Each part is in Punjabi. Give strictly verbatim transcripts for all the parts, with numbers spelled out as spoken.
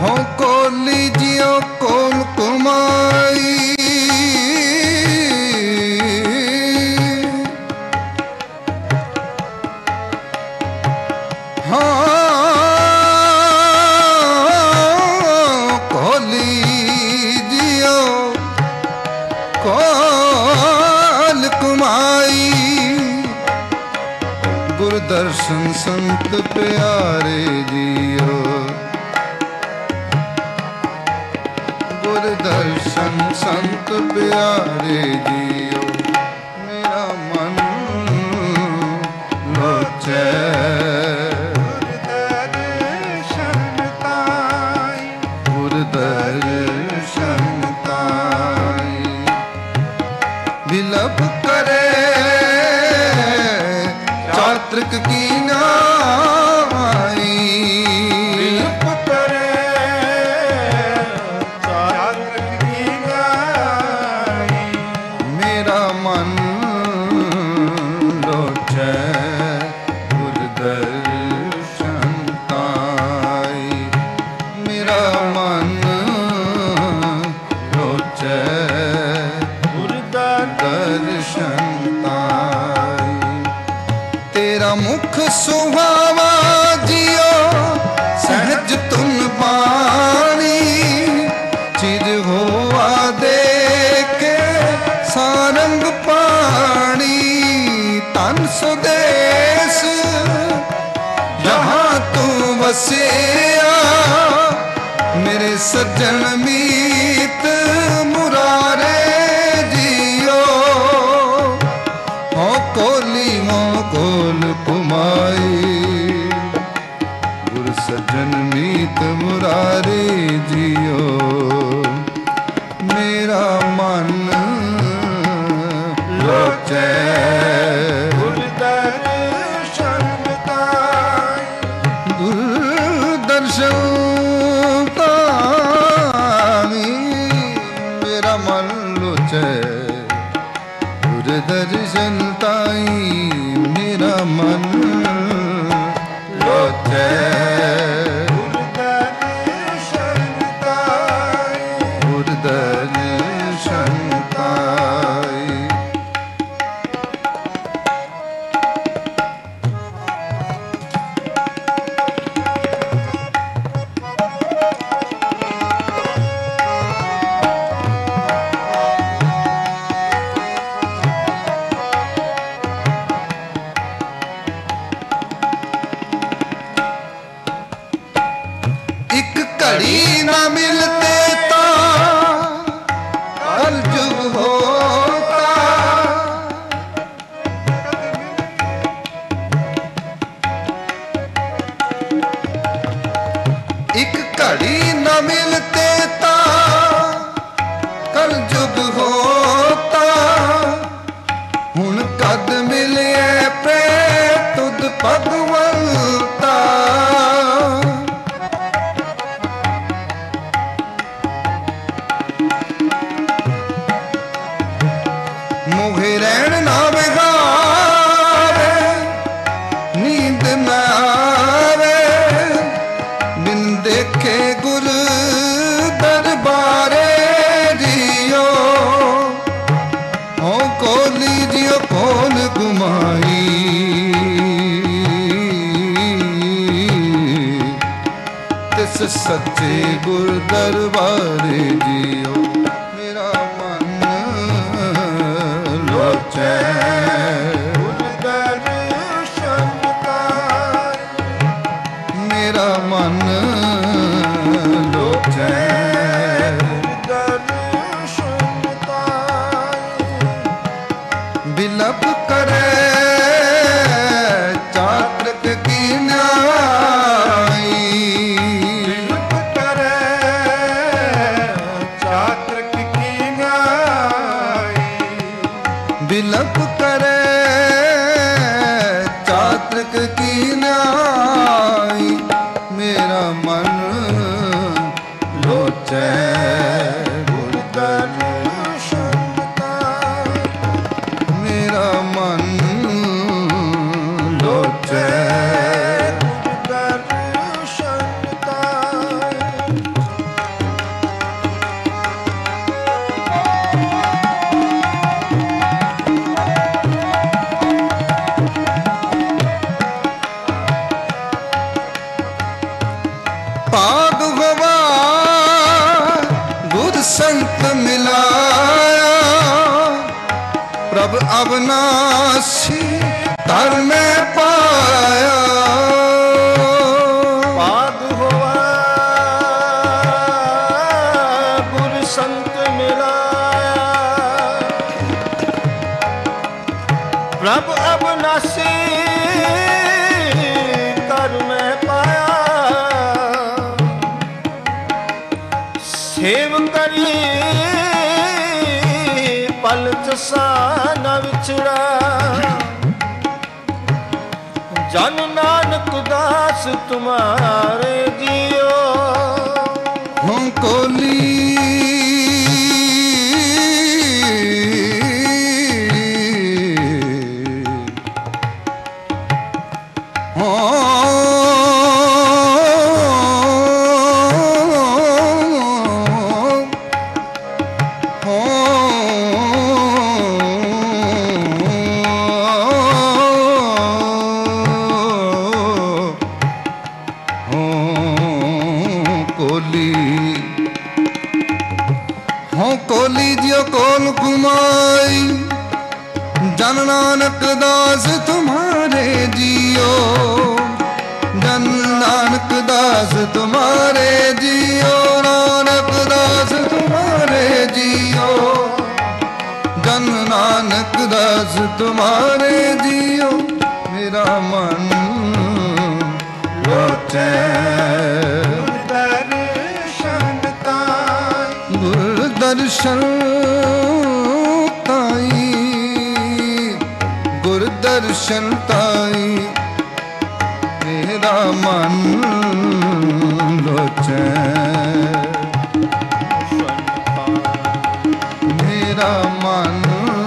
हो कोली जियो कोल कुमाई दर्शन संत प्यारे जियो गुर दर्शन संत प्यारे जियो मेरा मन लोचे गुर दर्शन ताई विलप करे चात्रिक की नाई विलप करे चात्रिक की नाई मेरा मन लोचे गुर दर्शन ताई मेरा मन लोचे गुर दर्शन तेरा मुख सुहावा जियो सहज तुम पानी चिर होआ देखे सारंग पानी तन सुदेश यहाँ तू वसिया मेरे सज्जन मीत मुरारे जियो हो कोली हो कोल कुमाई गुर सज्जन मीत मुरारे जियो मेरा मन लोचे गुर दर्शन ताई गुर दर्शन ताई मेरा मन लोचे गुर दर्शन ताई मेरा मन लोचे गुर दर्शन ताई गुर दर्शन ताई घड़ी न मिलते ता कल जुग होता एक घड़ी न मिलते ता कल जुग होता हुण कद मिले प्रेम तुद भगवंता मोहे रहन ना बिगावे नींद न आवे बिन देखे गुर दरबारे जियो हो कोली जियो कोल गुमाई तिस सच्चे गुर दरबारे जियो मेरा लोचे गुर दर्शन ताई मेरा मन लोचे गुर दर्शन ताई विलप करे चात्रिक की नाई विलप करे चात्रिक की नाई विलप करे चात्रिक की नाई मेरा मन लोचे ਭਾਗ ਹੋਵਾ ਗੁਰ ਸੰਤ ਮਿਲਾਇਆ ਪ੍ਰਭ ਅਬਨਾਸੀ ਧਰ ਮੈਂ ਪਾਇਆ ਭਾਗ ਹੋਵਾ ਗੁਰ ਸੰਤ ਮਿਲਾਇਆ ਪ੍ਰਭ ਅਬਨਾਸੀ ਧਰ ਮੈਂ ਪਾਇਆ ਸੇਵ ਕਰੀ ਪਲ ਜਸਾ ਨ ਵਿਛੜਾ ਜਨ ਨਾਨਕ ਦਾਸ ਤੁਮਾਰੇ ਜੀਓ ਹੂੰ ਕੋਲੀ ਕੋਲ ਕੁਮਾਈ ਜਨ ਨਾਨਕ ਦਾਸ ਤੁਮਾਰੇ ਜੀਓ ਜਨ ਨਾਨਕ ਦਾਸ ਤੁਮਾਰੇ ਜੀਓ ਨਾਨਕ ਦਾਸ ਤੁਮਾਰੇ ਜੀਓ ਜਨ ਨਾਨਕ ਦਾਸ ਤੁਮਾਰੇ ਜੀਓ ਮੇਰਾ ਮਨ ਲੋਚੈ ਦਰਸ਼ਨ ਤਾਈ ਗੁਰ ਦਰਸ਼ਨ ਦਰਸ਼ਨ ਤਾਈ ਮੇਰਾ ਮਨ ਲੋਚੈ ਮੇਰਾ ਮਨ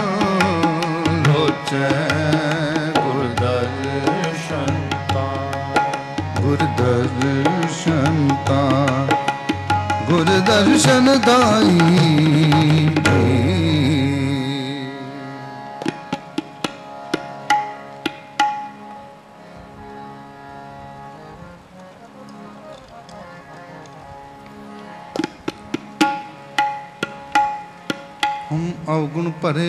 ਲੋਚੈ ਗੁਰ ਦਰਸ਼ਨ ਤਾਈ ਗੁਰ ਦਰਸ਼ਨ ਤਾਈ ਗੁਰ ਦਰਸ਼ਨ ਤਾਈ अवगुण भरे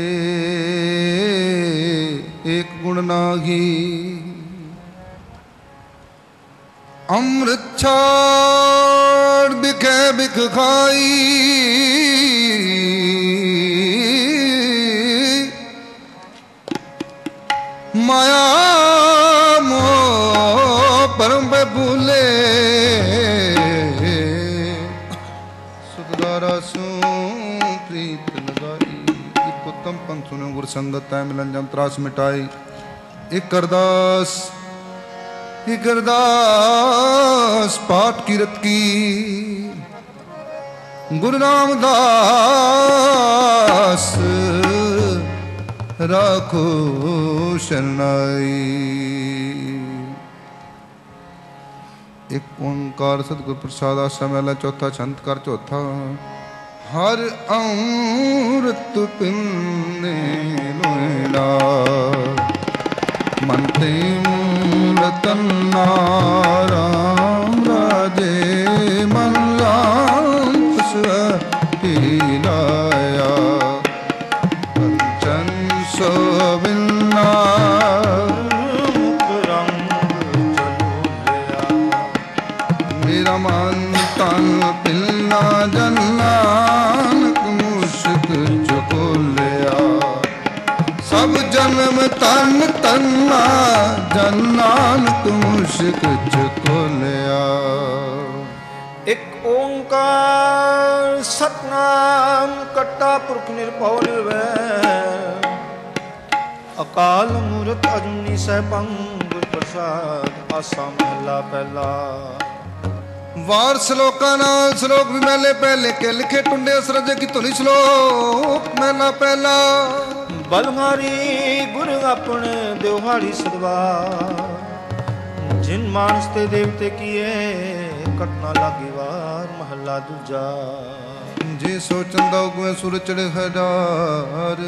एक गुण नागी अमृत छाड़ बिखे बिख खाई माया मोह परम पे भूले सुखदारा सू प्रीत उत्तम पंथ सुनो गुर संगत तै मिलन जम त्रास मिटाई एक अरदास एक अरदास पाठ कीरत की गुरु रामदास राखो शरणाई। एक ओंकार सतगुर प्रसाद आश्रम वाला चौथा छंद कर चौथा हर अमृत पिन्ने लोयला मनते मूलतन राम राजे मन राम लाया कंचन सोबिना मेरा मन तन पिलना जन्ना सब जन्म तन तन्ना जन नानक मुश्क चुको लिया। एक ओंकार सतनाम करता पुरख निरभव निर्वैर अकाल मूरत अजूनी सहभंग गुर प्रसाद आसा महला पहला। वार श्लोका नाल श्लोक भी मैले पहले के लिखे टुंडे असरज की धुनी श्लोक मैला पहला। बलहारी गुर अपने देवहारी सदवार जिन मानस ते देवते किए कटना लागी वार महला दूजा। जे सोचंदा उगवे सुर चढ़े हजार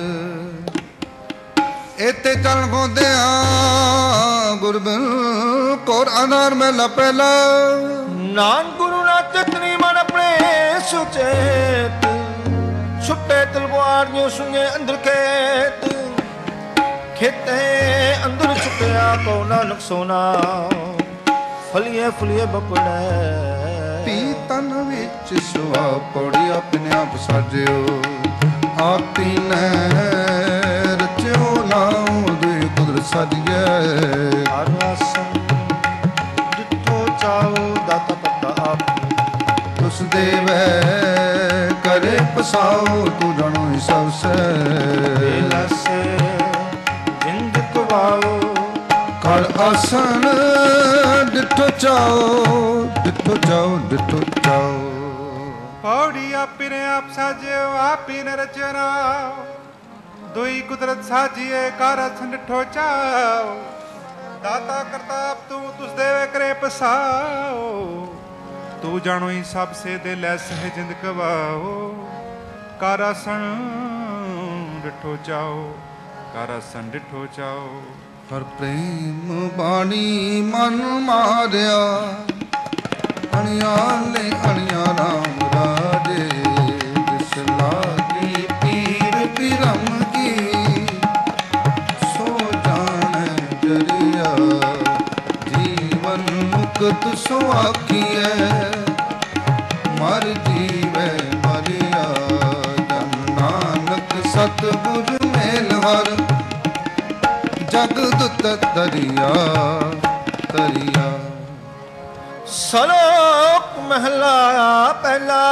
एते चरण होंदे आ गुरबिन कोर अनार मैला पहला। ਨਾਨ ਗੁਰੂ ਨਾ ਚਤਨੀ ਮਨ ਆਪਣੇ ਸੁਚੇਤ ਛੁੱਟੇ ਤਲਵਾਰ ਜੋ ਸੁਨੇ ਅੰਦਰ ਖੇਤ ਖੇਤੇ ਅੰਦਰ ਛੁਪਿਆ ਕੋ ਨਾਨਕ ਸੋਨਾ ਫਲੀਏ ਫਲੀਏ ਬਪੜੈ ਪੀ ਤਨ ਵਿੱਚ ਸੁਆ ਪੌੜੀ ਆਪਣੇ ਆਪ ਸਾਜਿਓ ਆਪੀ ਨੇ ਰਚਿਓ ਨਾਉ ਦੇ ਕੁਦਰਤ ਸਾਜੀਏ ਹਰ ਆਸਨ ਜਿੱਥੋਂ ਚਾਹੋ ਦਾਤਾ ਪੱਤਾ ਆਪ ਤੁਸ ਦੇਵੈ ਕਰੇ ਪਸਾਓ ਤੂੰ ਜਾਣੋ ਹੀ ਸਭ ਸੇ ਲਸੇ ਜਿੰਦ ਕਵਾਓ ਕਰ ਆਸਨ ਡਿਠੋ ਚਾਓ ਡਿਠੋ ਚਾਓ ਡਿਠੋ ਚਾਓ ਪੌੜੀ ਆਪੀ ਨੇ ਆਪ ਸਾਜਿਓ ਆਪੀ ਨੇ ਰਚਨਾ ਦੁਈ ਕੁਦਰਤ ਸਾਜੀਏ ਕਰ ਸੰਡਿਠੋ ਚਾਓ ਦਾਤਾ ਕਰਤਾ ਆਪ ਤੂੰ ਤੁਸ ਦੇਵੇ ਕਰੇ ਪਸਾਓ ਤੂੰ ਜਾਣੋ ਹੀ ਸਭ ਸੇ ਦੇ ਲੈ ਸਹਿ ਜਿੰਦ ਕਵਾਓ ਕਰ ਆਸਣ ਡਿਠੋ ਚਾਓ ਕਰ ਆਸਣ ਡਿਠੋ ਚਾਓ ਹਰ ਪ੍ਰੇਮ ਬਾਣੀ ਮਨ ਮਾਰਿਆ ਅਣਿਆਲੇ ਅਣਿਆ ਰਾਮ ਰਾਜੇ ਜਿਸ ਲਾਗੀ ਪੀਰ ਪਿਰਮ ਕੀ ਸੋ ਜਾਣੈ ਜਰਿਆ ਜੀਵਨ ਮੁਕਤ ਸੋ ਆਖੀਐ ਮਰ ਜੀਵੈ ਮਰਿਆ ਜਨ ਨਾਨਕ ਸਤਿਗੁਰ ਮੇਲ ਹਰ ਜਗ ਦੁਤ ਤਰਿਆ ਤਰਿਆ ਸਲੋਕ ਮਹਿਲਾ ਪਹਿਲਾ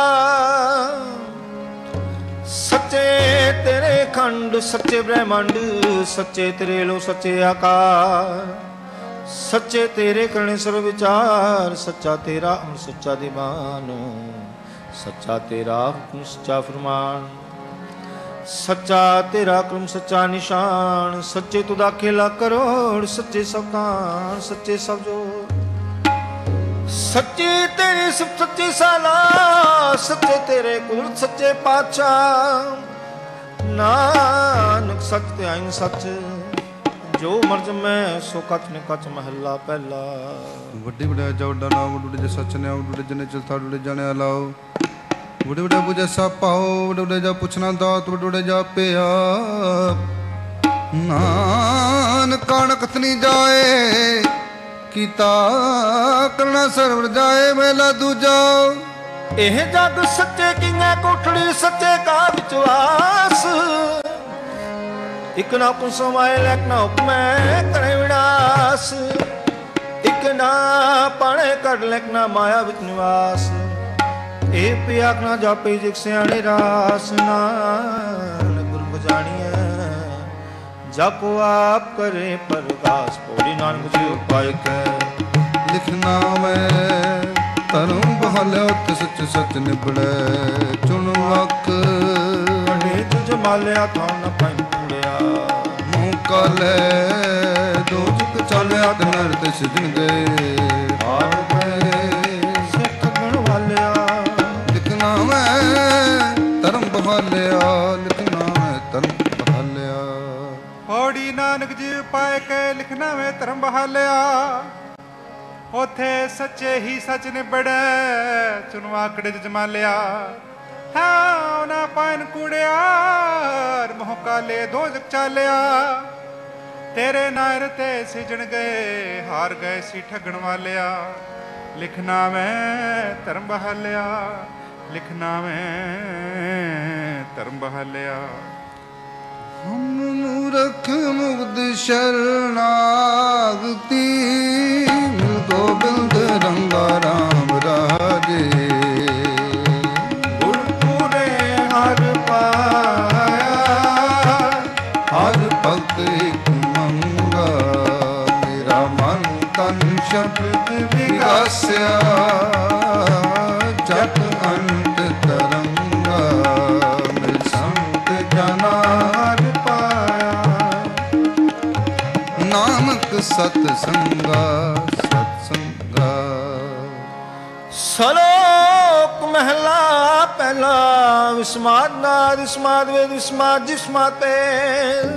ਸੱਚੇ ਤੇਰੇ ਖੰਡ ਸੱਚੇ ਬ੍ਰਹਮੰਡ ਸੱਚੇ ਤੇਰੇ ਲੋ ਸੱਚੇ ਆਕਾਰ ਸੱਚੇ ਤੇਰੇ ਕਰਨੇ ਸਰਵ ਵਿਚਾਰ ਸੱਚਾ ਤੇਰਾ ਅੰਮ੍ਰਿਤ ਸੱਚਾ ਦੀਵਾਨ ਸੱਚਾ ਤੇਰਾ ਹੁਕਮ ਸੱਚਾ ਫਰਮਾਨ ਸੱਚਾ ਤੇਰਾ ਕਰਮ ਸੱਚਾ ਨਿਸ਼ਾਨ ਸੱਚੇ ਤੁਦਾ ਖੇਲਾ ਕਰੋੜ ਸੱਚੇ ਸਭ ਕਾਨ ਸੱਚੇ ਸਭ ਜੋ ਸੱਚੀ ਤੇਰੀ ਸਭ ਸੱਚੀ ਸਾਲਾ ਸੱਚੇ ਤੇਰੇ ਕੁਦਰਤ ਸੱਚੇ ਪਾਤਸ਼ਾਹ ਨਾਨਕ ਸੱਚ ਤੇ ਆਇਨ ਸੱਚ ਜੋ ਮਰਜ ਮੈਂ ਸੋ ਕਚ ਨੇ ਕਚ ਮਹੱਲਾ ਪਹਿਲਾ ਵੱਡੀ ਵਡਿਆ ਜਾ ਵੱਡਾ ਨਾਮ ਵੱਡੇ ਜੇ ਸੱਚ ਨੇ ਵੱਡੇ ਜਨੇ ਚਲ ਥਾ ਵੱਡੇ ਜਾਣਿਆ ਲਾਓ ਵੱਡੇ ਵੱਡੇ ਬੁਝੇ ਸਾ ਪਾਓ ਵੱਡੇ ਵੱਡੇ ਜਾ ਪੁੱਛਣਾ ਦਾਤ ਵੱਡੇ ਵੱਡੇ ਜਾ ਪਿਆ ਨਾਨਕ ਕਣਕ ਨਹੀਂ ਜਾਏ ਕੀਤਾ ਕਰਨਾ ਸਰਵਰ ਜਾਏ ਮੇਲਾ ਦੂਜਾ ਇਹ ਜਗ ਸੱਚੇ ਕਿੰਨੇ ਕੋਠੜੀ ਸੱਚੇ ਕਾ ਵਿਚਵਾਸ ਇਕ ਨਾ ਕੋ ਸਮਾਏ ਲੈਕ ਨਾ ਹੁਕਮੈ ਕਰੇ ਵਿਨਾਸ਼ ਇਕ ਨਾ ਪਾਣੇ ਕੱਢ ਲੈਕ ਨਾ ਮਾਇਆ ਵਿੱਚ ਨਿਵਾਸ ਇਹ ਪਿਆਕ ਨਾ ਜਾਪੇ ਜਿਕ ਸਿਆਣੇ ਰਾਸ ਨਾਨਕ ਗੁਰ ਬਜਾਣੀਐ ਜਾਕੋ ਆਪ ਕਰੇ ਪ੍ਰਗਾਸ ਪੌੜੀ ਨਾਨਕ ਜੀ ਉਪਾਇ ਕੈ ਲਿਖਣਾ ਮੈਂ ਧਰਮ ਬਹਾਲਿਆ ਤੇ ਸੱਚ ਸੱਚ ਨਿਬੜੈ ਚੁਣ ਵਕ ਅਨੇ ਤੁਝ ਮਾਲਿਆ ਥਾਂ ਨ ਪਾਈ ਪੂੜਿਆ ਮੂੰਹ ਕਾਲੇ ਦੋ ਜੁਗ ਚਾਲਿਆ ਤੇ ਨਰ ਤੇ ਸਿਜਣ ਗਏ ਹਾਰ ਪਏ ਸਿੱਖ ਗਣ ਵਾਲਿਆ ਲਿਖਣਾ ਮੈਂ ਧਰਮ ਬਹਾਲਿਆ ਲਿਖਣਾ ਮੈਂ ਧਰਮ ਬਹਾਲਿਆ ਪੌੜੀ ਨਾਨਕ ਜੀ ਪਾਏ ਕੇ ਲਿਖਣਾ ਵੇ ਧਰਮ ਬਹਾਲਿਆ ਉਥੇ ਸੱਚੇ ਹੀ ਸੱਚ ਨਿਬੜੈ ਚੁਨਵਾਕੜੇ ਚ ਜਮਾ ਲਿਆ ਹਾਂ ਨਾ ਪਾਇਨ ਕੁੜਿਆਰ ਮੋਹ ਕਾਲੇ ਦੋ ਜਗ ਚਾਲਿਆ ਤੇਰੇ ਨਾਇਰ ਤੇ ਸਿਜਣ ਗਏ ਹਾਰ ਗਏ ਸੀ ਠੱਗਣ ਵਾਲਿਆ ਲਿਖਣਾ ਮੈਂ ਧਰਮ ਬਹਾਲਿਆ ਲਿਖਣਾ ਮੈਂ ਧਰਮ ਬਹਾਲਿਆ ਹਮ ਮੂਰਖ ਮੁਗਧ ਸ਼ਰਨਾਗਤੀ ਮਿਲ ਗੋਬਿੰਦ ਰੰਗਾ ਰਾਮ ਰਾਜੇ ਗੁਰਪੁਰੇ ਹਰ ਪਾਇਆ ਹਰ ਭਗਤ ਇੱਕ ਮੰਗਾ ਮੇਰਾ ਮਨ ਤਨ ਸ਼ਬਦ ਵਿਗਾਸਿਆ ਜਪ ਅੰਤ ਤਰੰਗਾ ਮਿਲ ਸੰਤ ਜਨਾ ਨਾਨਕ ਸਤ ਸੰਗਾ ਸਤ ਸੰਗਾ ਸਲੋਕ ਮਹਿਲਾ ਪਹਿਲਾ ਵਿਸਮਾਦ ਨਾਦ ਵਿਸਮਾਦ ਵੇਦ ਵਿਸਮਾਦ ਜਿਸਮਾਦ ਤੇ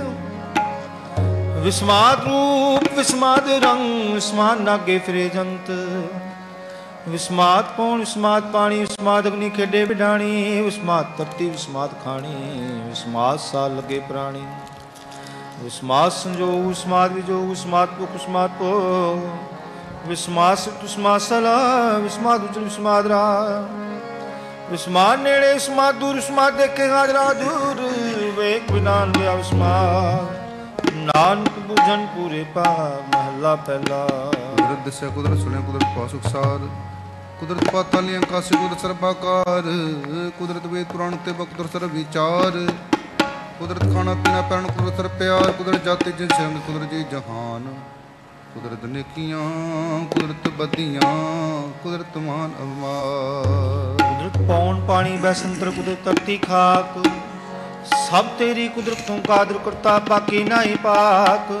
ਵਿਸਮਾਦ ਰੂਪ ਵਿਸਮਾਦ ਰੰਗ ਵਿਸਮਾਦ ਨਾਗੇ ਫਿਰੇ ਜੰਤ ਵਿਸਮਾਤ ਪੌਣ ਵਿਸਮਾਤ ਪਾਣੀ ਵਿਸਮਾਤ ਅਗਨੀ ਖੇਡੇ ਵਿਡਾਣੀ ਵਿਸਮਾਤ ਧਰਤੀ ਵਿਸਮਾਤ ਖਾਣੀ ਵਿਸਮਾਤ ਸਾਲ ਲੱਗੇ ਪ੍ਰਾਣੀ ਵਿਸਮਾਤ ਸੰਜੋਗ ਵਿਸਮਾਤ ਵਿਜੋਗ ਵਿਸਮਾਤ ਭੁਖ ਵਿਸਮਾਤ ਭੋਗ ਵਿਸਮਾਤ ਸਿਫਤ ਵਿਸਮਾਤ ਸਲਾ ਵਿਸਮਾਤ ਉਚਲ ਵਿਸਮਾਤ ਰਾ ਵਿਸਮਾਤ ਨੇੜੇ ਵਿਸਮਾਤ ਦੂਰ ਵਿਸਮਾਤ ਦੇਖੇ ਹਾਜ਼ਰਾ ਦੂਰ ਵੇਖ ਵਿਨਾਨ ਵਿਆ ਵਿਸਮਾਤ ਨਾਨਕ ਬੁਝਨ ਪੂਰੇ ਪਾ ਮਹੱਲਾ ਪਹਿਲਾ। ਕੁਦਰਤ ਦੱਸਿਆ ਕੁਦਰਤ ਸੁਣਿਆ ਕੁਦਰਤ ਪਾਸੁਕ ਸਾਰ ਕੁਦਰਤ ਪਾਤਾਲੀ ਅੰਕਾਸੀ ਕੁਦਰਤ ਸਰਬਾਕਾਰ ਕੁਦਰਤ ਵੇਦ ਪੁਰਾਣ ਤੇ ਬਕਦਰ ਸਰ ਵਿਚਾਰ ਕੁਦਰਤ ਖਾਣਾ ਪੀਣਾ ਪੈਣ ਕੁਦਰਤ ਸਰ ਪਿਆਰ ਕੁਦਰਤ ਜਾਤੀ ਜਿਨ ਸਿੰਘ ਕੁਦਰਤ ਜੀ ਜਹਾਨ ਕੁਦਰਤ ਨੇਕੀਆਂ ਕੁਦਰਤ ਬਦੀਆਂ ਕੁਦਰਤ ਮਾਨ ਅਵਮਾਨ ਕੁਦਰਤ ਪੌਣ ਪਾਣੀ ਬੈਸੰਤਰ ਕੁਦਰਤ ਧਰਤੀ ਖਾਕ ਸਭ ਤੇਰੀ ਕੁਦਰਤ ਤੋਂ ਕਾਦਰ ਕਰਤਾ ਬਾਕੀ ਨਾਹੀ ਪਾਕ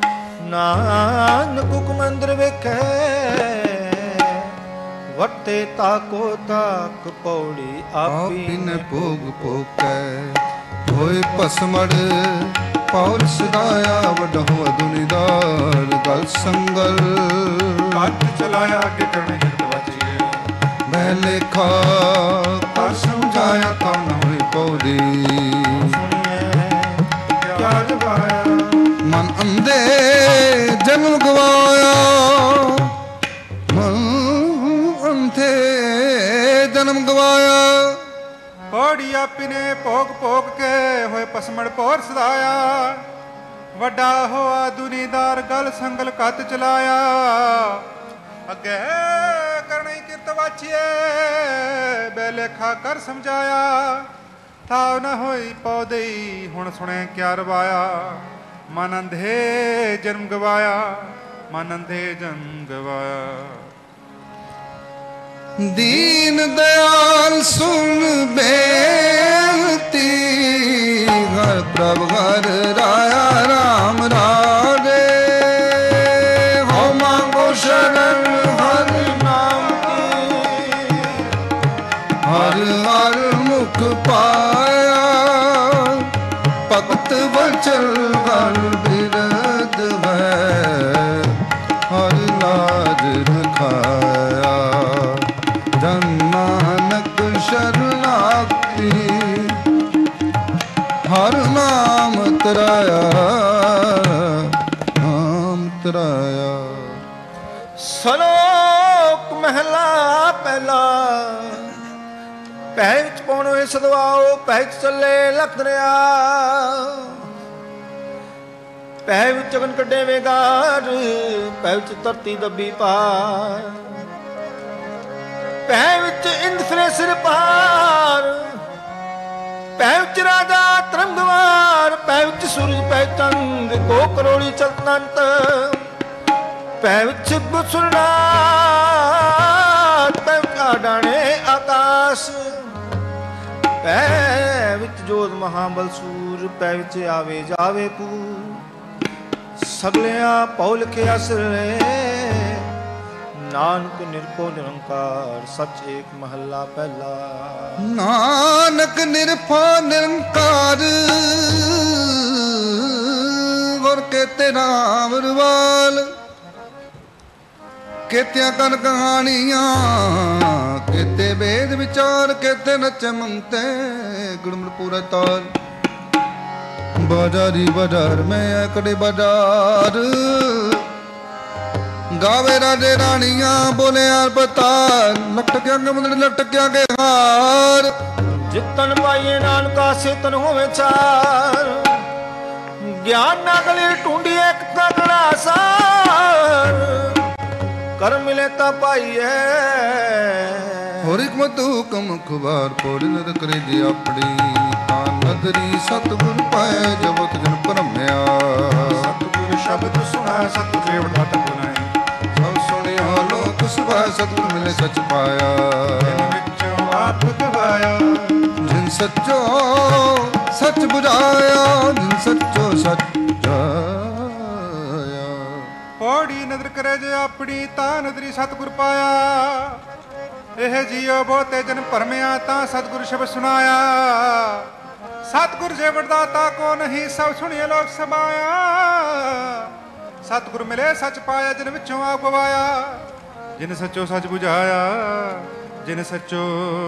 ਨਾਨਕ ਹੁਕਮ ਅੰਦਰ ਵੇਖੈ ਵਰਤੇ ਤਾਕੋ ਤਾਕ ਪੌੜੀ ਆਪੀ ਨੇ ਭੋਗ ਭੋਗੈ ਹੋਏ ਭਸਮੜ ਪੌਰ ਸਦਾਇਆ ਵੱਡਾ ਹੋਆ ਦੁਨੀਦਾਰ ਗਲ ਸੰਗਲ ਕੱਟ ਚਲਾਇਆ ਕਿ ਕਰਨੇ ਹਿਰਦ ਵਾਚੀਏ ਮੈਂ ਲੇਖਾ ਕਰ ਸਮਝਾਇਆ ਤਾਂ ਨਾ ਹੋਈ ਪੌੜੀ ਕਿਆ ਜਵਾਇਆ ਮਨ ਅੰਧੇ ਜਨਮ ਗਵਾਇਆ ਮਨ ਅੰਧੇ ਜਨਮ ਗਵਾਇਆ ਪੌੜੀ ਆਪੀ ਨੇ ਭੋਗ ਭੋਗ ਕੇ ਹੋਏ ਪਸਮੜ ਪੌਰ ਸਦਾਇਆ ਵੱਡਾ ਹੋਆ ਦੁਨੀਦਾਰ ਗਲ ਸੰਗਲ ਕੱਤ ਚਲਾਇਆ ਅੱਗੇ ਕਰਨੀ ਕਿਰਤ ਵਾਚੀਏ ਬੇਲੇਖਾ ਕਰ ਸਮਝਾਇਆ ਥਾਵ ਨਾ ਹੋਈ ਪੌਦਈ ਹੁਣ ਸੁਣੇ ਕਿਆ ਰਵਾਇਆ ਮਨ ਅੰਧੇ ਜਨਮ ਗਵਾਇਆ ਮਨ ਅੰਧੇ ਜਨਮ ਗਵਾਇਆ। ਦੀਨ ਦਿਆਲ ਸੁਣ ਬੇਨਤੀ ਘਰ ਪ੍ਰਭ ਘਰ ਰਾਇਆ ਰਾਮ ਰਾਜੇ ਹੋ ਮੰਗੋ ਸ਼ਰਨ ਹਰ ਨਾਮ ਕੀ ਹਰ ਹਰ ਮੁਖ ਪਾਇਆ ਭਗਤ ਵਚਨ ਹਰ ਬਿਰਦ ਹੈ ਹਰ ਲਾਜ ਰਖਾਇਆ ਜਨ ਨਾਨਕ ਸ਼ਰਨਾਗਤੀ ਹਰ ਨਾਮ ਤਰਾਇਆ ਨਾਮ ਤਰਾਇਆ। ਸਲੋਕ ਮਹਿਲਾ ਪਹਿਲਾ ਪੈ ਵਿੱਚ ਪਉਣ ਹੋਏ ਸਦਵਾਓ ਪੈ ਵਿੱਚ ਚੱਲੇ ਲਖ ਦਰਿਆ ਪੈ ਵਿੱਚ ਅਗਨ ਕੱਢੇ ਵੇਗਾਰ ਪੈ ਵਿੱਚ ਧਰਤੀ ਦੱਬੀ ਪਾਰ ਪੈ ਵਿੱਚ ਇੰਦ ਫਿਰੇ ਸਿਰ ਪਾਰ ਪੈ ਵਿੱਚ ਰਾਜਾ ਤਰੰਗਵਾਰ ਪੈ ਵਿੱਚ ਸੂਰਜ ਪੈ ਚੰਦ ਕੋ ਕਰੋੜੀ ਚਲਤੰਤ ਪੈ ਵਿੱਚ ਬੁਸਰਨਾਥ ਪੈ ਵਿੱਚ ਆਡਾਣੇ ਆਕਾਸ਼ ਪੈ ਵਿੱਚ ਜੋਤ ਮਹਾਬਲ ਸੂਰ ਪੈ ਵਿੱਚ ਆਵੇ ਜਾਵੇ ਪੂਰ ਸਗਲਿਆਂ ਪਉ ਲਿਖੇ ਅਸਰੇ ਨਾਨਕ ਨਿਰਭਉ ਨਿਰੰਕਾਰ ਸੱਚ ਏਕ ਮਹੱਲਾ ਪਹਿਲਾ। ਨਾਨਕ ਨਿਰਭਉ ਨਿਰੰਕਾਰ ਗੁਰ ਕੇਤੇ ਨਾਮ ਰਵਾਲ ਕੇਤਿਆਂ ਕਨ ਕਹਾਣੀਆਂ ਕੇਤੇ ਵੇਦ ਵਿਚਾਰ ਕੇਤੇ ਨਚੇ ਮੰਤੇ ਗੁਰਮੁਖ ਪੂਰਾ ਤਾਰ ਬਾਜ਼ਾਰੀ ਬਾਜ਼ਾਰ ਮੈਂ ਅਕੜੇ ਬਾਜ਼ਾਰ ਗਾਵੇ ਰਾਜੇ ਰਾਣੀਆਂ ਬੋਲਿਆ ਪਤਾਰ ਲਟਕਿਆ ਕੇ ਮੁੰਦੜ ਲਟਕਿਆ ਕੇ ਹਾਰ ਜਿਤਨ ਪਾਈਏ ਨਾਨਕਾ ਸੇਤਨ ਹੋਵੇ ਚਾਰ ਗਿਆਨ ਨਗਲੇ ਟੁੰਡੀ ਇੱਕ ਤਗੜਾ ਸਾਰ ਕਰ ਮਿਲੇ ਤਾਂ ਪਾਈਏ ਹੋਰ ਇੱਕ ਮਤੂ ਕਮ ਖੁਬਾਰ ਪੋੜੀ ਨਦ ਕਰੇ ਜੀ ਆਪਣੀ ਤਾਂ ਨਦਰੀ ਸਤਿਗੁਰ ਪਾਏ ਜਬਤ ਜਨ ਭਰਮਿਆ ਸਤਿਗੁਰ ਸ਼ਬਦ ਸੁਣਾ ਸਤਿਗੁਰ ਵਡਾ ਤਪੁਨਾਈ ਸਭ ਸੁਣਿਆ ਲੋਕ ਸੁਭਾਇ ਸਤਿਗੁਰ ਮਿਲੇ ਸੱਚ ਪਾਇਆ ਵਿੱਚੋਂ ਆਪ ਗਵਾਇਆ ਜਿਨ ਸੱਚੋ ਸੱਚ ਬੁਝਾਇਆ ਜਿਨ ਸੱਚੋ ਸੱਚ ਜਾਇਆ ਪੌੜੀ ਨਦਰ ਕਰੇ ਜੇ ਆਪਣੀ ਤਾਂ ਨਦਰੀ ਸਤਿਗੁਰ ਪਾਇਆ ਇਹ ਜੀਓ ਬਹੁਤੇ ਜਨ ਭਰਮਿਆ ਤਾਂ ਸਤਿਗੁਰ ਸ਼ਬਦ ਸੁਣਾਇਆ ਸਤਿਗੁਰ ਜੇ ਵਰਦਾਤਾ ਕੋ ਨਹੀਂ ਸਭ ਸੁਣੀਏ ਲੋਕ ਸਮਾਇਆ ਸਤਿਗੁਰ ਮਿਲੇ ਸੱਚ ਪਾਇਆ ਜਿਨ ਵਿੱਚੋਂ ਆਪ ਗਵਾਇਆ ਜਿਨ ਸੱਚੋ ਸੱਚ ਬੁਝਾਇਆ, ਜਿਨ ਸੱਚੋ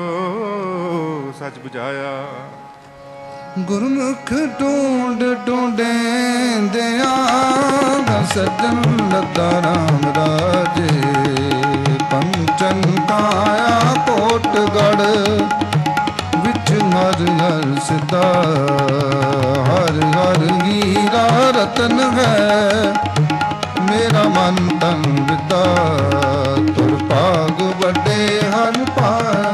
ਸੱਚ ਬੁਝਾਇਆ। ਗੁਰਮੁਖ ਢੂੰਡ ਢੂੰਡੇਂਦਿਆਂ ਸੱਜਣ ਲੱਦਾ ਰਾਮ ਰਾਜੇ। ਪੰਚਨ ਕਾਇਆ ਕੋਟਗੜ ਵਿੱਚ ਹਰ ਹਰ ਸਿੱਧਾ। ਹਰ ਹਰ ਹੀਰਾ ਰਤਨ ਹੈ ਮੇਰਾ ਮਨ ਤਨ ਵਿਦਾ। ਤੁਰ ਭਾਗ ਵੱਡੇ ਹਨ ਪਾਇਆ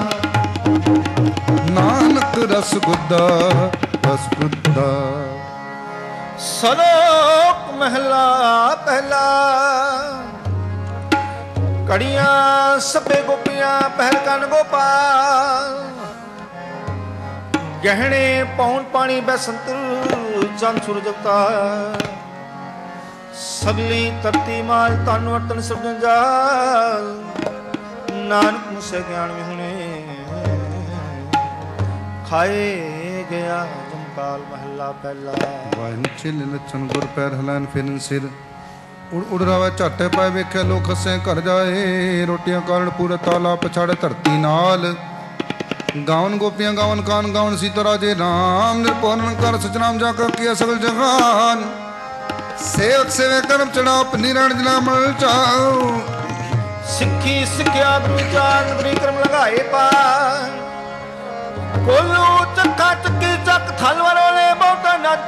ਨਾਨਕ ਰਸ ਗੁੱਦਾ ਰਸ ਗੁੱਦਾ। ਸਲੋਕ ਮਹਿਲਾ ਪਹਿਲਾ। ਕੜੀਆਂ ਸਭੇ ਗੋਪੀਆਂ ਪਹਿਲ ਕੰਨ ਗੋਪਾਲ। ਗਹਿਣੇ ਪੌਣ ਪਾਣੀ ਬੈਸੰਤ ਚੰਦ ਸੂਰਜ ਅਵਤਾਰ। ਸਭਲੀ ਧਰਤੀ ਮਾਲ ਤਨ ਵਰਤਨ ਸਭਨ ਜਾਲ। ਨਾਨਕ ਮੁਸੇ ਗਿਆਨ ਵਿਹੁਣੇ ਖਾਏ ਗਿਆ ਜਮਕਾਲ ਮਹੱਲਾ ਪਹਿਲਾ। ਵਾਹਿਨ ਛਿਲ ਲੱਛਣ ਗੁਰ ਪੈਰ ਹਲਾਨ ਫਿਰਨ ਸਿਰ। ਉੜ ਉੜ ਰਾਵਾ ਝਾਟੇ ਪਾਏ ਵੇਖੇ ਲੋਕ ਹੱਸੇ ਘਰ ਜਾਏ। ਰੋਟੀਆਂ ਕਾਰਨ ਪੂਰੇ ਤਾਲਾ ਪਛਾੜੇ ਧਰਤੀ ਨਾਲ। ਗਾਵਨ ਗੋਪੀਆਂ ਗਾਵਨ ਕਾਨ ਗਾਵਨ ਸੀਤਾ ਰਾਜੇ ਰਾਮ। ਨਿਰਪੋਰਨ ਕਰ ਸਚਨਾਮ ਜਾ ਕਰ ਕੀਆ ਸਗਲ ਜਹਾਨ। ਸੇਵਕ ਸੇਵੇ ਕਰਮ ਚੜਾਪ ਨਿਰਣ ਜਨਾ ਮਲ ਚਾਉ। ਸਿੱਖੀ ਸਿੱਖਿਆ ਵਿਚਾਰ ਨਦਰੀ ਕਰਮ ਲਗਾਏ ਪਾਰ। ਕੋਲੂ ਚੱਕਾ ਚੱਕੀ ਚੱਕ ਥਲ ਵਰੋਲੇ ਬਹੁਤਾ ਨੱਤ।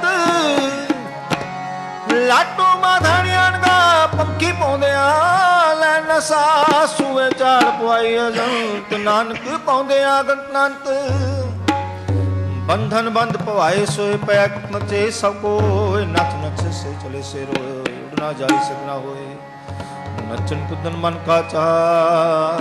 ਲਾਟੂ ਮਾਧਾਣੀਆਂ ਗਾ ਪੱਖੀ ਪਾਉਂਦਿਆਂ ਲੈ ਨਸਾ ਸੂਏ ਝਾੜ ਪਵਾਈ ਅਜੰਤ। ਨਾਨਕ ਪਾਉਂਦਿਆਂ ਗੰਤਨੰਤ ਬੰਧਨ ਬੰਦ ਪਵਾਏ ਸੋਏ ਪੈ ਨਚੇ ਸਭ ਕੋਏ। ਨੱਚ ਨੱਚ ਸੇ ਚਲੇ ਸੇ ਰੋਏ ਉਡਣਾ ਜਾਈ ਸਕਣਾ ਹੋਏ। ਨੱਚਨ ਕੁੱਦਨ ਮਨ ਕਾ ਚਾਉ।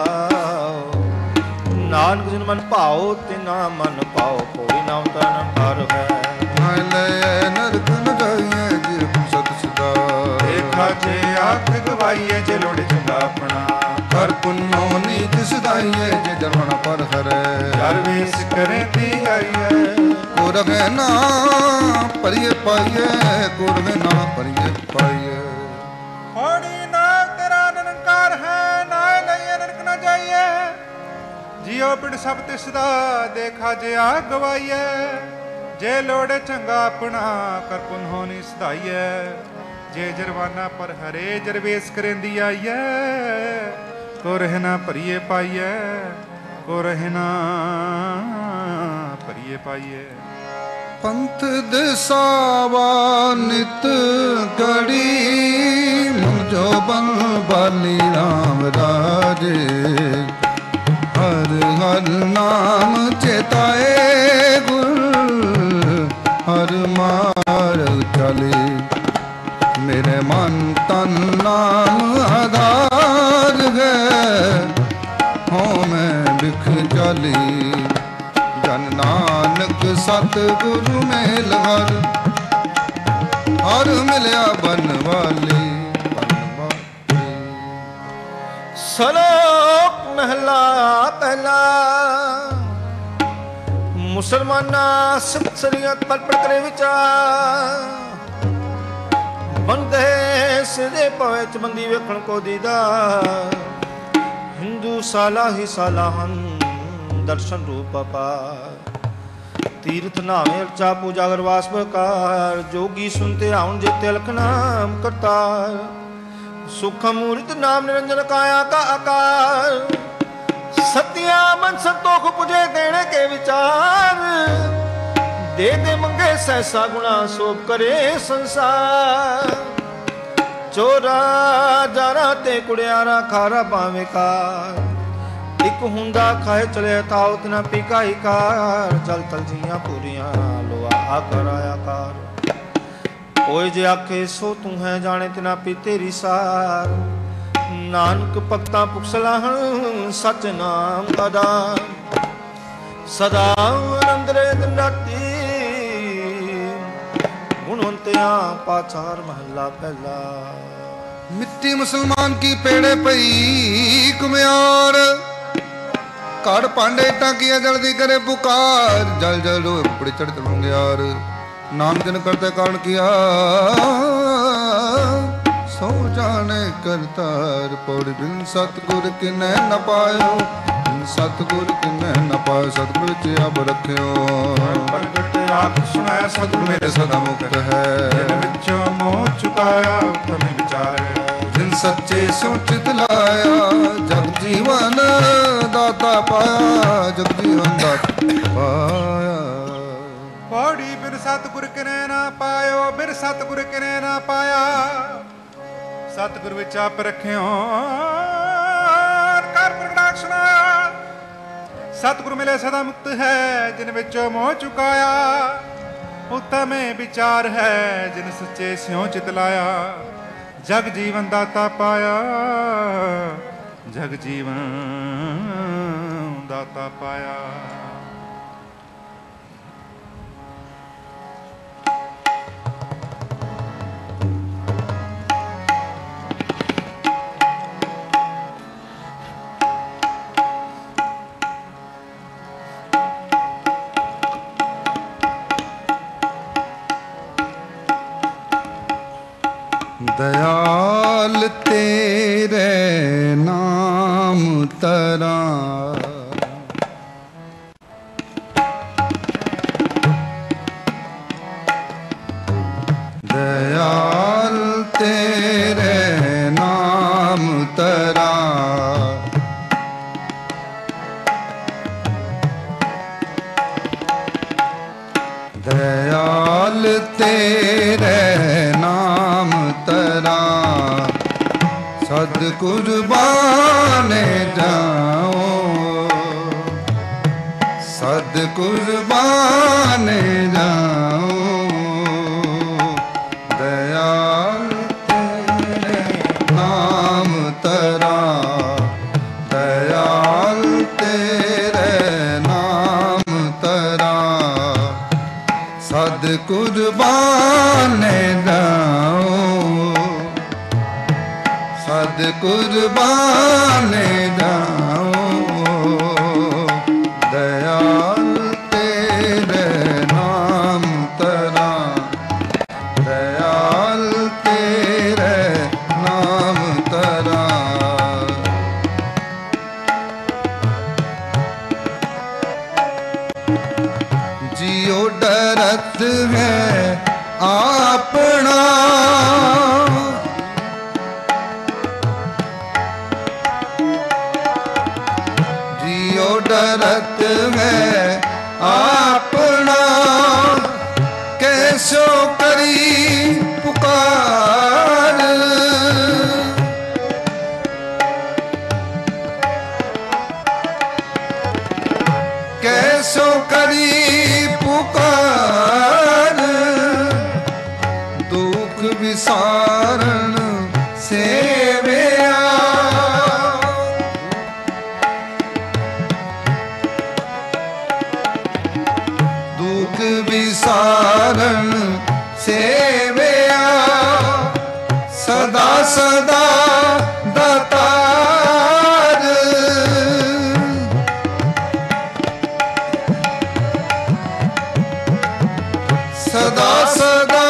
ਨਾਨਕ ਜਿਨ ਮਨ ਭਾਉ ਤਿਨਾ ਮਨ ਪਾਉ। ਕੋਈ ਨਾਮ ਤਾਂ ਨੰਕਾਰ ਹੈ। ਲੈ ਨਰਕ ਨ ਜਾਈਏ ਜੇ ਸਤ ਸਦਾ। ਦੇਖਾ ਜੇ ਆਖ ਗਵਾਈਏ ਜੇ ਲੋੜ ਚੰਗਾ ਆਪਣਾ। ਕਰ ਪੁੰਨੋ ਨੀਤ ਸਦਾਈਏ ਜੇ ਜਰਵਣ ਪਰ ਹਰੇ। ਹਰ ਵੇਸ ਕਰੇ ਤੀ ਆਈਏ। ਕੋਰਗੇ ਨਾ ਪਰਿਏ ਪਾਈਏ। ਕੋਰਗੇ ਨਾ ਪਰਿਏ ਪਾਈਏ। ਹੋੜੀ ਨਾ ਤੇਰਾ ਨਿਰੰਕਾਰ ਹੈ। ਨਾਏ ਲਈਏ ਨਰਕ ਨਾ ਜਾਈਏ। ਜਿਉ ਪਿੰਡ ਸਭ ਤਿਸ ਦਾ ਦੇਖਾ ਜੇ ਆ ਗਵਾਈਏ। ਜੇ ਲੋੜੇ ਚੰਗਾ ਆਪਣਾ ਕਰ ਪੁਨ ਹੋਣੀ ਸਦਾਈਏ। ਜੇ ਜਰਵਾਨਾ ਪਰ ਹਰੇ ਜਰਵੇਸ ਕਰੇਂਦੀ ਆਈਏ। ਕੋ ਰਹਿਣਾ ਭਰੀਏ ਪਾਈਏ। ਕੋ ਰਹਿਣਾ ਭਰੀਏ ਪਾਈਏ। ਪੰਥ ਦਿਸਾਵਾ ਨਿਤ ਘੜੀ। ਮਨ ਜੋ ਬਨ ਬਾਲੀ ਰਾਮ ਰਾਜੇ। ਹਰ ਹਰ ਨਾਮ ਚੇਤਾਏ ਗੁਰ। ਹਰ ਮਾਰਗ ਚਲੇ ਮੇਰੇ ਮਨ ਤਨ ਨਾਮ ਆਧਾਰ ਹੈ। ਹੋ ਮੈਂ ਬਿਖ ਚਾਲੀ ਜਨ ਨਾਨਕ ਸਤ ਗੁਰੂ ਮੇਲ ਹਰ। ਹਰ ਮਿਲਿਆ ਬਨਵਾਲੀ ਬਨਵਾਲੀ। ਸਲੋਕ ਮਹਿਲਾ ਪਹਿਲਾ। ਮੁਸਲਮਾਨਾ ਸਿੱਖ ਸ਼ਰੀਅਤ ਪਲ ਪਲ ਕਰੇ ਵਿਚਾਰ। ਬੰਦੇ ਸਿਦੇ ਪਵੇ ਚ ਬੰਦੀ ਵੇਖਣ ਕੋ ਦੀਦਾ। ਹਿੰਦੂ ਸਾਲਾ ਹੀ ਸਾਲਾ ਹਨ ਦਰਸ਼ਨ ਰੂਪ ਅਪਾਰ। ਤੀਰਥ ਨਾਵੇਂ ਅਰਚਾ ਪੂਜਾ ਅਗਰਵਾਸ ਬਕਾਰ। ਜੋਗੀ ਸੁਨਤੇ ਆਉਣ ਜੇ ਤਿਲਕ ਨਾਮ ਕਰਤਾਰ। ਸੁਖ ਮੂਰਤ ਨਾਮ ਨਿਰੰਜਨ ਕਾਇਆ ਕਾ ਆਕਾਰ। ਸਤਿਆ ਮਨ ਸੰਤੋਖ ਪੁਜੇ ਦੇਣੇ ਕੇ ਵਿਚਾਰ। ਦੇ ਦੇ ਮੰਗੇ ਸੈਸਾ ਗੁਣਾ ਸੋਭ ਕਰੇ ਸੰਸਾਰ। ਚੋਰਾ ਜਾਰਾ ਤੇ ਕੁੜਿਆਰਾ ਖਾਰਾ ਪਾਵੇਂ ਕਾਰ। ਇੱਕ ਹੁੰਦਾ ਖਾਏ ਚਲੇ ਤਾਉ ਤਨਾ ਪਿਕਾਈ ਕਾਰ। ਚਲ ਤਲ ਜੀਆਂ ਪੂਰੀਆਂ ਲੋਆ ਆਕਰ ਆਇਆ ਕਾਰ। ਓਏ ਜੇ ਆਖੇ ਸੋ ਤੂੰ ਹੈ ਜਾਣੇ ਤਿਨਾ ਪੀ ਤੇਰੀ ਸਾਰ। ਨਾਨਕ ਭਗਤਾਂ ਪੁਖਸਲਾਹਣ ਸਚ ਨਾਮ ਅਦਾ। ਸਦਾ ਆਨੰਦਰੇ ਦਿਨ ਰਾਤੀ। ਗੁਣਵੰਤਿਆਂ ਪਾਚਾਰ ਮਹੱਲਾ ਪਹਿਲਾ। ਮਿੱਟੀ ਮੁਸਲਮਾਨ ਕੀ ਪੇੜੇ ਪਈ ਕੁਮਿਆਰ। ਘੜ ਭਾਂਡੇ ਟਾਕੀਆਂ ਜਲਦੀ ਕਰੇ ਪੁਕਾਰ। ਜਲ ਜਲ ਰੋਏ ਬੜੇ ਚੜ ਚੜੂੰਗੇ ਯਾਰ। ਨਾਮ ਜਨ ਕਰਤੇ ਕਾਰਨ ਕੀਆ ਸੋ ਜਾਣੇ ਕਰਤਾਰ। ਪੌੜੀ ਬਿਨ ਸਤਿਗੁਰ ਕਿਨੈ ਨ ਪਾਇਓ, ਬਿਨ ਸਤਿਗੁਰ ਕਿਨੈ ਨ ਪਾਇਓ। ਸਤਿਗੁਰ ਵਿੱਚ ਆਪ ਰਖਿਓ, ਪ੍ਰਗਟ ਆਖ ਸੁਣੈ ਸਤਿਗੁਰ ਮੇਰੇ ਸਦਾ ਮੁਕਤ ਹੈ। ਜਿਨ ਵਿੱਚੋਂ ਮੋਹ ਚੁਕਾਇਆ ਉਤਮੇ ਵਿਚਾਰਿਆ। ਜਿਨ ਸੱਚੇ ਸੋਚਿਤ ਲਾਇਆ, ਜਗ ਜੀਵਨ ਦਾਤਾ ਪਾਇਆ, ਜਗ ਜੀਵਨ ਦਾਤਾ ਪਾਇਆ। ਪੌੜੀ ਬਿਨ ਸਤਿਗੁਰ ਕਿਨੈ ਨਾ ਪਾਇਓ, ਬਿਨ ਸਤਿਗੁਰ ਕਿਨੈ ਨਾ ਪਾਇਆ। ਸਤਿਗੁਰ ਵਿੱਚ ਆਪ ਰਖਿਓ ਕਰ ਪ੍ਰਗਟਾਕ ਸੁਣਾਇਆ। ਸਤਿਗੁਰ ਮਿਲੇ ਸਦਾ ਮੁਕਤ ਹੈ, ਜਿਨ ਵਿੱਚੋਂ ਮੋਹ ਚੁਕਾਇਆ। ਉਤਮੇ ਵਿਚਾਰ ਹੈ, ਜਿਨ ਸੱਚੇ ਸਿਉ ਚਿਤ ਲਾਇਆ। ਜਗ ਜੀਵਨ ਦਾਤਾ ਪਾਇਆ, ਜਗ ਜੀਵਨ ਦਾਤਾ ਪਾਇਆ। ਦਇਆਲ ਤੇਰੇ ਨਾਮ ਤਰਾਂ, ਦਇਆਲ ਤੇਰੇ ਨਾਮ ਤਰਾਂ। ਦਇਆਲ ਤੇਰੇ ਨਾਮ ਤਰਾਂ, ਸਦ ਕੁਰਬਾਨੇ ਜਾਓ, ਸਦ ਕੁਰਬਾਨੇ ਜਾਓ। ਦਇਆਲ ਤੇਰੇ ਨਾਮ ਤਰਾਂ, ਦਇਆਲ ਤੇਰੇ ਨਾਮ ਤਰਾਂ, ਸਦ ਕੁਰਬਾਨੇ ਜਾਓ, ਸਦ ਕੁਰਬਾਨੇ ਜਾਓ। ਦਇਆਲ ਤੇਰੇ ਨਾਮ ਤਰਾਂ, ਦਇਆਲ ਤੇਰੇ ਨਾਮ ਤਰਾਂ। ਜਿਉ ਡਰਤ ਹੈ ਆਪਣਾ, ਜਿਉ ਡਰਤ ਹੈ ਆਪਣਾ। ਕੈਸੋ ਕਰੀ ਪੁਕਾਰ, ਕੈਸੋ ਕਰੀ ਪੁਕਾਰ। ਦੁਖ ਵਿਸਾਰਨ ਸੇਵਿਆ, ਦੁਖ ਵਿਸਾਰਨ ਸੇਵਿਆ। ਸਦਾ ਸਦਾ ਦਾਤਾਰ, ਸਦਾ ਸਦਾ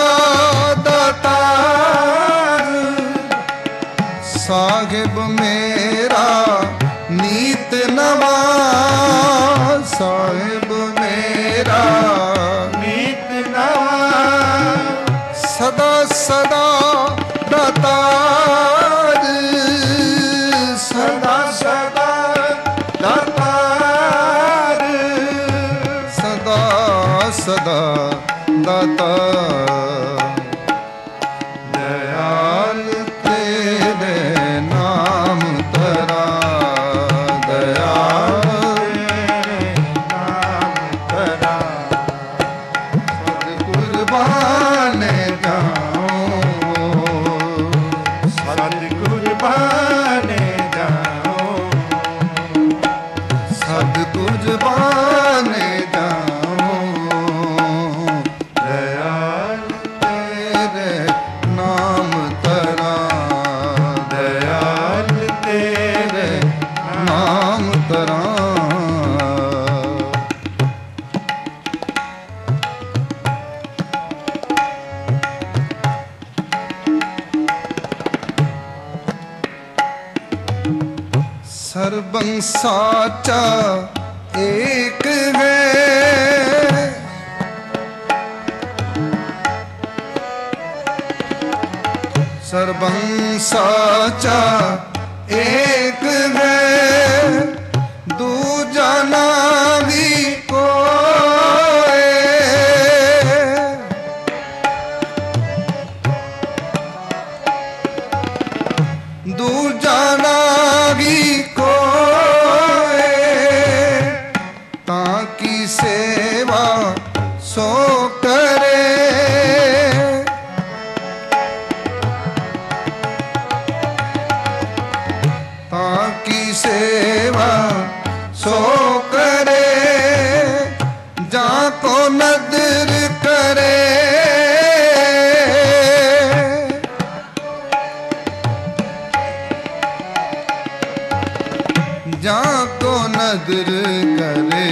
ਦਾਤਾਰ। ਸਾਹਿਬ ਮੇਰਾ ਨੀਤ ਨਵਾ, ਸਾਹਿਬ ਮੇਰਾ ਨੀਤ ਨਵਾ। ਸਦਾ ਸਦਾ ਦਾਤਾਰ, ਸਦਾ ਸਦਾ ਦਾਤਾਰ। ਸਦਾ ਸਦਾ ਦਾਤਾਰ। ਦਇਆਲ ਤੇਰੇ ਨਾਮ ਤਰਾਂ, ਦਇਆਲ ਤੇਰੇ ਨਾਮ ਤਰਾਂ। ਸਦ ਕੁਰਬਾਨੇ ਜਾਓ, ਸਦ ਕੁਰਬਾਨੇ ਜਾਓ। ਸਦ ਕੁਰਬਾਨੇ ਜਾਓ। ਦਇਆ सर्वं साचा एक है। सर्वं साचा एक है, दूजा नाही कोई। दूजा नाही कोई, ताकी सेवा सो करे। ताकी सेवा सो करे, जाको नदर करे। जाको नदर करे,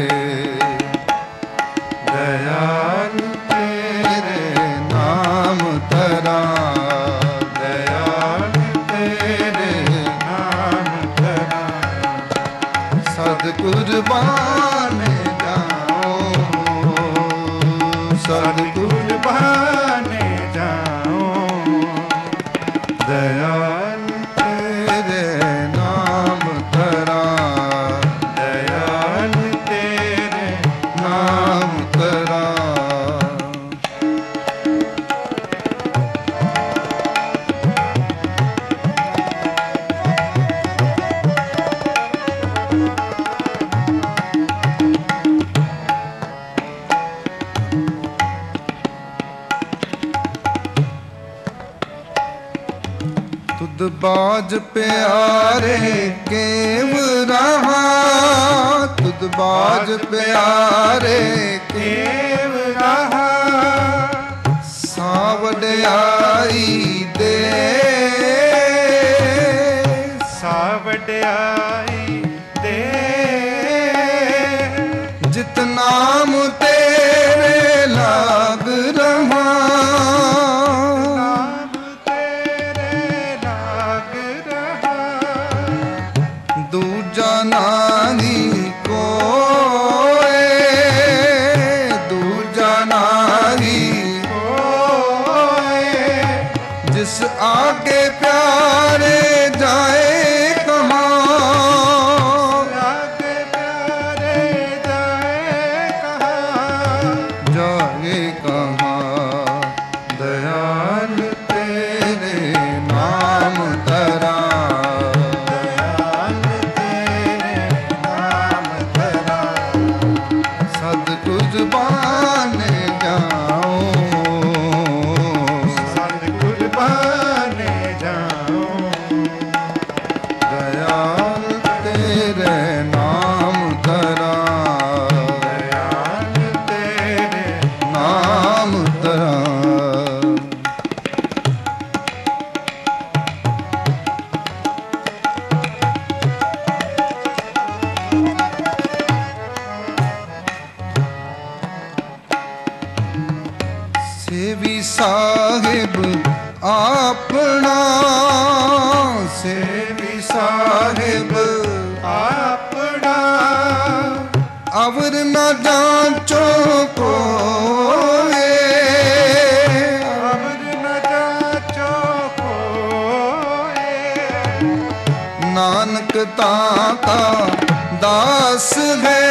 दयाल तेरे नाम तरा। दयाल तेरे नाम तरा, सद कुर्बान जाओ। सद कुर्बान जाओ, दयाल तेरे नाम तरा। दयाल तेरे नाम तरा। तुद बाज प्यारे केव रहा। तुद बाज प्यारे केव रहा, सावड़ियाई दे। सावड़ियाई दे, जित नाम तेरे लाग रहा। नाम तेरे लाग रहा। दूजा नाही कोई। दूजा नाही कोई, जिस आगे प्यारे जाए कहाँ। आगे प्यारे जाए कहाँ। जाए कहाँ, दयाल तेरे नाम तरा। दयाल तेरे नाम तरा, सद कुर्बान जाओ। सद कुर्बान जाओ। दयाल तेरे नाम तरा। दयाल तेरे नाम तरा। सेवी साहिब अपना। सेवी साहिब अपना, अवर न जांचो कोई। अवर न जाचो कोई। नानक ताका दास है।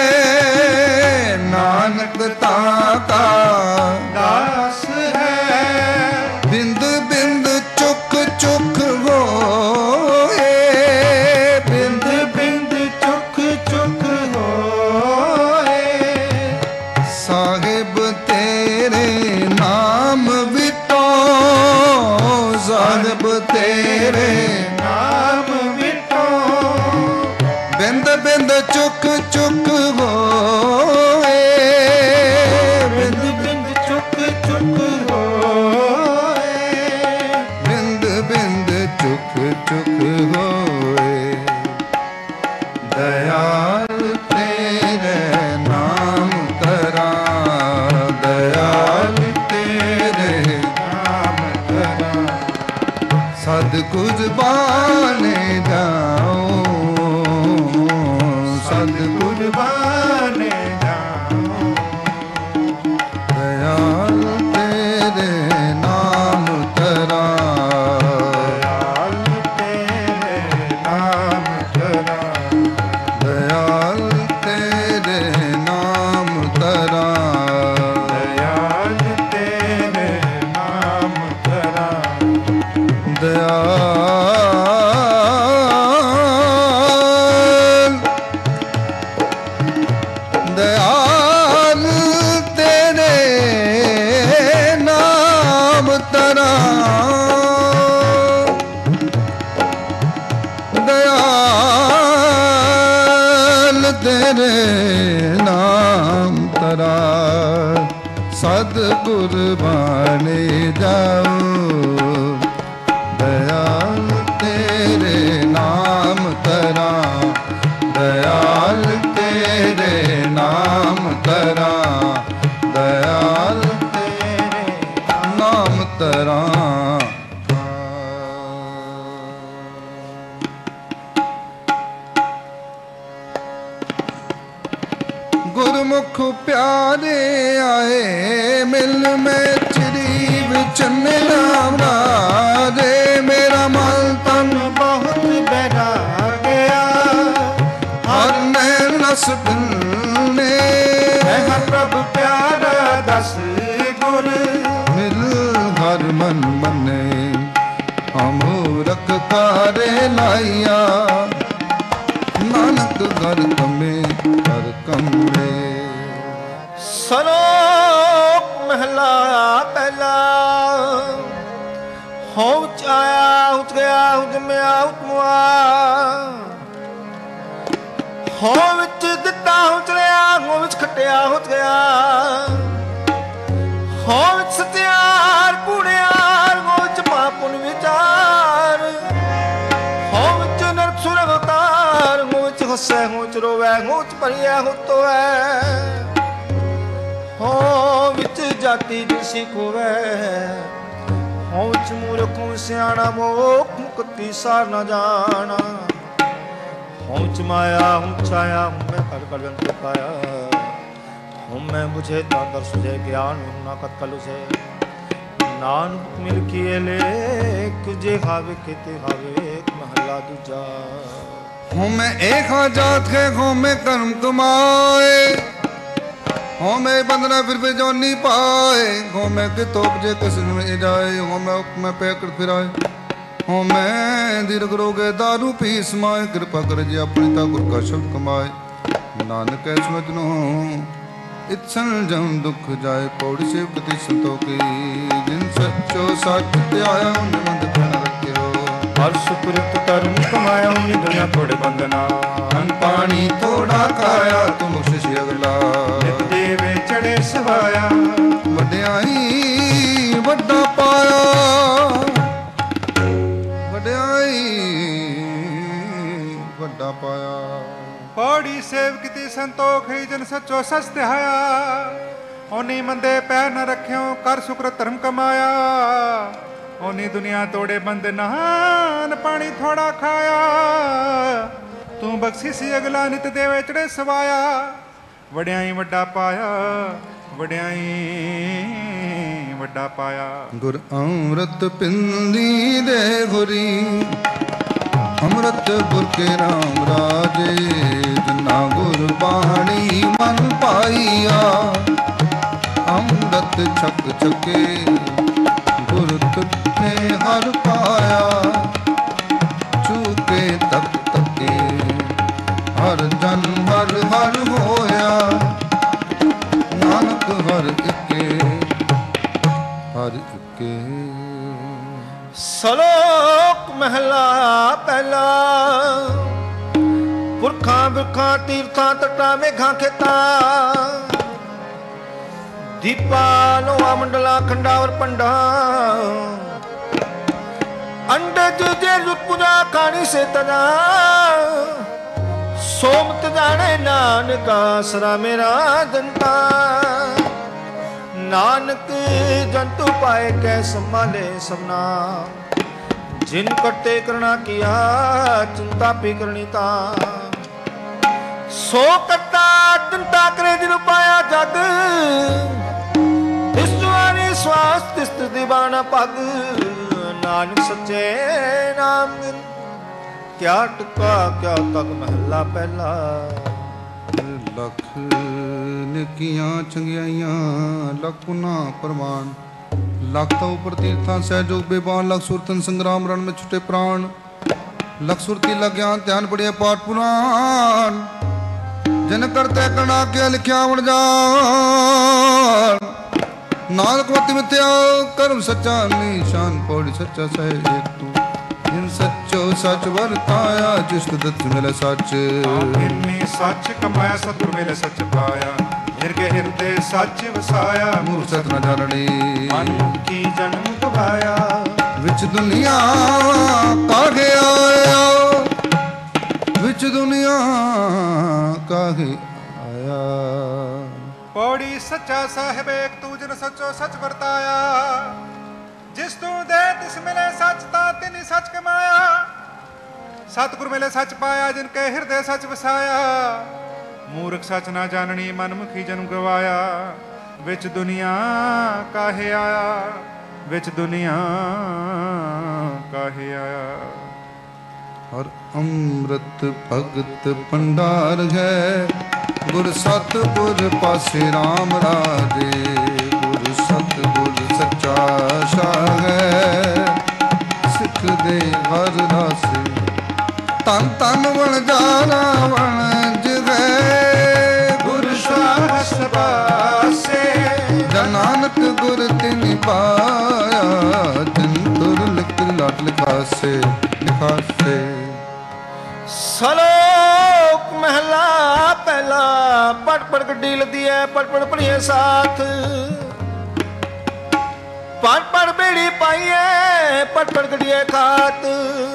नानक ताका दास है, बिंद बिंद चुक चुक होए। बिंद बिंद चुक चुक होए। साहिब तेरे नाम विटो। साहिब तेरे नाम विटो, बिंद बिंद चुक चुक होए। बिंद बिंद चुक चुक होए। बिंद बिंद चुक चुक होए। दयाल तेरे नाम तरा। दयाल तेरे नाम तरा, सद कुर्बान जाओ। सतगुर बने जाऊं। दयाल तेरे नाम तरा, दयाल तेरे नाम तरा, दयाल तेरे नाम तरा, दयाल तेरे नाम तरा, दयाल दयाल तेरे नाम तरा, दयाल तेरे नाम तरा, सतगुर बने जाऊं। दयाल तेरे नाम तरा, दयाल तेरे नाम तरा, दयाल तेरे नाम तरा। गुरमुख प्यारे आए मिल में चिरी विचन नाम राजे, मेरा मन तन बहुत बहरा गया, हर में रस ने है प्रभु प्यारा दस गुर, मिल हर मन मने हम रख कारे लाइया, नानक घर कमे घर कमे। सलोक महला पहला, हो आया उठ गया उठ में उठ मुआ, हो विच दिता उठ रहा हो विच खटिया उठ गया, हो विच सत्यार कूड़ियार हो विच पापुन विचार, हो विच नरक सुर अवतार हो विच हसे हो विच रोवे हो विच परिया हो तो है, हो विच जाति जिसी खोवे, हो विच मूर्ख हो सियाणा मोख मुक्ति सार न जाना, हो विच माया हूँ छाया हूँ मैं कर कर जंतु पाया, हूँ मैं बुझे तादर सुझे ज्ञान हूँ ना कत्कल उसे, नानक मिल किए लेख जे हावे केते हावे एक महला दूजा। हूँ मैं एक जात के हूँ मैं कर्म कमाए, हो मैं बंदना फिर भी जोनी पाए, हो मैं कि तोप जे किस में जाए, हो मैं मैं पैकर फिराए, हो मैं दीर्घ रोगे दारू पी समाए, कृपा कर जे अपनी ताकुर का शब्द कमाए, नानक समझनो इत्सन जम दुख जाए, पौड़ी से प्रति संतों की जिन सच्चो साच आया उन्हें मंद पर न रखियो, हर सुकृत कर्म कमाया उन्हें दुनिया थोड़े बंदना, अन पानी थोड़ा खाया तुम शिष्य अगला, देवे चढ़े सवाया, वड्याई वड्डा पाया, वड्याई वड्डा पाया। पौड़ी सेव किती संतोख ही जन सचो सच तिहाया, ओनी मंदे पैर न रख्यो कर शुक्र धर्म कमाया, ओनी दुनिया तोड़े बंद नहान पानी थोड़ा खाया, तू बख्शिसी अगला नित देवे चढ़े सवाया, वड्याई वड्डा पाया वड्याई वड्डा पाया। गुर अमृत पिंदी दे गुरी, अमृत गुर के राम राजे, जिना गुर बाणी मन पाइया, अमृत छक छके गुर तुझे हर पाया, चूके तक तके हर जन हर हर होया, नानक हर इके हर इके। सलोक महला पहला, पुरखा बिरखा तीर्थां तटा मेघां खेता, दीपा लोहा मंडला खंडावर पंडा, अंडज जे पूजा खानी से तना, सोमत जाने नानका सरा मेरा जनता, नानक जंतु पाए कै संभाले सबना, जिन कटे करना किया चिंता पी करनी ता, ਸੋ ਕਰਤਾ ਚਿੰਤਾ ਕਰੇ ਜਿਨ ਪਾਇਆ ਜਗ ਇਸ ਜਵਾਨੀ ਸਵਾਸ ਤਿਸਤ ਦੀਵਾਨਾ ਪਗ ਨਾਨਕ ਸੱਚੇ ਨਾਮ ਬਿਨ ਕਿਆ ਟੁਕਾ ਕਿਆ ਤਗ ਮਹੱਲਾ ਪਹਿਲਾ। ਲੱਖ ਨੇਕੀਆਂ ਚੰਗਿਆਈਆਂ ਲੱਖ ਗੁਨਾ ਪ੍ਰਮਾਣ ਲੱਖ ਤਾਂ ਉਪਰ ਤੀਰਥਾਂ ਸਹਿਜੋਗ ਬੇਬਾਨ ਲੱਖ ਸੁਰਤਨ ਸੰਗਰਾਮ ਰਣ ਵਿੱਚ ਛੁੱਟੇ ਪ੍ਰਾਣ ਲੱਖ ਸੁਰਤੀ ਲਗਿਆ ਧਿਆਨ ਪੜਿਆ ਪਾਠ ਪੁਰਾਣ ਜਿਨ ਕਰਤੇ ਕਣਾ ਕੇ ਲਿਖਿਆ ਵਣ ਜਾਣ ਨਾਨਕ ਮਤਿ ਮਿਥਿਆ ਕਰਮ ਸੱਚਾ ਨਿਸ਼ਾਨ ਪੌੜੀ ਸੱਚਾ ਸਹਿ ਏਕ ਤੂੰ ਜਿਨ ਸੱਚੋ ਸੱਚ ਵਰਤਾਇਆ ਜਿਸ ਦਤ ਮਿਲੇ ਸੱਚ ਆਪਿਨੇ ਸੱਚ ਕਮਾਇਆ ਸਤਿਗੁਰ ਮਿਲੇ ਸੱਚ ਪਾਇਆ ਹਿਰਗੇ ਹਿਰਦੇ ਸੱਚ ਵਸਾਇਆ ਮੂਰਖ ਸਤ ਨ ਜਾਣੜੀ ਮਨੁੱਖੀ ਜਨਮ ਗਵਾਇਆ ਵਿੱਚ ਦੁਨੀਆ ਕਾਹੇ ਆਇਆ ਵਿੱਚ ਦੁਨੀਆ ਕਾਹੇ ਆਇਆ। ਪੌੜੀ ਸੱਚਾ ਸਾਹਿਬ ਏਕ ਤੂੰ ਜਿਨ ਸੱਚੋ ਸੱਚ ਵਰਤਾਇਆ ਜਿਸ ਤੂੰ ਦੇ ਤਿਸ ਮਿਲੇ ਸੱਚ ਤਾਂ ਤਿਨੀ ਸੱਚ ਕਮਾਇਆ ਸਤਿਗੁਰ ਮਿਲੇ ਸੱਚ ਪਾਇਆ ਜਿਨ ਕੇ ਹਿਰਦੇ ਸੱਚ ਵਸਾਇਆ ਮੂਰਖ ਸੱਚ ਨਾ ਜਾਣਨੀ ਮਨਮੁਖੀ ਜਨਮ ਗਵਾਇਆ ਵਿੱਚ ਦੁਨੀਆ ਕਾਹੇ ਆਇਆ ਵਿੱਚ ਦੁਨੀਆ ਕਾਹੇ ਆਇਆ। ਹਰ ਅੰਮ੍ਰਿਤ ਭਗਤ ਭੰਡਾਰ ਹੈ ਗੁਰ ਸਤਿਗੁਰ ਪਾਸੇ ਰਾਮ ਰਾਜੇ ਗੁਰ ਸਤਿਗੁਰ ਸੱਚਾ ਸ਼ਾਹ ਹੈ ਸਿੱਖ ਦੇ ਹਰ ਰਾਸੇ ਤਨ ਤਨ ਵਣ ਜਾਣਾ ਵਣ ਜਗੈ ਗੁਰ ਸ਼ਾਹ ਸਬਾਸੇ ਜਨ ਨਾਨਕ ਗੁਰ ਤਿਨ ਪਾਇਆ ਤਿਨ ਤੁਰ ਲਿਖ ਲਾਟ ਲਿਖਾਸੇ ਲਿਖਾਸੇ। ਸਲੋਕ ਮਹਿਲਾ ਪਹਿਲਾ ਪੜ ਪੜ ਗੱਡੀ ਲੱਦੀ ਐ ਪੜ ਪੜ ਪੜੀਏ ਸਾਥ ਪੜ ਪੜ ਬੇੜੀ ਪਾਈਏ ਪੜ ਪੜ ਗੱਡੀਏ ਖਾਤ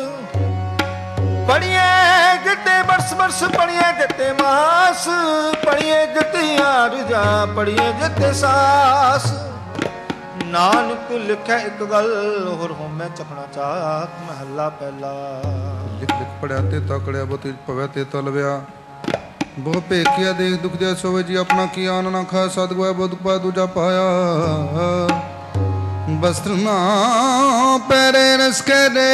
ਪੜੀਏ ਜਿੱਤੇ ਬਰਸ ਬਰਸ ਪੜੀਏ ਜਿੱਤੇ ਮਾਸ ਪੜੀਏ ਜਿੱਤੇ ਆਰਜਾ ਪੜੀਏ ਜਿੱਤੇ ਸਾਸ ਨਾਨਕ ਲਿਖਿਆ ਇੱਕ ਗੱਲ ਹੋਰ ਹੋਮੈ ਚਖਣਾ ਚਾਕ ਮਹੱਲਾ ਪਹਿਲਾ। ਲਿਖ ਲਿਖ ਪੜਿਆ ਤੇ ਤਕੜਿਆ ਬਤਿ ਭਵੈ ਤੇ ਤਲਵਿਆ ਬਹੁ ਭੇਖਿਆ ਦੇਖ ਦੁਖ ਦਿਆ ਸੋਵੇ ਜੀ ਆਪਣਾ ਕੀ ਆਨ ਨਾ ਖਾ ਸਤਿਗੁਰ ਬੁੱਧ ਪਾ ਦੂਜਾ ਪਾਇਆ ਬਸਤਰ ਨਾ ਪੈਰੇ ਰਸਕੇ ਦੇ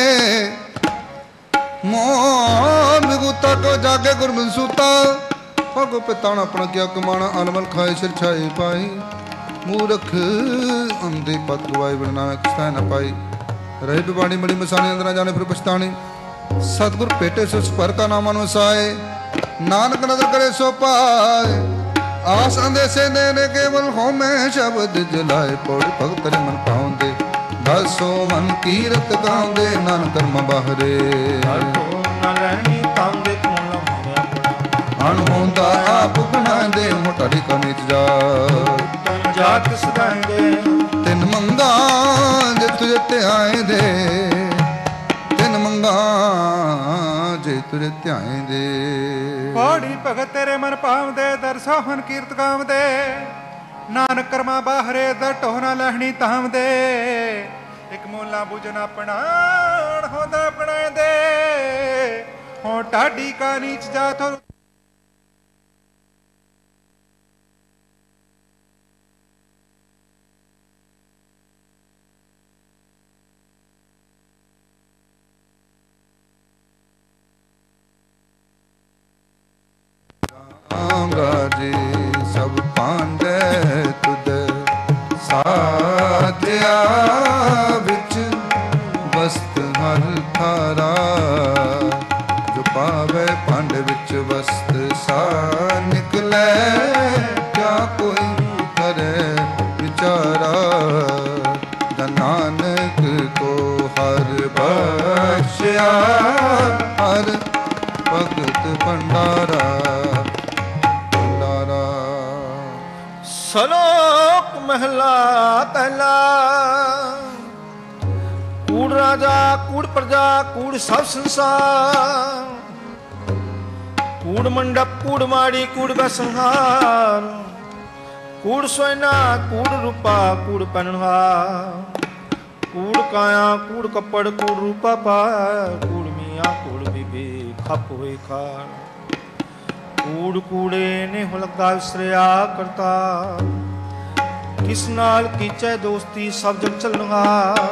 ਮੋਹ ਬਿਗੁਤਾ ਕੋ ਜਾਗੇ ਗੁਰਮਿ ਸੁਤਾ ਭਗੋ ਪਿਤਾਣਾ ਆਪਣਾ ਕਿਆ ਕਮਾਣਾ ਅਲਮਲ ਖਾਏ ਸਿਰ ਛਾਏ ਪਾਈ ਮੂਰਖ ਅੰਦੇ ਪਤ ਗਵਾਏ ਬਿਨਾ ਕਿਸਾ ਨਾ ਪਾਈ ਰਹੇ ਬਿਬਾਣੀ ਮੜੀ ਮਸਾਣੇ ਅੰਦਰ ਨਾ ਜਾਣੇ ਫਿਰ ਪਛਤਾਣੇ ਸਤਿਗੁਰ ਭੇਟੇ ਸੋ ਸਪਰ ਕਾ ਨਾਮ ਅਨੁਸਾਏ ਨਾਨਕ ਨਦਰ ਕਰੇ ਸੋ ਪਾਏ ਆਸ ਅੰਦੇਸੇ ਦੇ ਨੇ ਕੇਵਲ ਹੋਮੈ ਸ਼ਬਦ ਜਲਾਏ ਪੌੜੀ ਭਗਤ ਕਰੇ ਮਨ ਪਾਉਂਦੇ ਦਸੋ ਮਨ ਕੀਰਤ ਗਾਉਂਦੇ ਨਾਨਕ ਕਰਮ ਬਾਹਰੇ ਨਾ ਰਹਿਣੀ ਤਾਂਦੇ ਤੂੰ ਲੰਮਿਆ ਪੜਾ ਅਣ ਹੁੰਦਾ ਆਪ ਬਣਾਉਂਦੇ ਮੋਟਾ ਢਿਕਾ ਨੀਚ ਜਾ ਤਨ ਜਾਤ ਸਦਾਂਦੇ ਤਿੰਨ ਮੰਗਾ ਜੇ ਤੁਝੇ ਧਿਆਏ ਦੇ ਤਿੰਨ ਮੰਗਾ ਜੇ ਤੁਝੇ ਧਿਆਏ ਦੇ। ਪੌੜੀ ਭਗਤ ਤੇਰੇ ਮਨ ਭਾਵਦੇ ਦਰਸੋ ਹਨ ਕੀਰਤ ਗਾਵਦੇ ਨਾਨਕ ਕਰਮਾ ਬਾਹਰੇ ਦਰ ਟੋਹਨਾ ਲਹਿਣੀ ਤਾਵਦੇ ਇੱਕ ਮੋਲਾ ਬੁਝਨ ਆਪਣਾ ਹੁੰਦਾ ਆਪਣੇ ਦੇ ਹੋ ਟਾਡੀ ਕਾ ਨੀਚ ਜਾ ਥੋ ਜੀ ਸਭ ਪਾਂਡੇ ਤੁਧ ਸਾਧਿਆ ਵਿੱਚ ਵਸਤ ਹਰ ਥਾਰਾ ਜੋ ਪਾਵੇ ਭਾਂਡ ਵਿੱਚ ਵਸਤ ਸਾ ਨਿਕਲੇ ਕਿਆ ਕੋਈ ਕਰੇ ਵਿਚਾਰਾ ਨਾਨਕ ਕੋ ਹਰ ਬਖਸ਼ਿਆ ਹਰ ਭਗਤ ਭੰਡਾਰਾ ਸਲੋਕ ਮਹਿਲਾ ਪਹਿਲਾ ਕੂੜ ਰਾਜਾ ਕੂੜ ਪ੍ਰਜਾ ਕੂੜ ਸਭ ਸੰਸਾਰ ਕੂੜ ਮੰਡਪ ਕੂੜ ਮਾੜੀ ਕੂੜ ਦਾ ਸੰਹਾਰ ਕੂੜ ਸੋਇਨਾ ਕੂੜ ਰੂਪਾ ਕੂੜ ਪਹਿਨਵਾ ਕੂੜ ਕਾਇਆ ਕੂੜ ਕੱਪੜ ਕੂੜ ਰੂਪਾ ਪਾ ਕੂੜ ਮੀਆਂ ਕੂੜ ਬੀਬੀ ਖੱਪ ਹੋਈ ਖਾਰ ਕੂੜ ਕੂੜੇ ਨੇ ਹੁ ਲੱਗਾ ਵਿਸਰਿਆ ਕਰਤਾ, ਕਿਸ ਨਾਲ ਕੀਚੈ ਦੋਸਤੀ ਸਭ ਜਗ ਚੱਲਣਾ।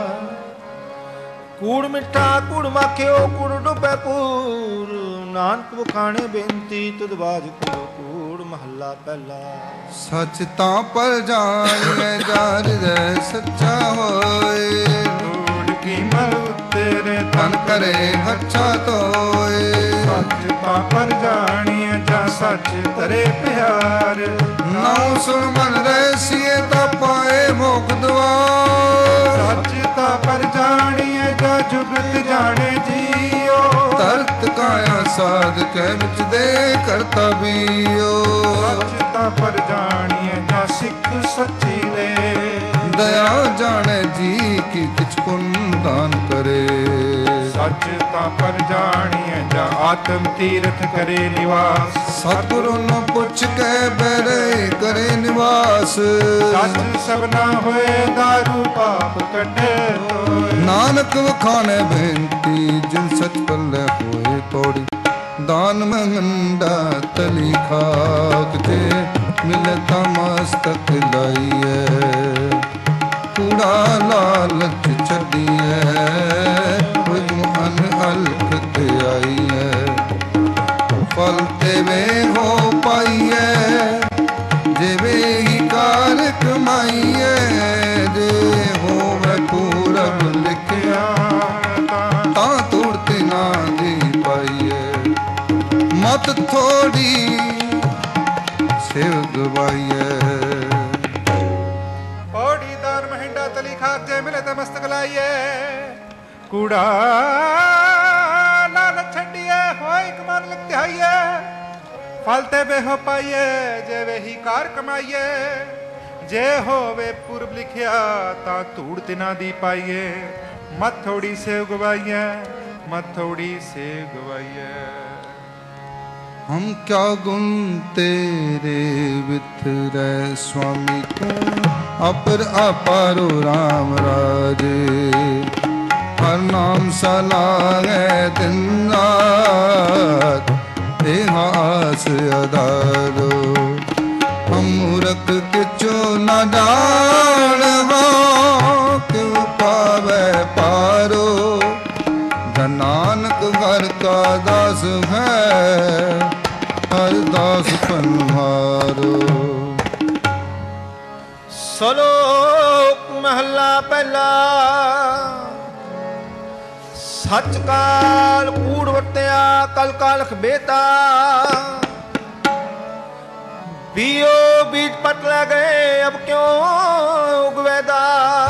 ਕੂੜ ਮਿੱਠਾ ਕੂੜ ਮਾਖਿਓ ਕੂੜ ਡੁੱਬੈ ਪੂਰ, ਨਾਨਕ ਵਖਾਣੇ ਬੇਨਤੀ ਤੁਧ ਬਾਜ ਕੋ ਕੂੜ ਮਹੱਲਾ ਪਹਿਲਾ। ਸੱਚ ਤਾਂ ਪਰ ਜਾਣੀਐ ਜਾਰ ਰਹਿ ਸੱਚਾ ਹੋਏ, ਕੂੜ ਕੀ ਮਲ ਤੇਰੇ ਤਨ ਕਰੇ ਹੱਛਾ ਤੋਏ। ਸੱਚ ਤਾਂ ਪਰ ਜਾਣੀਐ ਜਾਂ ਸੱਚ ਤਰੇ ਪਿਆਰ, ਨਾਉ ਸੁਣ ਮਨ ਰਹਿਸੀਏ ਤਾਂ ਪਾਏ ਮੋਖ ਦੁਆਰ। ਸੱਚ ਤਾਂ ਪਰ ਜਾਣੀਐ ਜਾਂ ਜੁਗਤ ਜਾਣੇ ਜੀਓ, ਤਰਤ ਕਾਇਆ ਸਾਧ ਕਹਿ ਵਿੱਚ ਦੇ ਕਰਤਾ ਬੀਓ। ਸੱਚ ਤਾਂ ਪਰ ਜਾਣੀਐ ਜਾਂ ਸਿੱਖ ਸੱਚੀ ਲੈ, ਦਇਆ ਜਾਣੇ ਜੀ ਕੀ ਕਿਛ ਪੁੰਨ ਦਾਨ ਕਰੇ। ਸੱਚ ਤਾਂ ਪਰ ਜਾਣੀਐ ਜਾਂ ਆਤਮ ਤੀਰਥ ਕਰੇ ਨਿਵਾਸ। ਸਤਿਗੁਰੂ ਨੂੰ ਪੁੱਛ ਕੇ ਬਹਿਰੇ ਕਰੇ ਨਿਵਾਸ। ਸੱਚ ਸਭਨਾ ਹੋਏ ਦਾਰੂ ਪਾਪ ਕੱਢੇ ਹੋਏ, ਨਾਨਕ ਵਖਾਣੇ ਬੇਨਤੀ ਜਿਨ ਸਚ ਪੱਲੇ ਹੋਏ ਪੌੜੀ। ਦਾਨ ਮੰਗੰਡਾ ਤਲੀ ਖਾਕ ਤੇ ਮਿਲੇ ਤਾਂ ਮਸਤਕ ਲਾਈਐ। ਕੂੜਾ ਲਾਲਚ ਛੱਡੀਐ ਹੋਇ ਮਨ ਅਲਖ ਤੇ ਆਈਐ। ਫਲ ਤੇਵੇ ਹੋ ਪਾਈਐ ਜਿਵੇਂ ਹੀ ਕਾਰ ਕਮਾਈਐ। ਜੇ ਹੋਵੇ ਪੂਰਬ ਲਿਖਿਆ ਤਾਂ ਤੁਰਤ ਨਾ ਦੀ ਪਾਈਐ। ਮਤ ਥੋੜੀ ਸਿਵ ਗਵਾਈਐ। ਪੌੜੀ ਦਾਨ ਮਹਿੰਡਾ ਤਲੀ ਖਾਕ ਜੇ ਮਿਲੇ ਤੇ ਮਸਤਕ ਲਾਈਏ। ਕੂੜਾ ਲਾਲ ਛੱਡੀਏ ਹੋਏ ਕਮਨ ਲਗਾਈਏ। ਫਲ ਤੇ ਬੇਹੋ ਪਾਈਏ ਜੇ ਵੇਹੀ ਕਾਰ ਕਮਾਈਏ। ਜੇ ਹੋਵੇ ਪੁਰਬ ਲਿਖਿਆ ਤਾਂ ਧੂੜ ਤਿਨਾ ਦੀ ਪਾਈਏ। ਮਤ ਥੋੜੀ ਸੇਵ ਗਵਾਈਏ, ਮਤ ਥੋੜੀ ਸੇਵ ਗਵਾਈਏ। हम क्या गुण तेरे विथरै स्वामी तू अपर अपारो राम राजे। हर नाम सलाहे दिन रात तेहा आस अधारो। हम मूरख किचो न जान क्यों पावे पारो। नानक घर का दास है हर दास पनवारो। ਸਲੋਕ ਮਹੱਲਾ ਪਹਿਲਾ। ਸੱਚ ਕਾਲ ਕੂੜ ਵਰਤਿਆ ਕਲ ਕਾਲਖ ਬੇਤਾ। ਬੀਓ ਬੀਜ ਪਟ ਲੈ ਗਏ ਅਬ ਕਿਉਂ ਉਗਵੇਦਾ।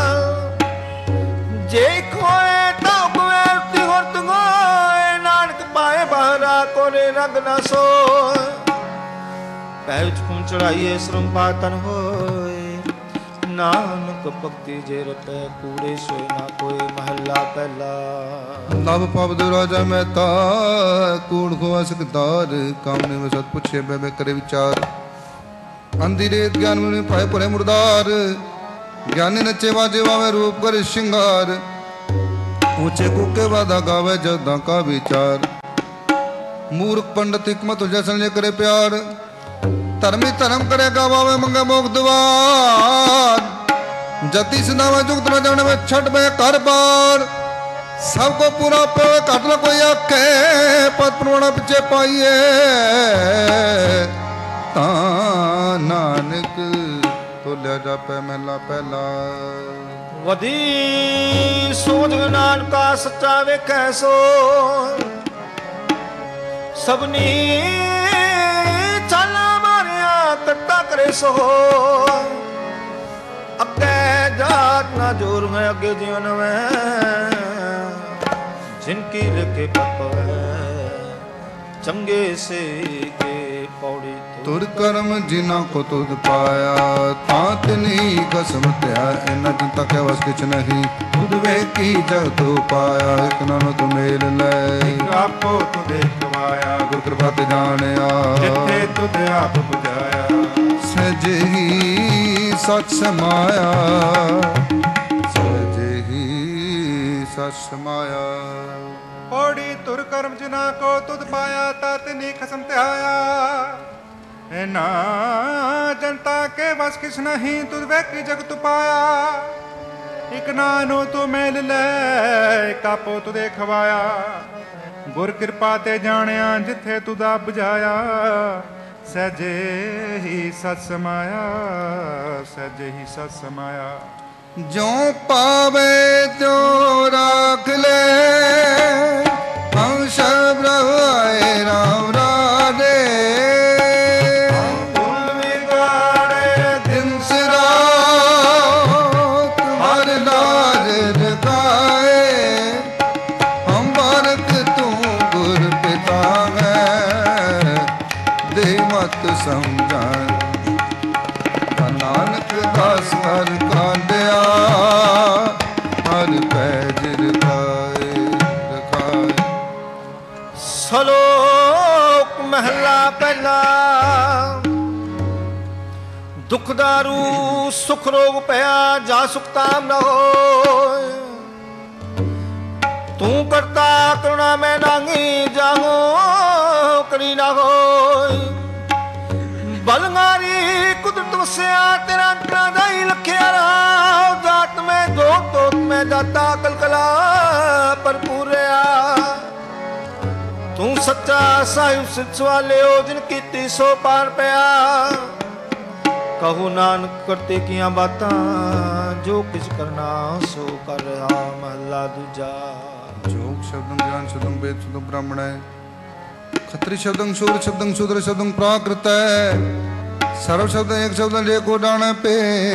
ਜੇ ਕੋਏ ਤਾਂ ਉਗਵੇ ਤੀ ਹੁਰਤ ਗੋਏ। ਨਾਨਕ ਪਾਏ ਬਹਰਾ ਕੋਰੇ ਰੰਗ ਨਾ ਸੋਏ। ਪੈ ਵਿੱਚ ਖੂਨ ਚੜਾਈਏ ਸ਼ਰਮ ਪਾਤਨ ਹੋਏ। ਨਾਨਕ ਭਗਤੀ ਜੇ ਰਤੈ ਕੂੜੇ ਸੋਏ ਨਾ ਕੋਏ ਮਹੱਲਾ ਪਹਿਲਾ। ਲਵ ਪਵਦ ਰਾਜਾ ਮਹਿਤਾ ਕੂੜ ਖੋਆ ਸਕਦਾਰ। ਕਾਮਨੇ ਵਿੱਚ ਸਤ ਪੁੱਛੇ ਬੈ ਬੈ ਕਰੇ ਵਿਚਾਰ। ਅੰਧੀ ਰੇਤ ਗਿਆਨ ਮਿਲੇ ਪਾਏ ਭਰੇ ਮੁਰਦਾਰ। ਗਿਆਨੀ ਨੱਚੇ ਵਾਜੇ ਵਾਵੇ ਰੂਪ ਕਰ ਸ਼ਿੰਗਾਰ। ਉੱਚੇ ਕੁੱਕੇ ਵਾਦਾ ਗਾਵੇ ਜਦਾਂ ਕਾ ਵਿਚਾਰ। ਮੂਰਖ ਪੰਡਤ ਹਕਮਤ ਜਸਨ ਜੇ ਕਰੇ ਪਿਆਰ। ਧਰਮੀ ਧਰਮ ਕਰੇ ਗਾਵੇ ਮੰਗੇ ਮੋਖ ਦਵਾਰ। ਜਤੀ ਸਨਾਵੇ ਜੁਗਤ ਨਾ ਜਾਣੇ ਵਿੱਚ ਛੱਡ ਬੈ ਘਰ ਬਾਰ। ਸਭ ਕੋ ਪੂਰਾ ਪਵੇ ਘਟ ਨਾ ਕੋਈ ਆਖੇ। ਪਤ ਪ੍ਰਵਾਣਾ ਪਿੱਛੇ ਪਾਈਏ ਤਾਂ ਨਾਨਕ ਤੋਲਿਆ ਜਾਪੈ ਮਹਿਲਾ ਪਹਿਲਾ। ਵਧੀ ਸੋਧ ਨਾਨਕਾ ਸੱਚਾ ਵੇਖੈ ਸੋ। ਸਭਨੀ ਚਾਲਾ ਮਾਰਿਆ ਕੱਟਾ ਕਰੇ ਸੋ। ਅੱਗੇ ਜਾਤ ਨਾ ਜੋਰ ਮੈਂ ਅੱਗੇ ਜੀਵਨ ਮੈਂ। ਜਿਨਕੀ ਲਿਖੇ ਪਪਵੈ ਚੰਗੇ ਸੇ ਕੇ ਪੌੜੀ। ਤੁਰ ਕਰਮ ਜਿਨਾ ਕੋ ਤੁਧ ਪਾਇਆ ਤਾਂ ਤਿਨੀ ਕਸਮ ਧਿਆ। ਇਨਾ ਜਨ ਤੱਕ ਵਸ ਕਿਛ ਨਹੀਂ ਤੁਧ ਵੇਖੀ ਜਗ ਤੂ ਪਾਇਆ। ਇਕ ਨਾਨੋ ਤੁ ਮੇਲ ਲੈ ਆਪੋ ਤੁ ਦੇਖਵਾਇਆ। ਗੁਰ ਕਿਰਪਾ ਤੇ ਜਾਣਿਆ ਜਿੱਥੇ ਤੁਧ ਆਪ 부ਝਾਇਆ। ਸਹਿਜ ਹੀ ਸਚ ਸਮਾਇਆ। ਸਹਿਜ ਹੀ ਸਚ ਸਮਾਇਆ। ਪੌੜੀ ਤੁਰ ਕਰਮ ਜਿਨਾ ਕੋ ਤੁਧ ਪਾਇਆ ਤਾ ਤਿਨੀ ਖਸਮ ਧਿਆਇਆ। नैना जनता के बस किस नहीं तुझ वेखी जगत पाया एक नानो तू मेल ले कापो तू देखवाया गुर कृपा ते जानिया जिथे तुदा बुझाया सहजे ही सत समाया सहजे ही सत समाया जो पावे त्यो राख ले हम सब रहाए राम राधे समझा नानक दास हर कांडिया हर पैज रखाए रखाए। सलोक महला पहला दुख दारू सुख रोग पया जा सुखताम न हो तू करता करुणा में नांगी जाहो करी ना हो बलंगारी कुदरत वसिया तेरा अंतरा दाई लखिया राव जात में दो तोत में दाता कलकला भरपूर तू सच्चा साहिब सिच वाले हो जिन कीती सो पार पया कहू नानक करते किया बातां जो किछ करना सो कर रहा महला दूजा जोग शब्दं ज्ञान शब्दं वेद शब्दं ब्राह्मण है खत्री शब्दं शूर शब्दं शूद्र शब्दं प्राकृत है सर्व शब्द एक शब्द लेको डाण पे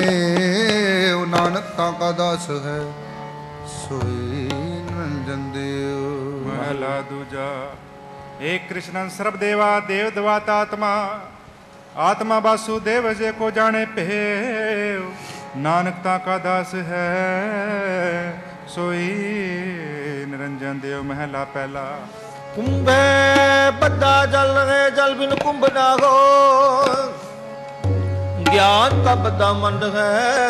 नानक ताका दास है सोई निरंजन देव। महला दूजा एक कृष्णन सर्व देवा देव दवाता आत्मा आत्मा वासुदेव जे को जाने पे नानक ताका दास है सोई निरंजन देव। महला पहला कुंभे बद्दा जल है जल बिन कुंभ ना हो ज्ञान का बद्दा मंड है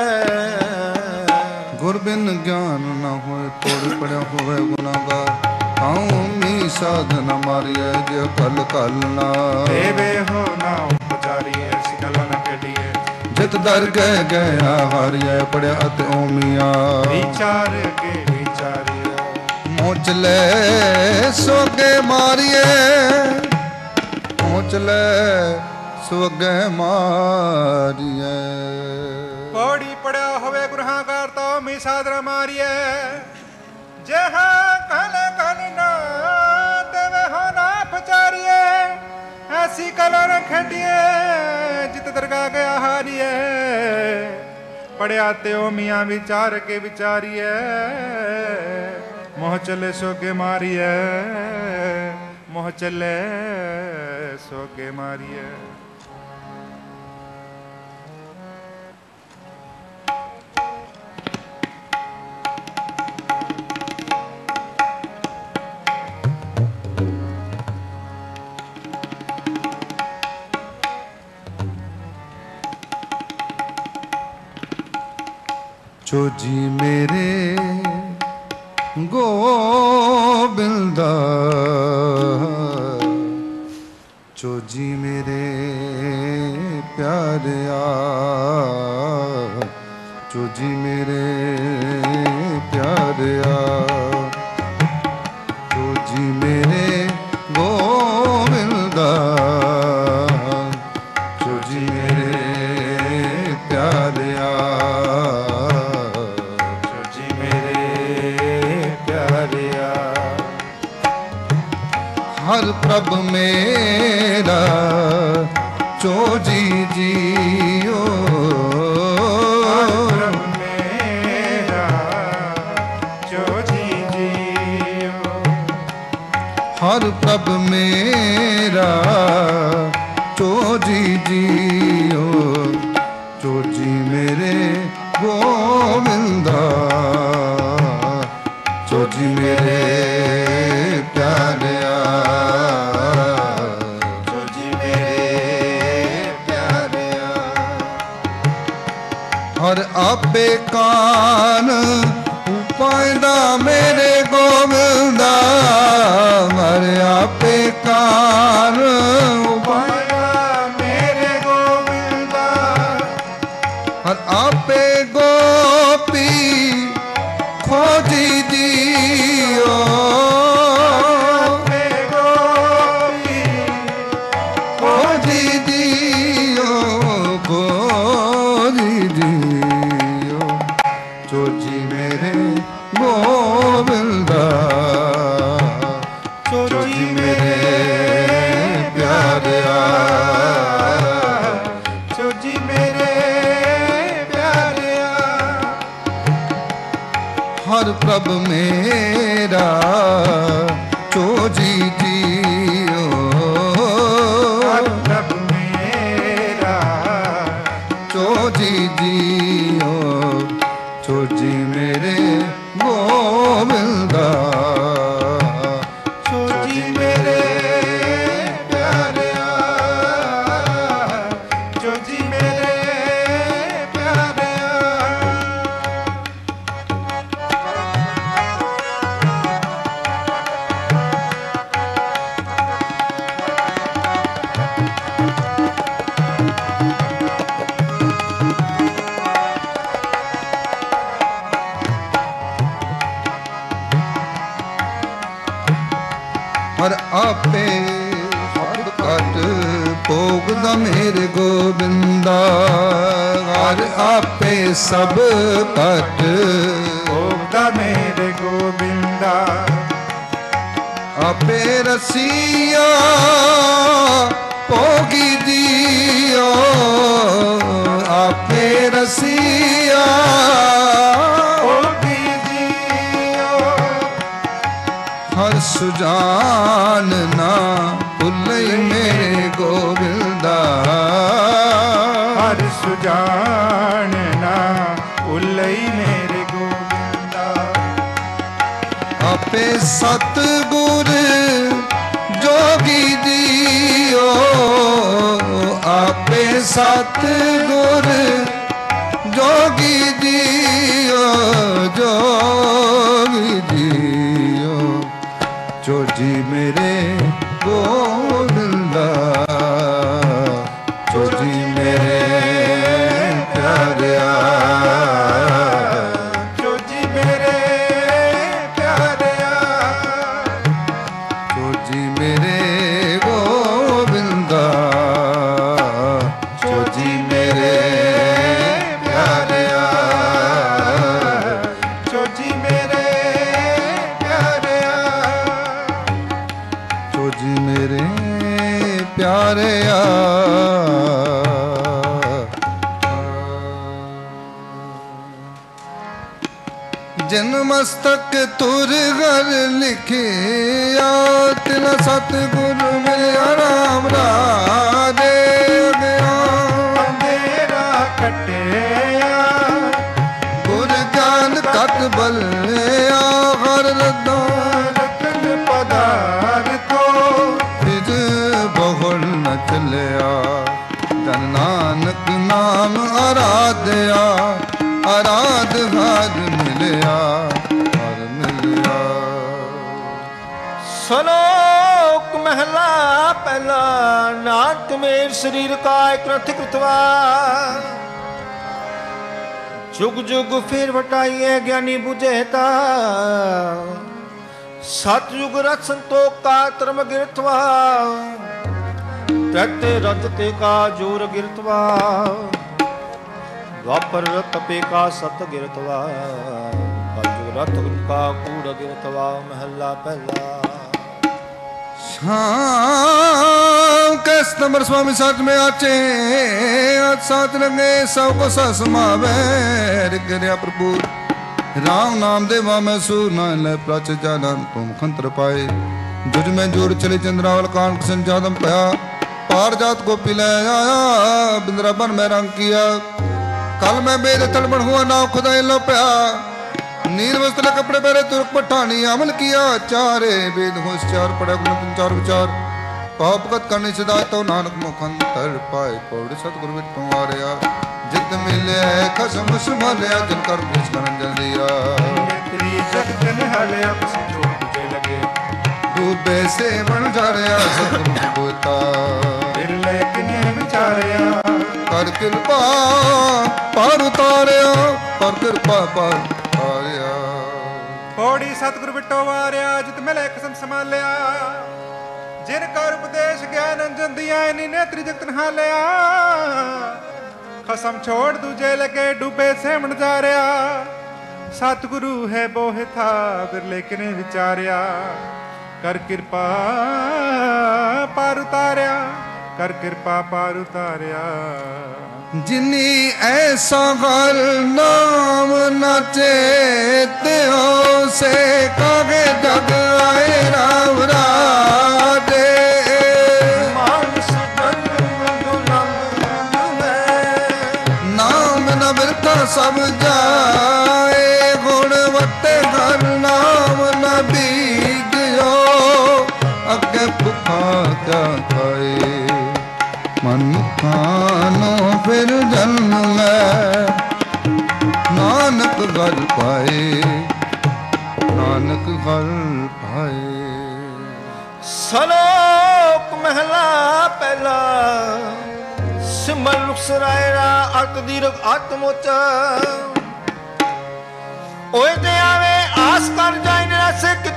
गुर बिन ज्ञान न होए तोड़ पड़ा होए गुनाहगार मी साधन मारिए जे कल कल ना देवे हो ना उपचारी ऐसी कल न कटिए जित दर गए गया हारिए पड़े अत ओमिया विचार के विचारिए मोचले सोगे मारिए मोचले सोगे मारिए पौड़ी पड़ा होवे गुरहागार तो मी साधन मारिए जहा कल कल ना देवे हो ना पचारिए ऐसी कला न खेटिए जित दरगाह गया हारिए पड़े आते ओ मियाँ विचार के विचारिए मोह चले सोगे मारिए मोह चले सोगे मारिए। जो जी मेरे गोविंदा जो जी मेरे प्यारिया जो जी मेरे प्यारिया जो जी मेरे गोविंदा जो जी मेरे प्यारिया हर प्रभ मेरा जो जी जियो हर प्रभ मेरा जो जी जियो हर प्रभ मेरा जो जी जियो जो जी मेरे गोविंदा जो जी मेरे प्यारिया जो जी मेरे प्यारिया हर आपे कान उपायदा मेरे गोविंदा हर आपे कान उपायदा मेरे ਜੀਓ ਗੋਰੀ ਜੀਓ ਚੋਜੀ ਮੇਰੇ ਗੋਬਿੰਦਾ ਚੋਜੀ ਮੇਰੇ ਪਿਆਰਿਆ ਚੋਜੀ ਮੇਰੇ ਪਿਆਰਿਆ ਹਰ ਪ੍ਰਭ ਮੇਰਾ ਚੋਜੀ ਜੀਓ ਹਰ ਪ੍ਰਭ ਮੇਰਾ ਚੋਜੀ ਜੀਓ ਚੋਜੀ ਮੇਰੇ ਗੋਬਿੰਦਾ ਚੋਜੀ ਮੇਰੇ ਪਿਆਰਿਆ ਚੋਜੀ ਮੇਰੇ ਪਿਆਰਿਆ ਹਰ ਆਪੇ ਸਭ ਘਟ ਭੋਗਦਾ ਮੇਰੇ ਗੋਬਿੰਦਾ ਹਰ ਆਪੇ ਸਭ ਘਟ ਭੋਗਦਾ ਮੇਰੇ ਗੋਬਿੰਦਾ ਆਪੇ ਰਸੀਆ ਭੋਗੀ ਦਿਓ ਆਪੇ ਰਸੀਆ ਭੋਗੀ ਜੀਓ ਹਰ ਸੁਜਾਨ ਨਾ ਭੁੱਲੇ ਮੇਰੇ ਗੋਬਿੰਦਾ ਹਰ ਸੁਜਾਨ ਨਾ ਭੁੱਲਈ ਮੇਰੇ ਗੋਬਿੰਦਾ ਆਪੇ ਸਤਿਗੁਰ ਜੋਗੀ ਦਿਓ ਆਪੇ ਸਤਿਗੁਰ ਜੋਗੀ ਦਿਓ ਜੋਗੀ ਦਿਓ ਚੋਜੀ ਮੇਰੇ ਗੋਬਿੰਦਾ ਚੋਜੀ ਮੇਰੇ ਪਿਆਰਿਆ ਚੋਜੀ ਮੇਰੇ ਪਿਆਰਿਆ ਚੋਜੀ ਮੇਰੇ ਗੋਬਿੰਦਾ ਚੋਜੀ ਮੇਰੇ ਪਿਆਰਿਆ ਚੋਜੀ ਮੇਰੇ ਪਿਆਰਿਆ ਚੋਜੀ ਮੇਰੇ ਪਿਆਰਿਆ ਜਿਨ ਮਸਤਕ ਤੁਰ ਗਰ ਲਿਖਿਆ ਤਿਨ ਸਤਿਗੁਰ ਮਿਲਿਆ ਰਾਮ ਰਾਜੇ ਗਿਆ ਅੰਧੇਰਾ ਕੱਟਿਆ ਗੁਰ ਗਿਆਨ ਕਤ ਬਲਿਆ ਹਰ ਰਦਾ ਰਤਨ ਪਦਾਰਥੋ ਫਿਜ ਬਹੁਲ ਨ ਚਲਿਆ ਜਨ ਨਾਨਕ ਨਾਮ ਆਰਾਧਿਆ ਆਰਾਧ ਹਰ ਮਿਲਿਆ ਹਰ ਮਿਲਿਆ ਸਲੋਕ ਮਹਿਲਾ ਪਹਿਲਾ ਨਾਟ ਮੇਰ ਸਰੀਰ ਕਾ ਇਕ ਰਥ ਕ੍ਰਿਤਵਾ ਜੁਗ ਜੁਗ ਫੇਰ ਵਟਾਈਏ ਗਿਆਨੀ ਬੁਝੇ ਤਾ ਸਤ ਯੁਗ ਰਥ ਸੰਤੋਖ ਕਾ ਧਰਮ ਗਿਰਤਵਾ ਤ੍ਰਤੇ ਰਥ ਤੇ ਕਾ ਜੋਰ ਗਿਰਤਵਾ द्वापर रथ पे का सत गिरतवा कलयुग रथ का कूड़ गिरतवा महला पहला शाम कैस नंबर स्वामी साथ में आचे आज साथ लगे सब को समावे गिरया प्रभु राम नाम देवा मैं सूर न ले प्राच जानन तुम खंत्र पाए जुज में जोर चले चंद्रावल कान किसन जादम पया पार जात को पिले आया बिंद्राबन में रंग किया कल मैं बेद तलबन हुआ नाव खुदा लो पया नील वस्त्र कपड़े पहरे तुर्क पठानी अमल किया चारे वेद होशियार पढ़े गुण तीन चार विचार पापगत करने सदा तो नानक मुखंतर पाए पौड़े सतगुरु विट तुम्हारे जित मिले खसम सुमलिया जन कर पुछ रंजन दिया तेरी जगत निहाले अब संजोग तुझे लगे डूबे से बन जारिया सतगुरु बोता फिर लेकिन विचारिया कर कृपा पार उतारिया कर कृपा पार उतारिया ਪੌੜੀ ਸਤਿਗੁਰ ਬਿਟੋ ਵਾਰਿਆ ਜਿਤ ਮਿਲੇ ਕਸਮ ਸੰਭਾਲਿਆ ਜਿਨ ਕਰ ਉਪਦੇਸ਼ ਗਿਆਨ ਅੰਜਨ ਦਿਆ ਇਨੀ ਨੇਤਰੀ ਜਗਤ ਨਹਾਲਿਆ ਖਸਮ ਛੋੜ ਦੂਜੇ ਲਗੇ ਡੁੱਬੇ ਸੇਵਣ ਜਾ ਰਿਆ ਸਤਿਗੁਰੂ ਹੈ ਬੋਹਿ ਥਾ ਬਿਰਲੇ ਕਿਨੇ ਵਿਚਾਰਿਆ ਕਰ ਕਿਰਪਾ ਪਾਰ ਉਤਾਰਿਆ ਕਰ ਕਿਰਪਾ ਪਾਰ ਉਤਾਰਿਆ ਜਿਨੀ ਐਸਾ ਹਰ ਨਾਮ ਨਾ ਚੇਤਿਓ ਸੇ ਕਾਗੇ ਜਗ ਆਏ ਰਾਮ ਰਾਜੇ ਮਾਨਸ ਜਨਮ ਦੁਲੰਭ ਮੈਂ ਨਾਮ ਨ ਬਿਰਥਾ ਸਭ ਜਾਏ ਗੁਣ ਵਟੇ ਹਰ ਨਾਮ ਨ ਬੀਜਿਓ ਅੱਗੇ ਭੁੱਖਾ ਕਿਆ ਖਾਏ ਮਨੁੱਖਾਂ ਨੂੰ ਫਿਰ ਜਨਮ ਲੈ ਨਾਨਕ ਘਰ ਪਾਏ ਨਾਨਕ ਘਰ ਪਾਏ ਸਲੋਕ ਮਹਿਲਾ ਪਹਿਲਾ ਸਿਮਲ ਲੁਕਸਰਾਇਰਾ ਅਰਤ ਦੀਰਘ ਆਤਮੋਚ ਓਏ ਤੇ ਆਵੇ ਆਸ ਕਰ ਜਾਇ ਨਿਰਾਸੇ ਕਿਤ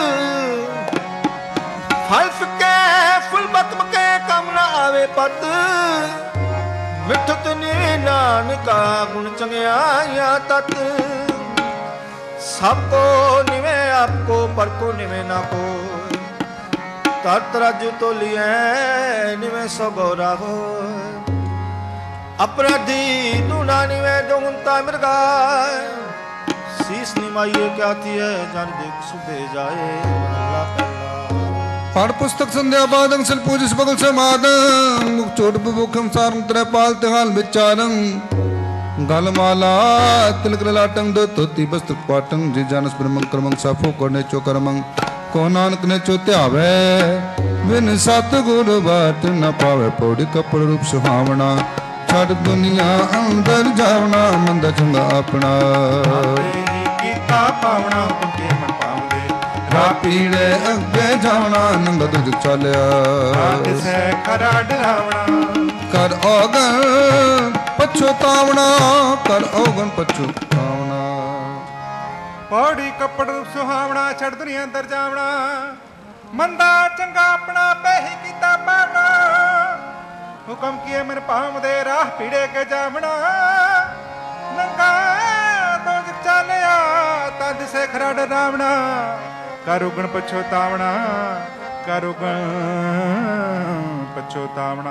ਫਲ ਫਿਕੇ ਫੁੱਲ ਬਤਮ ਕੇ ਕਮ ਨਾ ਆਵੇ ਪਤ ਮਿੱਠਤ ਨੀ ਨਾਨਕਾ ਗੁਣ ਚੰਗਿਆਈਆਂ ਤਤ ਸਭ ਕੋ ਨਿਵੇ ਆਪ ਕੋ ਪਰ ਕੋ ਨਿਵੇ ਨਾ ਕੋ ਤਤ ਰਜ ਤੋਲੀਐ ਨਿਵੇ ਸਭੋ ਰਾਹੋ अपराधी दूना निवे दुगुनता मृगा शीस निमाइए क्या थी है जान देख सुबह जाए अल्लाह पहला पढ़ पुस्तक संध्या बादं सिल पूजिस बगल से मादं मुख चोट बुबुखम सारं त्रे पाल तिहाल विचारं गल माला तिलक लाटंग दो तोती बस्त्र पाटंग जी जानस ब्रह्मं कर्मं साफो करने चो कर्मं को नानक ने चो त्यावे बिन सत गुरु बात न पावे पौड़ी कपड़ रूप सुहावना ਛੱਡ ਦੁਨੀਆ ਅੰਦਰ ਜਾਵਣਾ ਮੰਦਾ ਚੰਗਾ ਆਪਣਾ ਕੀਤਾ ਪਾਵਣਾ ਤੁਕੇ ਮਨ ਪਾਉਂਦੇ ਰਾਹ ਪੀੜੇ ਅੱਗੇ ਜਾਵਣਾ ਨੰਗਾ ਦੁੱਧ ਚਾਲਿਆ ਕਿਸੇ ਖਰਾ ਡਰਾਵਣਾ ਕਰ ਔਗਣ ਪਛਤਾਵਣਾ ਕਰ ਔਗਣ ਪਛਤਾਵਣਾ ਪੌੜੀ ਕੱਪੜ ਸੁਹਾਵਣਾ ਛੱਡ ਦੁਨੀਆ ਅੰਦਰ ਜਾਵਣਾ ਮੰਦਾ ਚੰਗਾ ਆਪਣਾ ਪਹਿੀ ਕੀਤਾ ਪਾਵਣਾ ਹੁਕਮ ਕੀਏ ਮਨ ਭਾਮ ਦੇ ਰਾਹ ਪੀੜੇ ਕੇ ਜਾਵਣਾ ਨੰਗਾ ਦੋਜ ਚਾਲਿਆ ਤਦ ਸੇ ਖਰਾ ਡਰਾਵਣਾ ਕਰ ਉਗਣ ਪਛੋਤਾਵਣਾ ਕਰ ਉਗਣ ਪਛੋਤਾਵਣਾ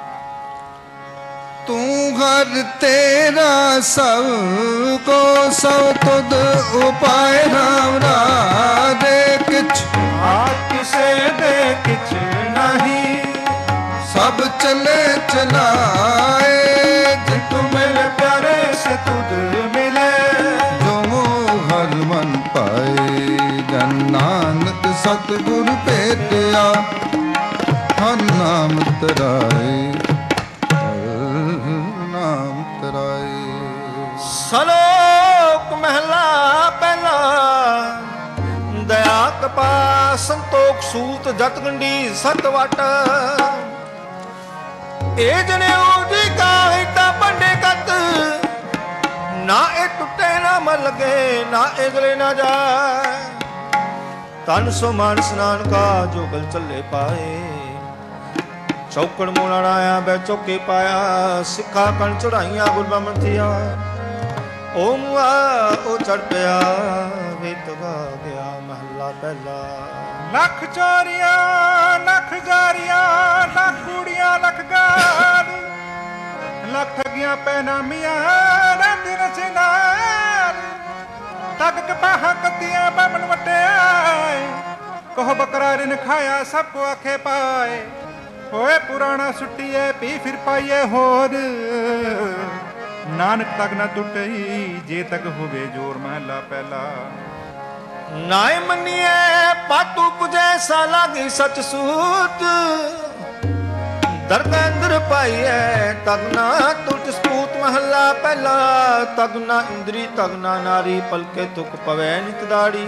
ਤੂੰ ਘਰ ਤੇਰਾ ਸਭ ਕੋ ਸਭ ਤੁਧ ਉਪਾਏ ਰਾਮ ਰਾਜੇ ਕਿਛ ਆ ਕਿਸੇ ਦੇ ਕਿਛ ਨਹੀਂ सब चले चलाए जितु मिल प्यारे से तुद मिले जो हर मन पाए जन नानक सतगुर भेटिया हर नाम तराए हर नाम तराए सलोक महला पहला दया कपा संतोख सूत जत गंडी सत वट ਇਹ ਜਨਿਓ ਦੀ ਕਾਹਿਤਾ ਪੰਡੇ ਕੱਤ ਨਾ ਇਹ ਟੁੱਟੇ ਨਾ ਮਰ ਲਗੇ ਨਾ ਇਹ ਗਲੇ ਨਾ ਜਾਏ ਤਨ ਸੋ ਮਨ ਸਨਾਨ ਕਾ ਜੋ ਗਲ ਚੱਲੇ ਪਾਏ ਚੌਕੜ ਮੋਲਾਣਾ ਆਇਆ ਬੈ ਚੌਕੇ ਪਾਇਆ ਸਿੱਖਾ ਕਣ ਚੜਾਈਆਂ ਗੁਰ ਬਾਮਣ ਥੀਆ ਓ ਮੁਆ ਉਹ ਚੜ ਪਿਆ ਵੇ ਤਗਾ ਗਿਆ ਮਹੱਲਾ ਪਹਿਲਾ ਲੱਖ ਚੋਰੀਆਂ ਲੱਖ ਜਾਰੀਆਂ ਲੱਖ ਕੁੜੀਆਂ ਲੱਖ ਗਾਲ ਲੱਖ ਠੱਗੀਆਂ ਪੈਨਾਮੀਆਂ ਰਹਿੰਦੀ ਨਸ਼ੇ ਨਾਲ ਤੱਕ ਕਪਾਹਾਂ ਕੱਤੀਆਂ ਬਾਮਣ ਵਟਿਆਏ ਕੋਹ ਬੱਕਰਾ ਰਿਨ ਖਾਇਆ ਸਭ ਕੋ ਆਖੇ ਪਾਏ ਹੋਏ ਪੁਰਾਣਾ ਸੁੱਟੀਏ ਪੀ ਫਿਰ ਪਾਈਏ ਹੋਰ ਨਾਨਕ ਤੱਕ ਨਾ ਟੁੱਟਈ ਜੇ ਤੱਕ ਹੋਵੇ ਜੋਰ ਮਹਲਾ ਪਹਿਲਾ ਨਾਇ ਮੰਨੀਏ ਪਾਤੂ ਪੁਜੈ ਸਾ ਲਾਗੀ ਸਚ ਸੂਤ ਦਰਦ ਅੰਦਰ ਪਾਈਐ ਤਗ ਨਾ ਟੁੱਟ ਸਪੂਤ ਮਹੱਲਾ ਪਹਿਲਾ ਤਗ ਨਾ ਇੰਦਰੀ ਤਗ ਨਾ ਨਾਰੀ ਪਲਕੇ ਤੁਕ ਪਵੈ ਨਿਤ ਦਾੜੀ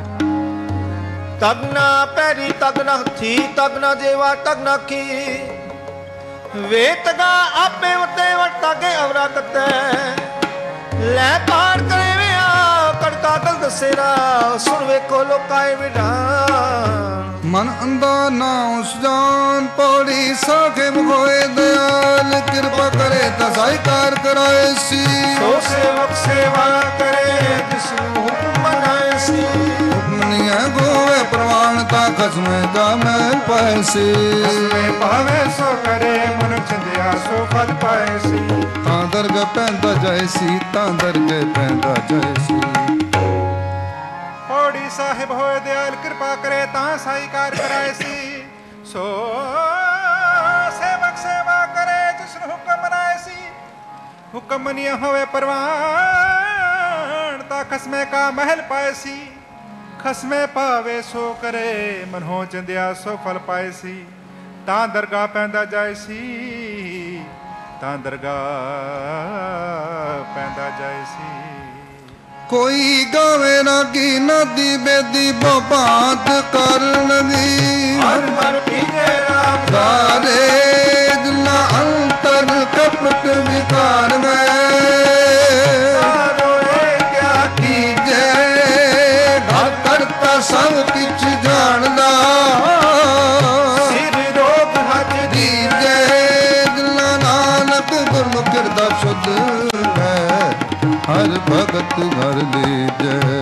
ਤਗ ਨਾ ਪੈਰੀ ਤਗ ਨਾ ਹੱਥੀ ਤਗ ਨਾ ਜੇਵਾ ਤਗ ਨਾ ਕੀ ਵੇ ਤਗਾ ਆਪੇ ਵਤੇ ਵਟਾ ਕੇ ਅਵਰਾ ਕਤੈ ਲੈ ਪਾਰ ਕਰੇ ਵਿਆ ਕੜਕਾ ਗਲਦ ਬਸੇਰਾ ਸੁਣ ਵੇਖੋ ਲੋਕਾਏ ਵਿਧਾਨ ਮਨ ਅੰਦਾ ਨਾ ਉਸ ਜਾਨ ਪੌੜੀ ਸਾਖੇ ਹੋਏ ਦਿਆਲ ਕਿਰਪਾ ਕਰੇ ਤਾਂ ਸਾਈਕਾਰ ਕਰਾਏ ਸੀ ਸੋ ਸੇਵਕ ਸੇਵਾ ਕਰੇ ਜਿਸ ਨੂੰ ਹੁਕਮ ਬਣਾਏ ਸੀ ਹੁਕਮਨੀਆਂ ਗੋਵੇ ਪ੍ਰਵਾਨਤਾ ਖਸਮੇ ਦਾ ਮਹਿਲ ਪਾਏ ਸੀ ਖਸਮੇ ਪਾਵੇ ਸੋ ਕਰੇ ਮਨ ਚੰਦਿਆ ਸੋ ਫਲ ਪਾਏ ਸੀ ਤਾਂ ਦਰਗਹ ਪੈਂਦਾ ਜਾਏ ਸੀ ਤਾਂ ਦਰਗਹ ਪੈਂਦਾ ਜਾਏ ਸੀ ਪੌੜੀ ਸਾਹਿਬ ਹੋਏ ਦਿਆਲ ਕਿਰਪਾ ਕਰੇ ਤਾਂ ਸਾਈਕਾਰ ਕਰਾਏ ਸੀ ਸੋ ਸੇਵਕ ਸੇਵਾ ਕਰੇ ਜਿਸ ਨੂੰ ਹੁਕਮ ਬਣਾਏ ਸੀ ਹੁਕਮ ਮੰਨਿਆ ਹੋਵੇ ਪ੍ਰਵਾਨ ਤਾਂ ਖਸਮੇ ਕਾ ਮਹਿਲ ਪਾਏ ਸੀ ਖਸਮੇ ਪਾਵੇ ਸੋ ਕਰੇ ਮਨੋ ਚੰਦਿਆ ਸੋ ਫਲ ਪਾਏ ਸੀ ਤਾਂ ਦਰਗਾਹ ਪੈਂਦਾ ਜਾਏ ਸੀ ਤਾਂ ਦਰਗਾਹ ਪੈਂਦਾ ਜਾਏ ਸੀ ਕੋਈ ਗਾਵੇ ਨਾ ਕੀ ਨਦੀ ਬੇਦੀ ਬਾਤ ਕਰਨਗੀ ਹਰ ਮਨ ਪੀਜੇ ਰਾਮ ਦਾਰੇ ਜਿਨਾ ਅੰਤਰ ਕਪਟ ਵਿਕਾਰ ਗਏ ਰੋਏ ਕਿਆ ਕੀਜੇ ਘਰ ਕਰਤਾ ਸਭ ਕਿਛ ਜਾਣਦਾ ਸਿਰ ਰੋਗ ਹਜ ਦੀਜੇ ਜਿਨਾ ਨਾਨਕ ਗੁਰਮੁਖ ਹਿਰਦਾ ਸ਼ੁੱਧ ਹੈ ਹਰ ਭਗਤ ਘਰ ਲੀਜੈ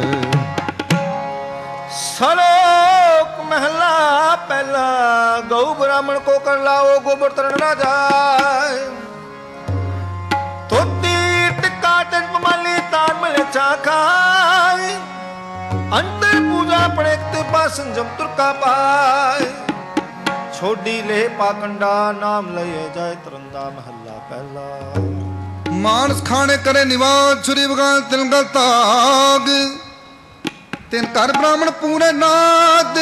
ਸਲੋਕ ਮਹਿਲਾ ਪਹਿਲਾ ਗਊ ਬ੍ਰਾਹਮਣ ਕੋ ਕਰ ਲਾਓ ਗੋਬਰ ਤਰਨ ਨਾ ਜਾਏ ਤੋਤੀ ਟਿਕਾ ਟਿਕ ਮਾਲੀ ਤਾਨ ਮਿਲੇ ਚਾਖਾਈ ਅੰਤਰ ਪੂਜਾ ਪੜੇਕ ਤੇ ਪਾਸਨ ਜਮ ਤੁਰਕਾ ਪਾਏ ਛੋਡੀ ਲੈ ਪਾਕੰਡਾ ਨਾਮ ਲਏ ਜਾਏ ਤਰੰਦਾ ਮਹੱਲਾ ਪਹਿਲਾ ਮਾਨਸ ਖਾਣੇ ਕਰੇ ਨਿਵਾਸ ਛੁਰੀ ਬਗਾਨ ਤਿਲ ਗਲ ਤਾਗ ਤਿਨ ਘਰ ਬ੍ਰਾਹਮਣ ਪੂਰੇ ਨਾਦ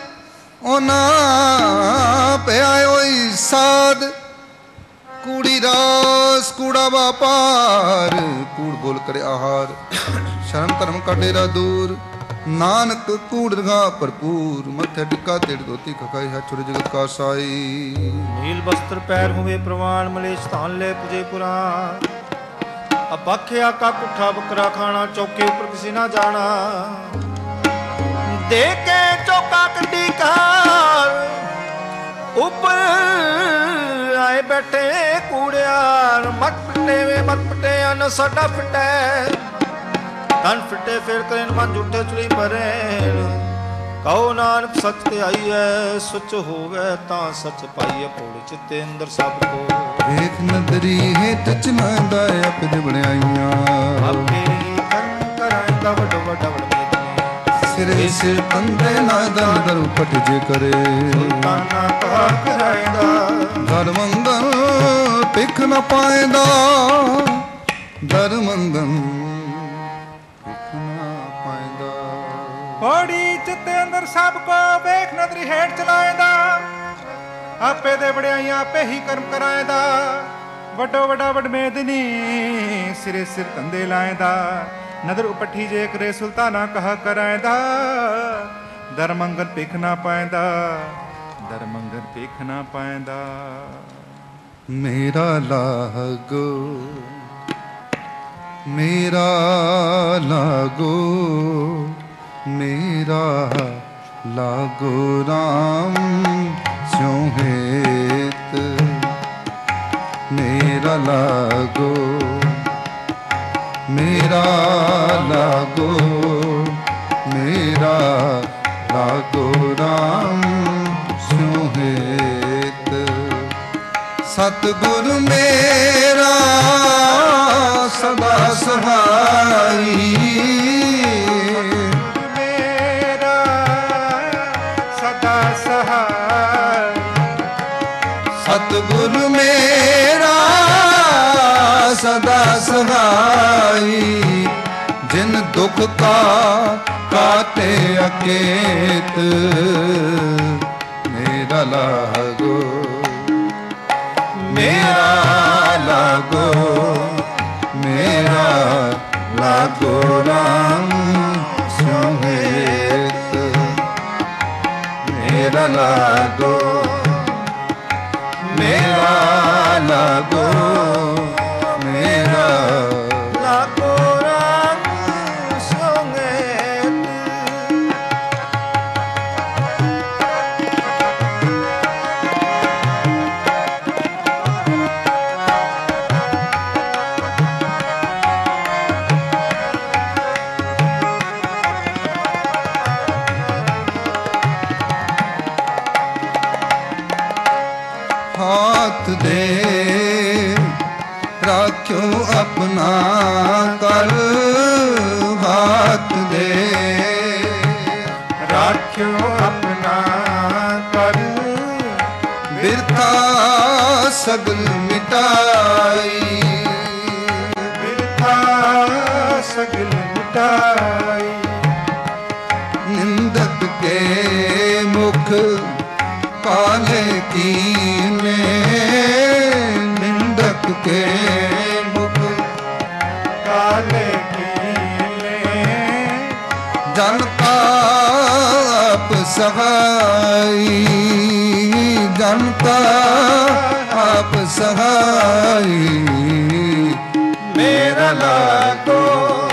ਉਹਨਾਂ ਪਿਆ ਹੋਈ ਸਾਧ ਕੂੜੀ ਰਾਸ ਕੂੜਾ ਵਾਪਾਰ ਕੂੜ ਬੋਲ ਕਰੇ ਆਹਾਰ ਸ਼ਰਮ ਧਰਮ ਕਾ ਡੇਰਾ ਦੂਰ ਨਾਨਕ ਕੂੜ ਰਗਾ ਭਰਪੂਰ ਮੱਥੇ ਟਿੱਕਾ ਤੇੜ ਦੋਤੀ ਖਕਾਈ ਹੈ ਛੁਰੀ ਜਗਤ ਕਾ ਸਾਈ ਨੀਲ ਬਸਤਰ ਪੈਰ ਹੋਵੇ ਪ੍ਰਵਾਨ ਮਲੇ ਸਥਾਨ ਲੈ ਪੁਜੇ ਪੁਰਾਨ ਅਬਾਖਿਆ ਕਾ ਕੁੱਠਾ ਬੱਕਰਾ ਖਾਣਾ ਚੌਕੇ ਉੱਪਰ ਕਿਸੇ ਨਾ ਜਾਣਾ ਦੇ ਕੇ ਚੌਕਾ ਕੱਢੀ ਕਾਰ ਉੱਪਰ ਆਏ ਬੈਠੇ ਕੂੜਿਆਰ ਮਤ ਪਿੱਟੇ ਵੇ ਮਤ ਪਿੱਟੇ ਅਨ ਸਾਡਾ ਫਿੱਟੇ ਤਨ ਫਿੱਟੇ ਫੇਰ ਕਰੇ ਮਨ ਝੂਠੇ ਚੁਲੀ ਪਰੇ ਕਹੋ ਨਾਨਕ ਸੱਚ ਤੇ ਆਈਐ ਸੁਚ ਹੋਵੇ ਤਾਂ ਸੱਚ ਪਾਈਐ ਪੌੜੀ ਚਿੱਤੇ ਅੰਦਰ ਸਭ ਕੋ ਵੇਖ ਨਦਰੀ ਹੇਠ ਚਮਾਂਦਾ ਆਪੇ ਬਣਾਈਆਂ ਆਪੇ ਕਰਨ ਕਰਾਂਦਾ ਵੱਡ ਵੱਡ ਵੱਡ ਸਿਰੇ ਸਿਰ ਤੰਦੇ ਨਾ ਦਨ ਦਰ ਪਟ ਜੇ ਕਰੇ ਸੁਲਤਾਨਾ ਕਹਾ ਕਰਾਂਦਾ ਦਰ ਮੰਗਨ ਪਿਖ ਨਾ ਪਾਏਂਦਾ ਦਰ ਮੰਗਨ ਪਿਖ ਨਾ ਪਾਏਂਦਾ ਪੌੜੀ ਚਿੱਤੇ ਅੰਦਰ ਸਭ ਕੋ ਵੇਖ ਨਦਰੀ ਹੇਠ ਚਲਾਏਂਦਾ ਆਪੇ ਦੇ ਵਡਿਆਈਆਂ ਆਪੇ ਹੀ ਕਰਮ ਕਰਾਏਂਦਾ ਵੱਡੋ ਵੱਡਾ ਵਡਮੇਦਨੀ ਸਿਰੇ ਸਿਰ ਧੰਦੇ ਲਾਏਂਦਾ ਨਦਰ ਉਪੱਠੀ ਜੇ ਕਰੇ ਸੁਲਤਾਨਾ ਕਹਾ ਕਰਾਏਂਦਾ ਦਰ ਮੰਗਨ ਭਿਖ ਨਾ ਪਾਏਂਦਾ ਦਰ ਮੰਗਨ ਭਿਖ ਨਾ ਪਾਏਂਦਾ ਮੇਰਾ ਲਾਗੋ ਮੇਰਾ ਲਾਗੋ ਮੇਰਾ ਲਾਗੋ ਰਾਮ ਸਿਉ ਹੇਤ ਮੇਰਾ ਲਾਗੋ ਮੇਰਾ ਲਾਗੋ ਮੇਰਾ ਲਾਗੋ ਰਾਮ ਸਿਉ ਹੇਤ ਸਤਿਗੁਰ ਮੇਰਾ ਸਦਾ ਸਹਾਈ ਮੇਰਾ ਸਦਾ ਸਹਾਈ ਸਤਿਗੁਰ ਮੇਰਾ ਸਦਾ ਸਹਾਈ ਜਿਨ ਦੁਖ ਕਾ ਕਾਟੇ ਅਕੇਤ ਮੇਰਾ ਲਾਗੋ ਮੇਰਾ ਲਾਗੋ ਮੇਰਾ ਲਾਗੋ ਰਾਮ ਸਿਉ ਹੇਤ ਮੇਰਾ ਲਾਗੋ ਮੇਰਾ ਲਾਗੋ ਮੇਰਾ ਲਾਗੋ ਰਾਮ ਸੰਗੇ दे, राख्यो अपना कर हाथ दे, राख्यो अपना कर बिरथा सगल मिटाई, बिरथा सगल मिटाई। निंदक के मुख काले कीने, निंदक के मुख काले कीने, जनता आप सहाई, जनता आप सहाई। मेरा लागो,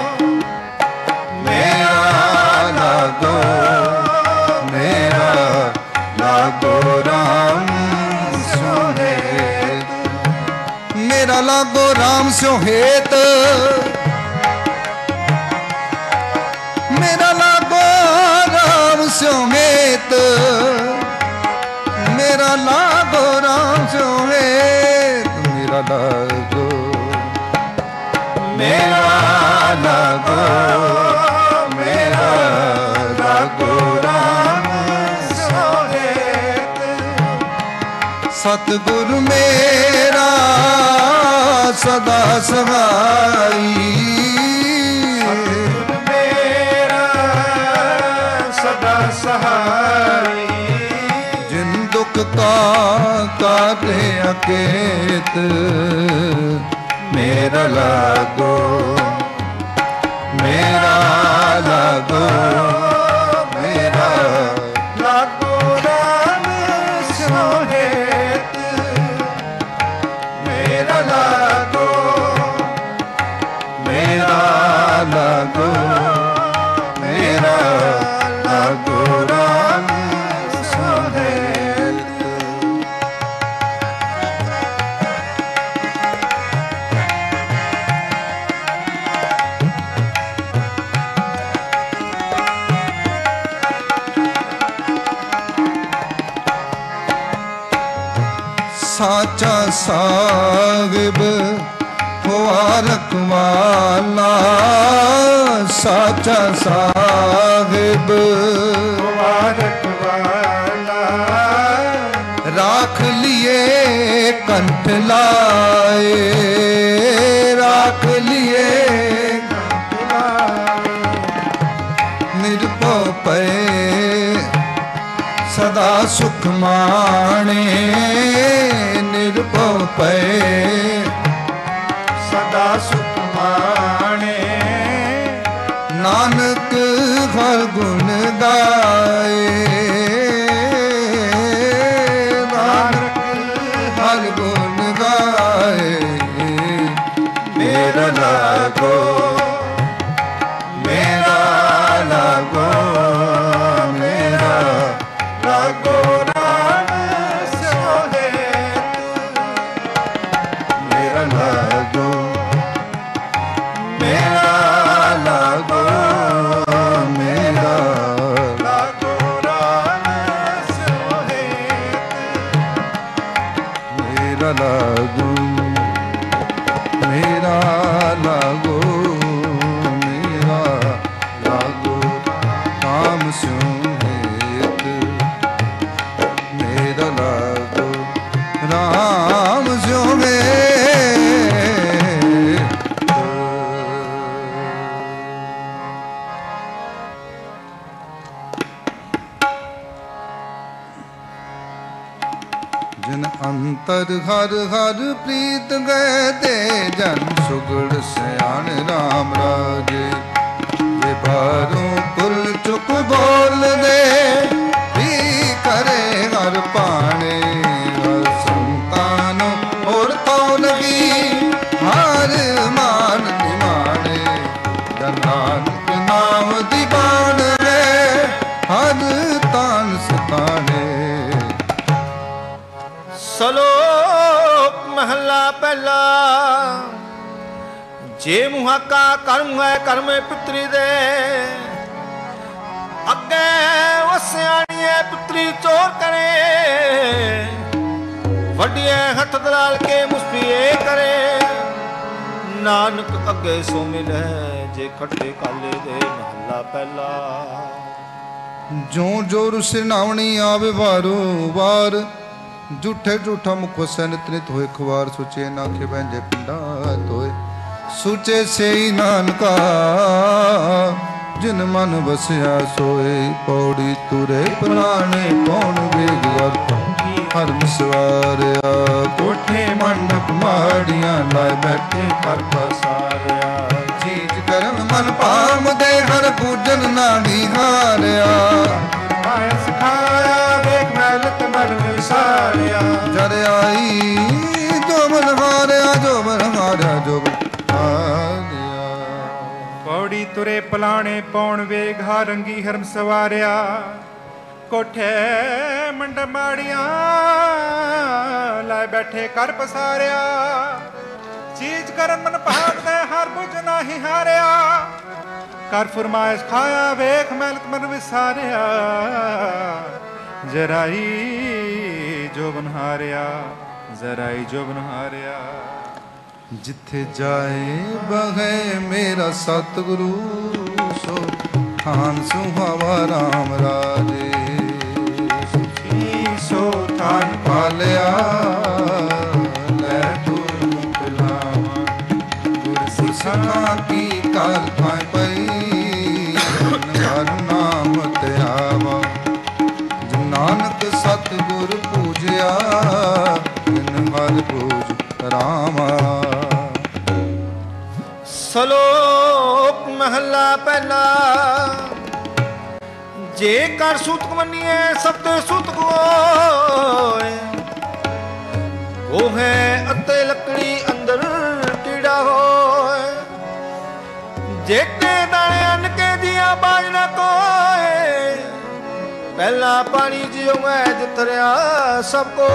मेरा लागो, मेरा लागो राम स्यो हेत, मेरा लागो राम स्यो हेत, मेरा लागो राम स्यो हेत, मेरा लागो राम स्यो हेत, मेरा लागो, मेरा लागो, मेरा लागो राम स्यो हेत। सतगुरु मेरा सदा सहाई, सतगुरु मेरा सदा सहाई। जिन दुख का काटे अकेत, मेरा लागो, मेरा लागो, मेरा लागो राम स्यो हेत, मेरा लागो, मेरा लागो, मेरा लागो राम स्यो हेत। साचा साहिब हुआ रखवाला, साचा साहिब मुबारक वाला, राख लिए कंठ लाए, राख लिए निरभव पे सदा सुख माणे, निरभव पे सदा सुख माणे। नानक हर गुण गाए, नानक हर गुण गाए। मेरा लागो, मेरा लागो, मेरा लागो राम स्यो हेत, मेरा लागो, मेरा लागो, मेरा लागो राम स्यो हेत, मेरा लागो, मेरा लागो, मेरा लागो राम स्यो हेत, मेरा लागो राम स्यो हेत। जिन अंतर हर हर प्रीत गए ते, जन सुगड़ सयान राम राजे। जे बारों पुल चुक बोल दे, भी करे हर पाने। हर संतानो और तो लगी, हार मान निमाने। जन नानक नाम दीवान है, हर तान सताने। ਸਲੋਕ ਮਹਲਾ ਪਹਿਲਾ। ਜੇ ਮੁਹਾਕਾ ਕਰਮ ਹੈ ਕਰਮੇ ਪਿਤਰੀ ਦੇ, ਅੱਗੇ ਉਹ ਸਿਆਣੀਏ ਪਿਤਰੀ ਚੋਰ ਕਰੇ। ਵੱਡਿਏ ਹੱਥ ਦਲਾਲ ਕੇ ਮੁਸਫੀਏ ਕਰੇ, ਨਾਨਕ ਅੱਗੇ ਸੋ ਮਿਲੇ ਜੇ ਖੱਟੇ ਕਾਲੇ ਦੇ ਮਹੱਲਾ ਪਹਿਲਾ। ਜੋ ਜੋ ਸਿਰਨਾਵਣੀ ਆਵੇ ਵਾਰੋ ਵਾਰ, ਝੂਠੇ ਝੂਠਾ ਮੁਖ ਵਸੈ ਨਿਤ ਨਿਤ ਹੋਏ ਖਵਾਰ, ਸੁਚੇ ਨਾਖੇ ਬੈਂਜੇ ਪਿੰਡਾ ਧੋਏ, ਸੁਚੇ ਸਈ ਨਾਨਕਾ ਜਿਨ ਮਨ ਵਸਿਆ ਸੋਏ। ਪੌੜੀ ਤੁਰੇ ਪੁਰਾਣੇ ਕੌਣ ਵੇਗ ਵਰਤ, ਹਰਮ ਸਵਾਰਿਆ ਕੋਠੇ ਮੰਡਪ ਮਾੜੀਆਂ, ਲਾਇ ਬੈਠੇ ਕਰ ਪਸਾਰਿਆ। ਚੀਜ ਕਰਮ ਮਨ ਭਾਮਦੇ ਹਰ ਪੂਜਨ ਨਾ ਵਿਹਾਰਿਆ, ਮਾਇਆ ਸਿਖਾਇਆ ਵੇਖ ਮੈਲਤ ਮਨ ਵਿਸਾਰਿਆ। ਜਰ ਆਈ ਜੋ ਮਨ ਹਾਰਿਆ, ਜੋ ਮਨ ਹਾਰਿਆ, ਜੋ ਮਨ ਹਾਰਿਆ। ਪੌੜੀ ਤੁਰੇ ਪਲਾਣੇ ਪੌਣ ਵੇਗ, ਹਾ ਰੰਗੀ ਹਰਮ ਸਵਾਰਿਆ। ਕੋਠੇ ਮੰਡ ਮਾੜੀਆਂ, ਲਾਇ ਬੈਠੇ ਕਰ ਪਸਾਰਿਆ। ਚੀਜ਼ ਕਰਨ ਮਨ ਭਾਵਦੇ ਹਰ ਬੁਝ ਨਾਹੀ ਹਾਰਿਆ। ਕਰ ਫਰਮਾਇਸ਼ ਖਾਇਆ ਵੇਖ ਮੈਲਤ ਮਨ ਵਿਸਾਰਿਆ। ਜਰਾਈ ਜੋਬਨ ਹਾਰਿਆ, ਜ਼ਰਾਈ ਜੋਬਨ ਹਾਰਿਆ। ਜਿੱਥੇ ਜਾਏ ਬਹੈ ਮੇਰਾ ਸਤਿਗੁਰੂ, ਸੋ ਥਾਨ ਸੁਹਾਵਾ ਰਾਮ ਰਾਜੇ। ਸੁਖੀ ਸੋ ਥਾਨ ਪਾਲਿਆ, ਲੈ ਤੁਰ ਮੁਖ ਲਾਵਾਂ। ਗੁਰ ਸਿੱਖਾਂ ਕੀ ਕਾਲ ਪਾਇ ਪਈ, ਹਰ ਨਾਮ ਧਿਆਵਾ। ਜੋ ਨਾਨਕ ਸਤਿਗੁਰ ਪੂਜਿਆ, ਤਿਨ ਹਰ ਪੂਜ ਰਾਮਾ। ਸ਼ਲੋਕ ਮਹੱਲਾ ਪਹਿਲਾ। ਜੇ ਕਰ ਸੂਤਕ ਮੰਨੀਏ ਸਭ ਤੇ ਸੂਤਕ ਹੋਏ, ਉਹ ਹੈ ਅਤੇ ਲੱਕੜੀ ਅੰਦਰ ਕੀੜਾ ਹੋਏ। ਜੇਤੇ ਦਾਣੇ ਅੰਨ ਕੇ ਦਿਆ ਬਾਜ ਨਾ ਕੋਏ, ਪਹਿਲਾ ਪਾਣੀ ਜਿਉ ਮੈਂ ਜਿਤਰਿਆ ਸਭ ਕੋ।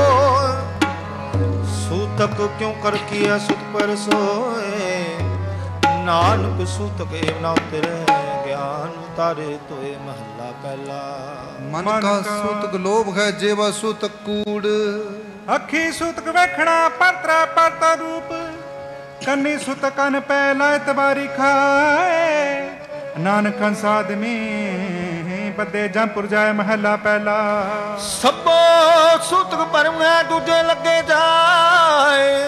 ਸੂਤਕ ਕਿਉਂ ਕਰ ਕੀਆ ਸੁਤ ਪਰ ਸੋਏ, ਨਾਨਕ ਸੂਤਕ ਏਵ ਨਾ ਉਤਰੇ, ਗਿਆਨ ਉਤਾਰੇ ਤੋਏ ਮਹੱਲਾ ਪਹਿਲਾ। ਮਨ ਕਾ ਸੂਤਕ ਲੋਭ ਹੈ, ਜੇਵਾ ਸੂਤਕ ਕੂੜ। ਅੱਖੀ ਸੂਤਕ ਵੇਖਣਾ ਪਰਤਰਾ ਪਰਤਾ ਰੂਪ, ਕੰਨੀ ਸੂਤਕ ਕੰਨ ਪੈ ਲਾਇ ਤਬਾਰੀ ਖਾਏ। ਨਾਨਕ ਹੰਸ ਆਦਮੀ ਬੱਦੇ ਜੰਪੁਰ ਜਾਏ ਮਹੱਲਾ ਪਹਿਲਾ। ਸਭੋ ਸੂਤਕ ਭਰਮ ਹੈ ਦੂਜੇ ਲੱਗੇ ਜਾਏ,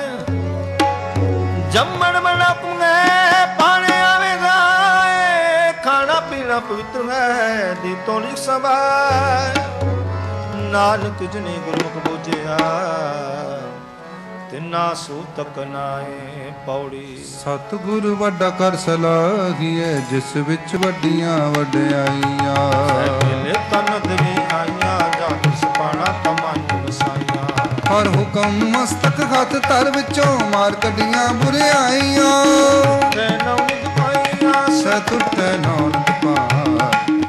ਜੰਮਣ ਮਣਾ ਪੁੰਗੇ ਪਾਣੇ ਆਵੇ ਜਾਏ। ਖਾਣਾ ਪੀਣਾ ਪਵਿੱਤਰ ਹੈ ਦੀ ਤੋਂ ਲਿਖ ਸਵਾਏ, ਨਾਨਕ ਜਨੇ ਗੁਰਮੁਖ ਬੁਝਿਆ, ਤਿਨਾ ਸੂਤਕ ਨਾਏ ਪੌੜੀ। ਸਤਿਗੁਰ ਵੱਡਾ ਕਰ ਸਲਾਹੀਏ, ਜਿਸ ਵਿੱਚ ਵੱਡੀਆਂ ਵਡਿਆਈਆਂ। ਮਿਲੇ ਤਨ ਦੇਵੀ ਆਈਆਂ, ਜਾਂ ਤਿਸ ਪਾਣਾ ਤਮਨ ਵਸਾਈਆਂ। ਹਰ ਹੁਕਮ ਮਸਤਕ ਹੱਥ ਧਰ ਵਿੱਚੋਂ, ਮਾਰ ਕੱਢੀਆਂ ਬੁਰਿਆਈਆਂ। ਤੈ ਨੌਨਿਤ ਪਾਈਆਂ, ਸੈ ਟੁੱਟੈ ਨੌਨਿਤ ਪਾ।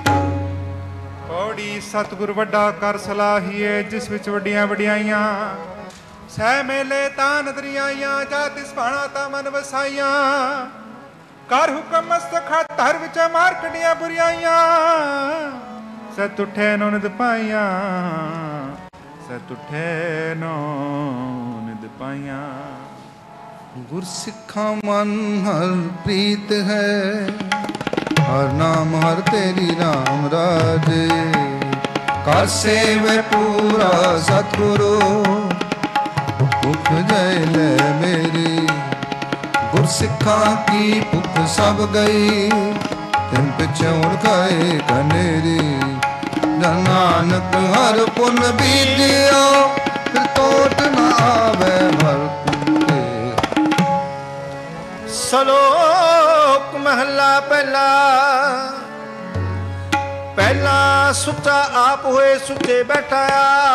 ਪੌੜੀ ਸਤਿਗੁਰ ਵੱਡਾ ਕਰ ਸਲਾਹੀਏ, ਜਿਸ ਵਿੱਚ ਵੱਡੀਆਂ ਵਡਿਆਈਆਂ। ਸਹਿ ਮੇਲੇ ਤਾਂ ਨਦਰੀਆਈਆਂ, ਜਾ ਤਿਸ ਭਾਣਾ ਤਾਂ ਮਨ ਵਸਾਈਆਂ। ਕਰ ਹੁਕਮ ਮਸਤਕ ਹੱਥ ਧਰ ਵਿੱਚ, ਮਾਰ ਕੱਢੀਆਂ ਬੁਰਿਆਈਆਂ। ਸੈ ਟੁੱਟੇ ਨੌਨਿਤ ਪਾਈਆਂ, ਸੈ ਟੁੱਟੇ ਨੌਨਿਤ ਪਾਈਆਂ। ਗੁਰਸਿੱਖਾਂ ਮਨ ਹਰ ਪ੍ਰੀਤ ਹੈ, ਹਰ ਨਾਮ ਹਰ ਤੇਰੀ ਰਾਮ ਰਾਜੇ। ਕਰ ਸੇਵੇ ਪੂਰਾ ਸਤਿਗੁਰੂ, ਭੁਖ ਜੈ ਲੈ ਮੇਰੀ। ਗੁਰਸਿੱਖਾਂ ਕੀ ਭੁਖ ਸਭ ਗਈ, ਤਿਨ ਪਿਛੋੜ ਖਾਏ ਕਨੇਰੀ। ਨਾਨਕ ਹਰ ਪੁਨ ਬੀਜਿਆ, ਫਿਰ ਟੋਟ ਨਾ ਆਵੇ ਹਰ ਪੁੰਨੇ। ਸ਼ਲੋਕ ਮਹੱਲਾ ਪਹਿਲਾ। ਪਹਿਲਾ ਸੁੱਚਾ ਆਪ ਹੋਏ ਸੁੱਚੇ ਬੈਠਾ,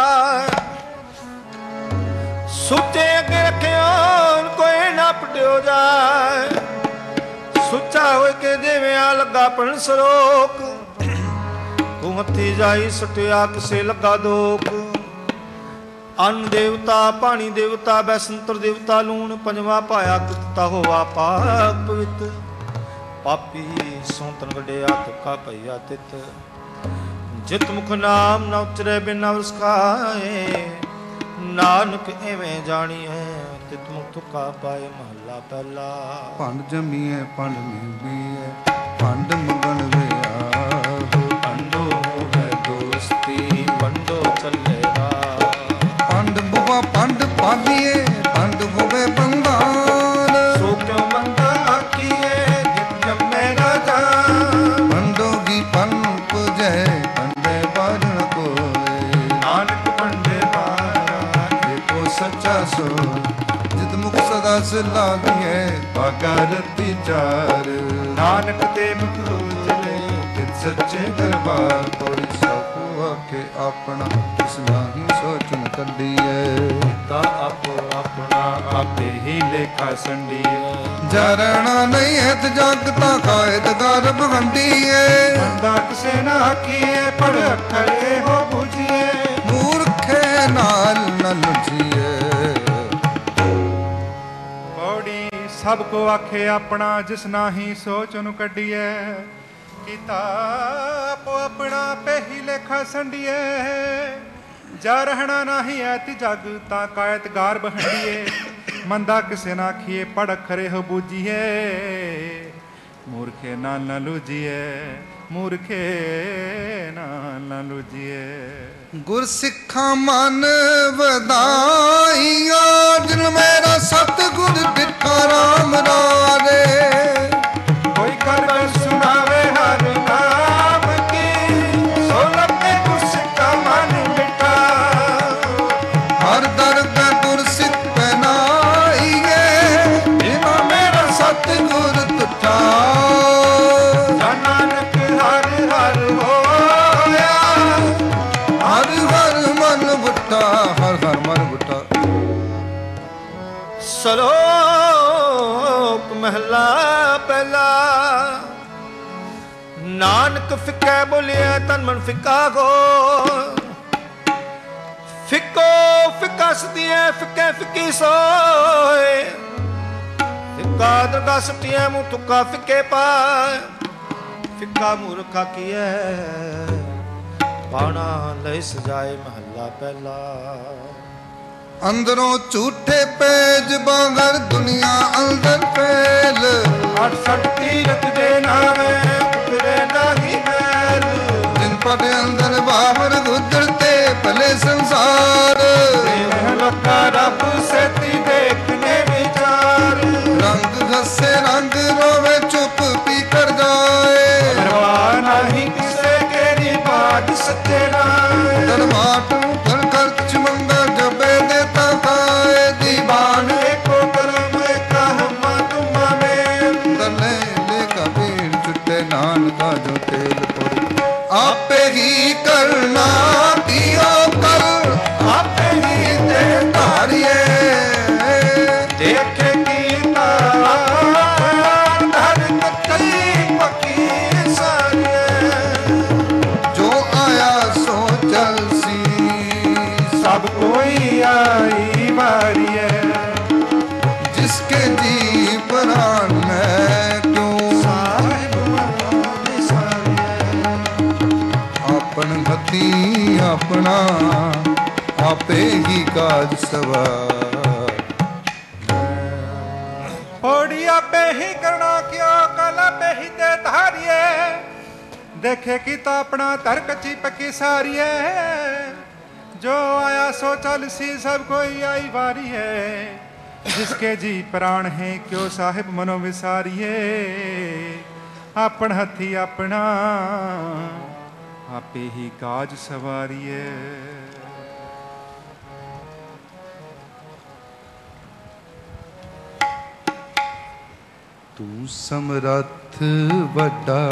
ਸੁੱਚੇ ਅੱਗੇ ਰੱਖਿਓ ਕੋਈ ਨਾ ਪਟਿਓ ਜਾਏ। ਸੁੱਚਾ ਹੋਏ ਕੇ ਜਿਵੇਂ ਆ ਲੱਗਾ ਪਣ ਸਰੋਕ, ਤੂੰ ਹੱਥੀ ਜਾਈ ਸਟਿਆ ਕਿਸੇ ਲੱਗਾ ਦੋਕ। ਅੰਨ ਦੇਵਤਾ ਪਾਣੀ ਦੇਵਤਾ ਬੈਸੰਤਰ ਦੇਵਤਾ ਲੂਣ, ਪੰਜਵਾ ਪਾਇਆ ਕਿਤਾ ਹੋਵਾ ਪਾਕ ਪਵਿੱਤ। ਪਾਪੀ ਸੌਂਤਨ ਵੱਡਿਆ ਤੁਕਾ ਭਈਆ ਤਿਤ, ਜਿਤ ਮੁਖ ਨਾਮ ਨਾ ਉਚਰੇ ਬਿਨਾ ਵਰਸ ਖਾਏ। ਨਾਨਕ ਐਵੇਂ ਜਾਣੀਐ ਤਿਤ ਮੁਖ ਤੁਕਾ ਪਾਏ ਮਹੱਲਾ ਪਹਿਲਾ। ਭੰਡ ਜਮੀਐ ਭੰਡ ਮਿਲਦੀਐ ਭੰਡ ਮਗਨ ਵਿਆਹ ਭੰਡੋ ਹੈ ਦੋਸਤੀ ਭੰਡੋ ਚੱਲੇ ਰਾਹ। ਭੰਡ ਬੁਆ ਭੰਡ ਪਾਲੀਏ ਭੰਡ ਹੋਵੇ ਬੰਦਾਨ ਸੋ ਕਿਉ ਮੰਦਾ ਆਖੀਏ ਜਿਤ ਜੰਮੇ ਨਾ ਜਾਨ। ਭੰਡੋਗੀ ਭੰਨ ਪੁਜੈ ਭੰਡੇ ਬਾਰਨ ਕੋਏ ਨਾਨਕ ਭੰਡੇ ਬਾਰਾ ਦੇਖੋ ਸੱਚਾ ਸੋ ਜਿਤ ਮੁਖ ਸਦਾ ਸਿਲਾ ਦੀਏ ਭਾਗਾ ਰਤੀ ਚਾਰ। ਨਾਨਕ ਤੇ ਮੁਖ ਉਜਲੇ ਤਿਤ ਸੱਚੇ ਦਰਬਾਰ ਤੋੜੀ ਸਭੂ ਆਖੇ ਆਪਣਾ ਇਸ ਨਾਹੀ ਸੋਚਣ ਕੱਢੀਏ। ਤਾ ਆਪੋ ਆਪਣਾ ਆਪੇ ਹੀ ਲੇਖਾ ਸੰਡੀਏ। ਜਰਣਾ ਨਹੀਂ ਹੈ ਤੇ ਜਗਤਾ ਕਾਇਦ ਗਰਭ ਵੰਡੀਏ। ਬੰਦਾ ਕਿਸੇ ਨਾ ਆਖੀਏ ਪੜ ਅੱਖਰ ਇਹੋ ਬੁਝੀਏ। ਮੂਰਖੇ ਨਾਲ ਨ ਲੁਝੀਏ। ਪੌੜੀ ਸਭ ਕੋ ਆਖੇ ਆਪਣਾ ਜਿਸ ਨਾਹੀ ਸੋਚ ਉਹਨੂੰ ਕੱਢੀਏ। ਕੀਤਾ ਆਪੋ ਆਪਣਾ ਪੇਹੀ ਲੇਖਾ ਸੰਡੀਏ। ਜਾ ਰਹਿਣਾ ਨਾਹੀ ਐਤੀ ਜਗ ਤਾਂ ਕਾਇਤ ਗਾਰ ਬਹੰਡੀਏ। ਮੰਦਾ ਕਿਸੇ ਨਾ ਆਖੀਏ ਪੜ ਖਰੇ ਹੋ ਬੂਝੀਏ। ਮੂਰਖੇ ਨਾਲ ਨਾ ਲੁਝੀਏ ਮੂਰਖੇ ਨਾਲ ਨਾ ਲੁਝੀਏ। ਗੁਰ ਸਿੱਖਾਂ ਮਨ ਵਧਾਈਆਂ ਜਿਨ ਮੇਰਾ ਸਤਿਗੁਰ ਦਿੱਤਾ ਰਾਮ ਰਾਰੇ। ਕੋਈ ਕਰ ਸੁਣਾਵੇ ਹਰ ਨਾਮ ਕੀ ਸੋ ਲੱਗੇ ਗੁਰ ਸਿੱਖਾ ਮਨ ਮਿਟਾ। ਹਰ ਦਰਗਾਹ ਗੁਰ ਸਿੱਖ ਪਹਿਨਾਈਏ ਬਿਨਾ ਮੇਰਾ ਸਤਿਗੁਰ ਤੁਠਾ। ਨਾਨਕ ਹਰ ਹਰ ਹੋਇਆ ਹਰ ਹਰ ਮਨ ਬੁੱਟਾ ਹਰ ਹਰ ਮਨ ਬੁੱਟਾ। ਸਲੋਕ ਮਹਲਾ ਪਹਿਲਾ। ਨਾਨਕ ਫਿੱਕਾ ਬੋਲਿਆ ਤਨ ਮਨ ਫਿੱਕਾ ਗੋ। ਫਿੱਕੋ ਫਿੱਕਾ ਸਤੀਐ ਫਿੱਕੇ ਫਿੱਕੀ ਸੋਏ। ਫਿੱਕਾ ਦਰਗਾ ਸਤੀਐ ਮੂੰ ਤੁਕਾ ਫਿੱਕੇ ਪਾਏ। ਫਿੱਕਾ ਮੂਰਖਾ ਕੀਐ ਬਾਣਾ ਲੈ ਸਜਾਏ ਮਹੱਲਾ ਪਹਿਲਾ। ਅੰਦਰੋਂ ਝੂਠੇ ਪੇਜ ਬਾਂਗਰ ਦੁਨੀਆ ਅੰਦਰ ਫੈਲ। ਅੱਠ ਸੱਠ ਤੀਰਥ ਦੇ ਨਾਵੇਂ ਉਤਰੇ ਨਾਹੀ ਮੈਲ। ਜਿਨ ਪਟ ਅੰਦਰ ਬਾਹਰ ਗੁਜ਼ਰਤੇ ਭਲੇ ਸੰਸਾਰ। ਦੇਵ ਲੋਕਾ ਰੱਬ ਸੇਤੀ ਦੇਖਨੇ ਵਿਚਾਰ। ਰੰਗ ਘਸੇ ਰੰਗ ਰੋਵੇ ਚੁੱਪ ਪੀ ਕਰ ਜਾਏ। ਪਰਵਾਹ ਨਹੀਂ ਕਿਸੇ ਕੇਰੀ ਬਾਤ ਸੱਚੇ ਰਾਏ। ਦਰਮਾਟ ਨੂੰ ਘਰ ਖਰਚ ਮੰਗਾ ਜਬੇ ਦੇ ਤਕਾਏ। ਦੀਵਾਨ ਏਕੋ ਕਰਮ ਏਕਾ ਹਮਾ ਤੁਮਾ ਮੇਲ। ਦਲੇ ਲੈ ਕਬੀਰ ਚੁੱਟੇ ਨਾਨਕਾ ਜੋ ਤੇਲ ਪੁਰ। ਆਪੇ ਹੀ ਕਰਨਾ ਦਿਓ ਕਰ ਆਪੇ ਹੀ ਤੇ ਧਾਰੀਏ। ਦੇਖੇ ਕੀਤਾ ਧਰਮ ਕਈ ਪੱਕੀ ਸਾਰੀਏ। ਜੋ ਆਇਆ ਸੋ ਚਲਸੀ ਸਭ ਕੋਈ ਆਈ ਵਾਰੀਏ। जिसके जी प्राण में क्यों आपन गति अपना आपे ही काज सवार। पौड़ी आपे ही करना क्यों कल आपे ही दे धारिए। देखे कि तो अपना तर कच्ची पक्की सारिए। जो आया सो चल सी सब कोई आई बारी है। जिसके जी प्राण है क्यों साहिब मनो विसारिए। अपन हथी अपना आपे ही काज सवारिए। तू समरथ वड्डा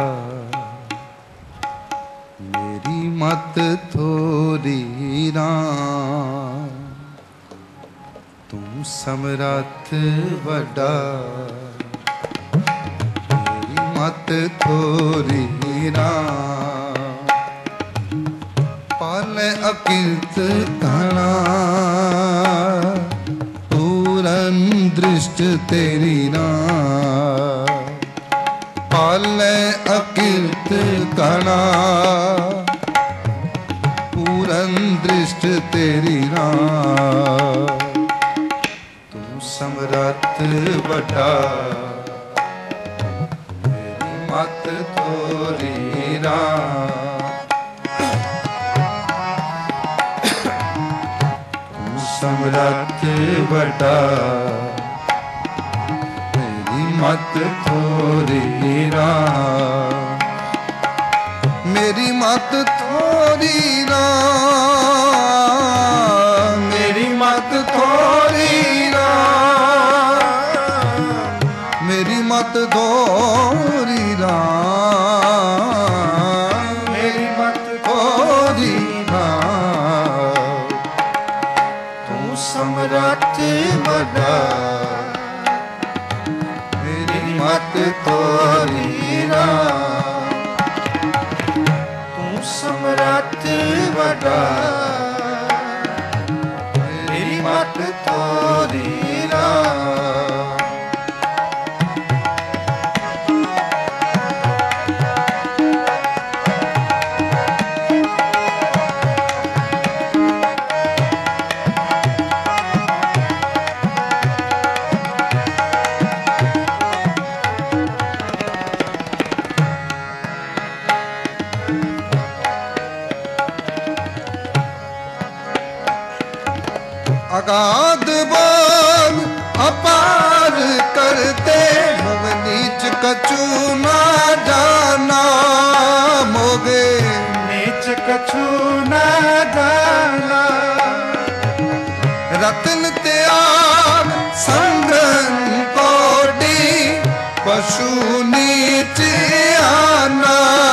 मेरी मत थोड़ी राम। तू समरथ वड्डा मेरी मत थोड़ी राम। पाले अकिलत घना पूरन दृष्ट तेरी राम। पाले अकिलत घना पूरन दृष्ट तेरी राम। ਸਮਰੱਥ ਵੱਡਾ ਮੇਰੀ ਮਤ ਥੋਰੀ ਰਾਮ ਸਮਰੱਥ ਵੱਡਾ ਮੇਰੀ ਮਤ ਥੋਰੀ ਰਾਮ ਮੇਰੀ ਮਤ ਥੋਰੀ ਰਾਮ ਮੇਰੀ ਮਤ ਥੋਰੀ ਰਾਮ ਮੇਰੀ ਮਤ ਥੋਰੀ ਰਾਮ ਮੇਰੀ ਮਤ ਥੋਰੀ ਰਾਮ ਤੂੰ ਸਮਰੱਥ ਵੱਡਾ ਮੇਰੀ ਮਤ ਥੋਰੀ ਰਾਮ ਤੂੰ ਸਮਰੱਥ ਵੱਡਾ ਮੇਰੀ ਮਤ ਥੋਰੀ ਰਾਮ अगाध बोल अपार करते भव नीच कछु ना जाना मोगे नीच कछु ना जाना रतन त्याग संगन कोटि पशु नीच आना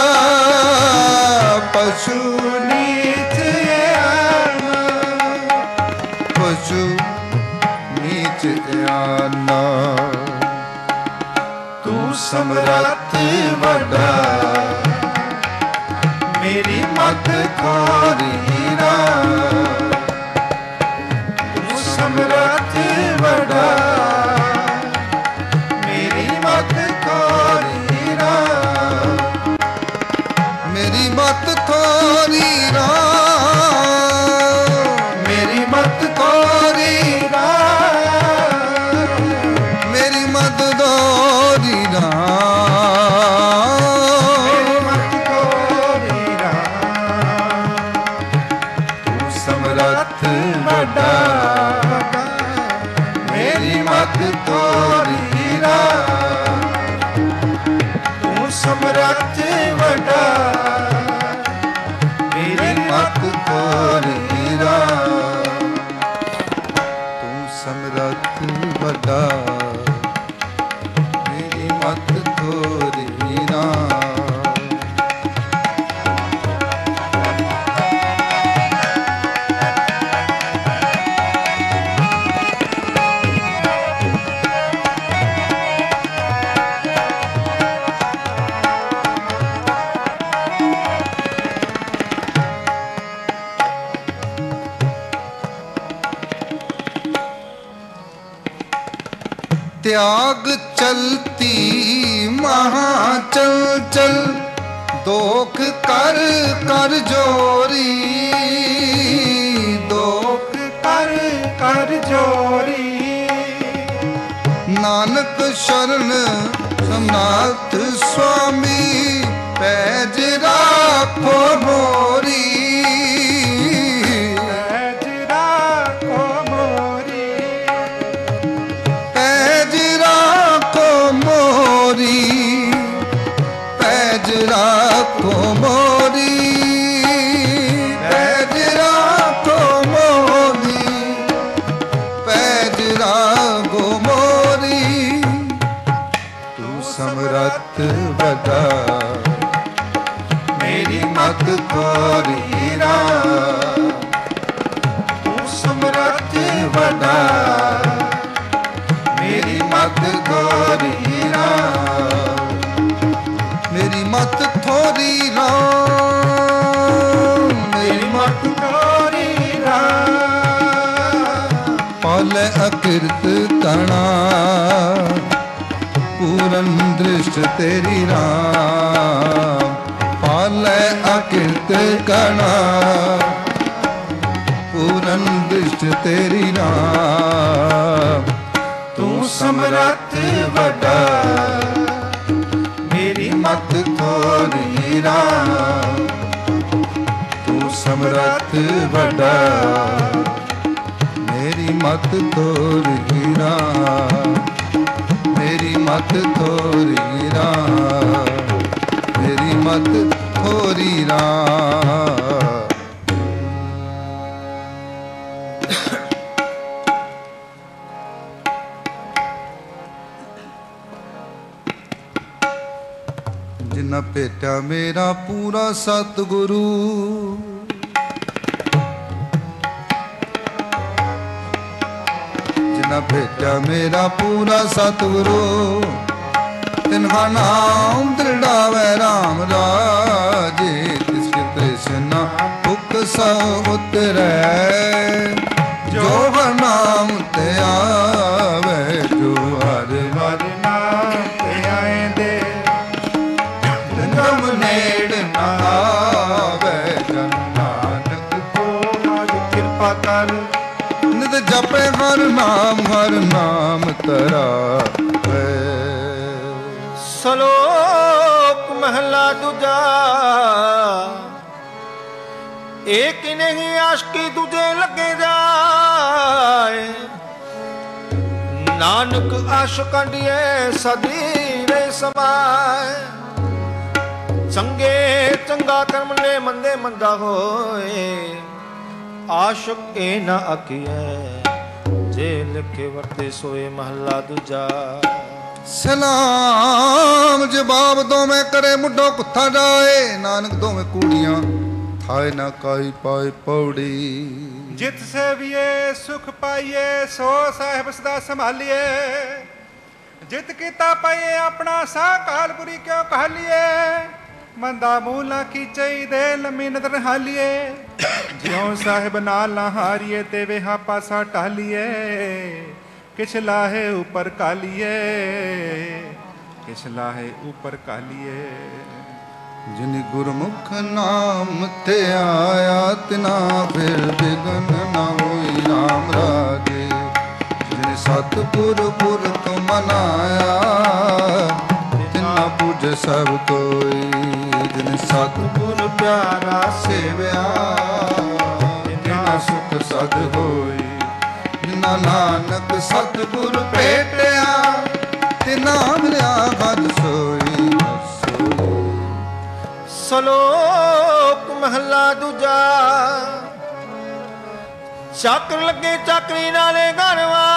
पशु नीच आना पशु नीच आना तू समरथ वड्डा मेरी मत खोरी राम तू समरथ वड्डा मेरी मत खोरी राम मेरी मत खोरी राम मेरी मत खोरी राम मेरी मत दोरी राम मेरी मत खोरी राम तू समरथ वड्डा मेरी मत खोरी राम तू समरथ वड्डा मेरी मत खोरी राम तू समरथ वड्डा मेरी मत खोरी राम त्याग चलती महा चल चल दोख कर कर जोरी दोख कर कर जोरी नानक शरण समनाथ स्वामी पैज राखो मोरी पैज राखो मोरी पैज राखो मोरी पैज राखो मोरी पैज राखो मोरी पैज राखो मोरी तू समरथ वड्डा मेरी मत खोरी राम तू समरथ वड्डा मेरी मत खोरी राम मेरी मत थोरी राम मेरी मत खोरी राम पाले अकृत कणा पूरन दृष्ट तेरी राम पाले अकृत कणा पूरन दृष्ट तेरी राम ਤੂੰ ਸਮਰੱਥ ਵੱਡਾ, ਮੇਰੀ ਮਤ ਥੋੜੀ ਰਾਮ। ਤੂੰ ਸਮਰੱਥ ਵੱਡਾ, ਮੇਰੀ ਮਤ ਥੋੜੀ ਰਾਮ। ਮੇਰੀ ਮਤ ਥੋੜੀ ਰਾਮ, ਮੇਰੀ ਮਤ ਥੋੜੀ ਰਾਮ। ਜਿਨ੍ਹਾਂ ਭੇਟਿਆ ਮੇਰਾ ਪੂਰਾ ਸਤਿਗੁਰੂ, ਜਿਨ੍ਹਾਂ ਭੇਟਿਆ ਮੇਰਾ ਪੂਰਾ ਸਤਿਗੁਰੂ, ਤਿਨ੍ਹਾਂ ਨਾਮ ਦ੍ਰਿੜਾਵੈ ਰਾਮ ਰਾਜੇ। ਤਿਸ ਕੇ ਤ੍ਰਿਸ਼ਨਾ ਭੁਖ ਸਭ ਉਤਰੈ, ਜੋ ਹਰ ਨਾਮ ਤੇ ਆਵੈ। ਜੋ ਹਰ ਹਰ ਨਾਮ ਤੇ ਆਏਂਦੇ, ਜਨਮ ਨੇੜ ਨਾ ਆਵੈ। ਜਨ ਨਾਨਕ ਕੋ ਮਾਝ ਕਿਰਪਾ ਕਰ, ਨਿਤ ਜਪੇ ਹਰ ਨਾਮ, ਹਰ ਨਾਮ ਧਰਾਵੈ। ਸ਼ਲੋਕ ਮਹਲਾ ਦੂਜਾ। ਏਕ ਨਹੀਂ ਆਸ਼ਕੀ ਦੂਜੇ ਲੱਗੇ ਜਾਏ, ਨਾਨਕ ਆਸ਼ਕੰਡੀਏ ਸਦੀ ਰੇ ਸਮਾਏ। ਚੰਗੇ ਚੰਗਾ ਕਰਮ ਨੇ, ਮੰਦੇ ਮੰਦਾ ਹੋਏ, ਆਸ਼ਕ ਇਹ ਨਾ ਆਖੀਐ, ਜੇ ਲਿਖੇ ਵਰਤੇ ਸੋਏ। ਮਹਲਾ ਦੂਜਾ। ਸਲਾਮ ਜਵਾਬ ਦੋਵੇਂ ਕਰੇ, ਮੁੱਢੋਂ ਕੁੱਥਾ ਜਾਏ। ਨਾਨਕ ਦੋਵੇਂ ਕੂੜੀਆਂ ਥਾਏ ਨਾ ਕਾਈ ਪਾਏ ਪੌੜੀ। ਜਿਤ ਸੇਵੀਏ ਸੁਖ ਪਾਈਏ, ਸੋ ਸਾਹਿਬ ਸਦਾ ਸੰਭਾਲੀਏ। ਜਿਤ ਕੀਤਾ ਪਾਈਏ, ਆਪਣਾ ਸਾਹ ਕਾਲਪੁਰੀ ਕਿਉ ਕਹਾਲੀਏ। ਮੰਦਾ ਮੂੰਹ ਨਾ ਕੀਚਈ ਦੇ, ਲੰਮੀ ਨਦਰ ਹਾਲੀਏ। ਜਿਉ ਸਾਹਿਬ ਨਾਲ ਨਾ ਹਾਰੀਏ, ਤੇ ਵੇਹਾ ਪਾਸਾ ਟਾਲੀਏ। ਕਿਛ ਲਾਹੇ ਉਪਰ ਕਾਲੀਏ, ਕਿਛ ਲਾਹੇ ਉਪਰ ਕਾਲੀਏ। ਜਿਨ ਗੁਰਮੁਖ ਨਾਮ ਤੇ ਆਇਆ, ਤਿਨਾ ਫਿਰ ਬਿਗਨ ਨਾ ਹੋਈ ਰਾਮ ਰਾਜੇ। ਜਿਨ ਸਤਿਗੁਰ ਪੁਰਖ ਮਨਾਇਆ, ਤਿਨਾ ਪੁਜ ਸਭ ਕੋਈ। ਜਿਨ ਸਤਿਗੁਰ ਪਿਆਰਾ ਸੇਵਿਆ, ਤਿਨਾ ਸੁਖ ਸਦ ਹੋਈ। ਜਿਨਾ ਨਾਨਕ ਸਤਿਗੁਰ ਭੇਟਿਆ, ਤਿਨਾ ਮਿਲਿਆ ਹਦ ਸੋਈ। ਸ਼ਲੋਕ ਮਹਲਾ ਦੂਜਾ। ਚਾਕਰ ਲੱਗੇ ਚਾਕਰੀ ਨਾਲੇ ਗਣਵਾ,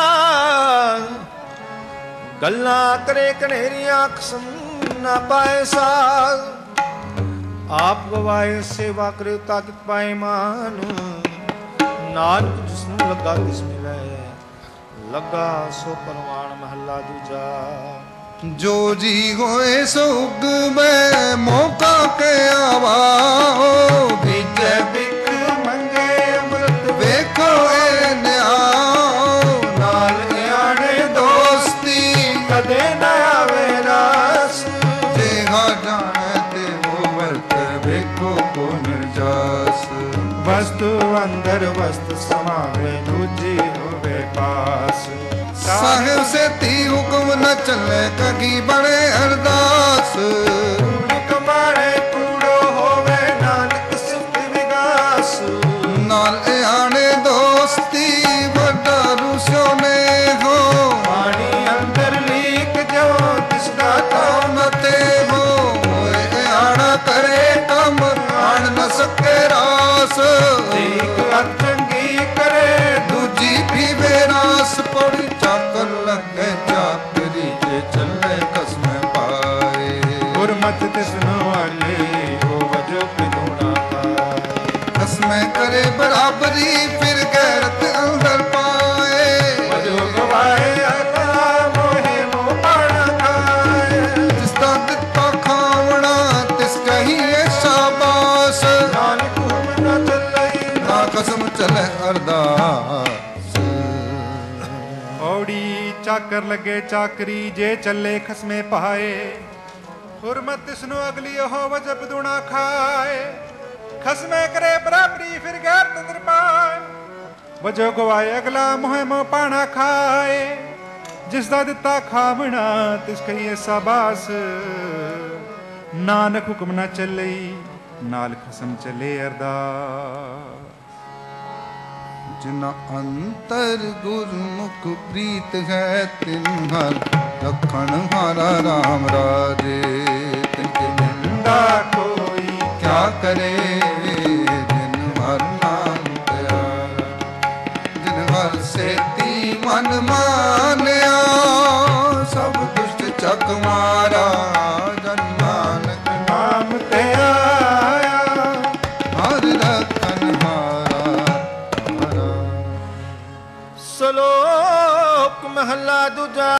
ਗੱਲਾਂ ਕਰੇ ਕਨੇਰੀਆਂ ਖਸਮ ਨਾ ਪਾਏ ਸਾਲ। ਆਪ ਗਵਾਏ ਸੇਵਾ ਕਰੇ ਤਾਕਿਤ ਪਾਏ ਮਾਨ, ਨਾਨਕ ਜਿਸਨੂੰ ਲੱਗਾ ਤਿਸ ਮਿਲੈ, ਲੱਗਾ ਸੋ ਪਰਵਾਨ। ਮਹਲਾ ਦੂਜਾ। ਜੋ ਜੀ ਹੋਏ ਸੋ ਉਗਵੇ, ਮੌਕਾ ਕੇ ਆਵਾਓ। ਬੀਜੇ ਬਿਕ ਮੰਗੇ ਅੰਮ੍ਰਿਤ, ਵੇਖੋ ਏ ਨਿਆਓ। ਨਾਲ ਆਣੇ ਦੋਸਤੀ, ਕਦੇ ਨਾ ਆਵੇ ਰਾਸ। ਜੇ ਹਾ ਜਾਣੇ ਤੇ ਉਹ ਵਰਤ, ਵੇਖੋ ਕੋ ਨਿਰਜਾਸ। ਵਸਤੂ ਅੰਦਰ ਵਸਤ ਸਮਾਵੇ, ਦੂਜੀ ਹੋਵੇ ਪਾਸ। ਸਾਹਿਬ ਸੇਤੀ ਹੁਕਮ ਨ ਚੱਲੇ, ਕਗੀ ਬਣੇ ਅਰਦਾਸ। ਕੂੜ ਕਮਾਣੇ ਕੂੜੋ ਹੋਵੇ, ਨਾਨਕ ਸਿਫਤ ਵਿਗਾਸ। ਨਾਲ ਆਣੇ ਦੋਸਤੀ, ਵੱਡਾ ਰੁਸਿਓ ਨੇ ਹੋ। ਪਾਣੀ ਅੰਦਰ ਲੀਕ ਜੋ ਤਿਸਦਾ ਕੰਮ ਤੇ ਹੋ। ਹੋਏ ਆਣਾ ਕਰੇ ਕੰਮ, ਆਣ ਨ ਸਕੇ ਰਾਸ। ਇੱਕ ਅੱਖ ਚੰਗੀ ਕਰੇ, ਦੂਜੀ ਪੀਵੇ ਰਾਸ। ਪੌੜੀ ਚਾਕਰ ਲੱਗੇ ਚਾਕਰੀ, ਤੇ ਚੱਲੇ ਕਸਮੇ ਪਾਏ। ਗੁਰਮਤਿ ਤਿਸਨੂੰ ਆਲੇ, ਉਹ ਵਜੋ ਪਿਤੋਣਾ ਪਾਏ। ਕਸਮੇ ਕਰੇ ਬਰਾਬਰੀ, ਫਿਰ ਗੈਰਤ ਅੰਦਰ ਪਾਏ। ਵਜੋ ਗਵਾਏ ਅਤਾ, ਮੋਹੇ ਮੋਹ ਪਾਣਾ ਖਾਏ। ਜਿਸ ਦਾ ਦਿੱਤਾ ਖਾਵਣਾ, ਤਿਸ ਕਹੀਏ ਸ਼ਾਬਾਸ਼। ਨਾਨਕ ਹੁਕਮ ਨਾ ਚੱਲੇ, ਨਾ ਕਸਮ ਚਲੇ ਅਰਦਾਸ। ਔੜੀ ਚਾਕਰ ਲੱਗੇ ਚਾਕਰੀ, ਜੇ ਚੱਲੇ ਖਸਮੇ ਪਾਏ। ਹੁਰਮਤ ਤਿਸਨੂੰ ਅਗਲੀ ਉਹ ਵਜਬ ਦੁਣਾ ਖਾਏ। ਖਸਮੇ ਕਰੇ ਬਰਾਬਰੀ, ਫਿਰ ਗੈਰ ਤੰਦਰ ਪਾਏ। ਵਜੋ ਗਵਾਏ ਅਗਲਾ, ਮੋਹ ਮੋਹ ਪਾਣਾ ਖਾਏ। ਜਿਸ ਦਾ ਦਿੱਤਾ ਖਾਵਣਾ ਤਿਸ ਕਹੀਏ ਸਾਬਾਸ। ਨਾਨਕ ਹੁਕਮ ਨਾ ਚੱਲਈ ਨਾਲ ਖਸਮ ਚੱਲੇ ਅਰਦਾਸ। ਜਿਨਾ ਅੰਤਰ ਗੁਰਮੁਖ ਪ੍ਰੀਤ ਹੈ ਤਿਨ ਹਰ ਰਖਣ ਹਾਰਾ ਰਾਮ ਰਾਜੇ। ਤਿਨ ਕੇ ਨਿੰਦਾ ਕੋਈ ਕਿਆ ਕਰੇ ਜਿਨ ਹਰ ਨਾਮ ਪਿਆਰਾ। ਜਿਨ ਹਰ ਸੇਤੀ ਮਨ ਮਾਨਿਆ ਸਭ ਦੁਸ਼ਟ ਚੱਕ ਮਾਰਾ। ਜਨ ਨਾਨਕ ਨਾਮ ਤੇ ਆਇਆ ਹਰ ਰਖਣ ਹਾਰਾ। ਸ਼ਲੋਕ ਮਹਲਾ ਦੂਜਾ।